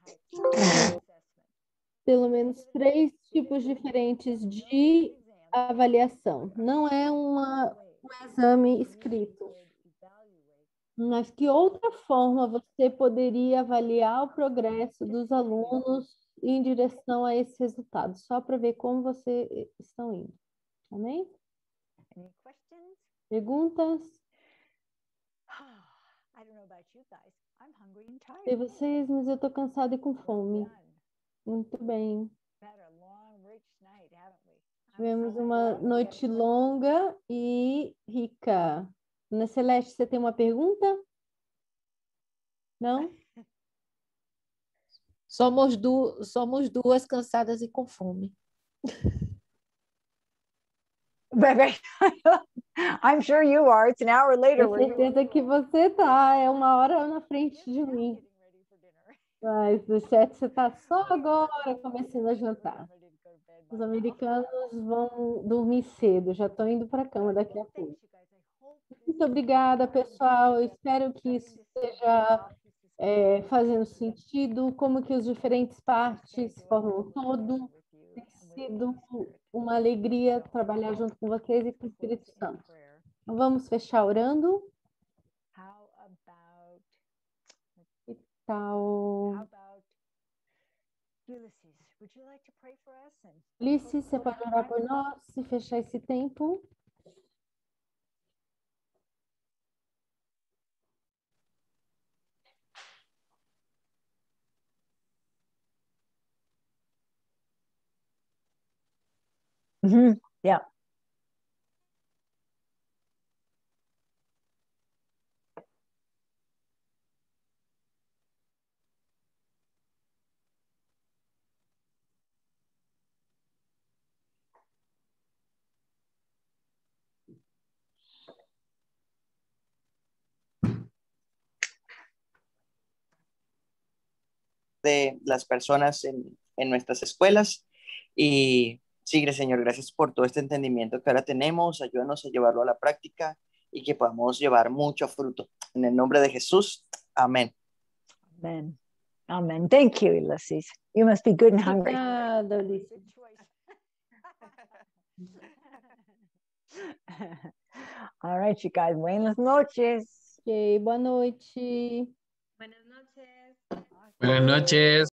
Speaker 12: pelo menos 3 tipos diferentes de avaliação. Não é um exame escrito. Mas que outra forma você poderia avaliar o progresso dos alunos em direção a esse resultado? Só para ver como vocês estão indo. Amém? Perguntas? Sei vocês, mas eu estou cansada e com fome. Muito bem. Tivemos uma noite longa e rica. Ana Celeste, você tem uma pergunta? Não?
Speaker 8: Somos duas cansadas e com fome.
Speaker 2: I'm sure you are. It's an hour later.
Speaker 12: Tenho certeza que você tá. É 1 hora na frente de mim. Mas no chat você tá só agora começando a jantar. Os americanos vão dormir cedo. Já estão indo para a cama daqui a pouco. Muito obrigada, pessoal. Eu espero que isso esteja fazendo sentido. Como que as diferentes partes formam um todo. Tem sido uma alegria trabalhar junto com vocês e com o Espírito Santo. Então, vamos fechar orando. Que tal? Ulisses, você pode orar por nós e fechar esse tempo?
Speaker 2: Yeah.
Speaker 14: De las personas en nuestras escuelas. Y sí, Señor, gracias por todo este entendimiento que ahora tenemos. Ayúdanos a llevarlo a la práctica y que podamos llevar mucho fruto. En el nombre de Jesús, amén.
Speaker 2: Amen. Amen. Thank you, Ulysses. You must be good and hungry.
Speaker 12: Obrigada, Ulisses.
Speaker 2: All right, you guys. Buenas noches.
Speaker 12: Ok, boa noite.
Speaker 11: Buenas noches.
Speaker 15: Buenas noches.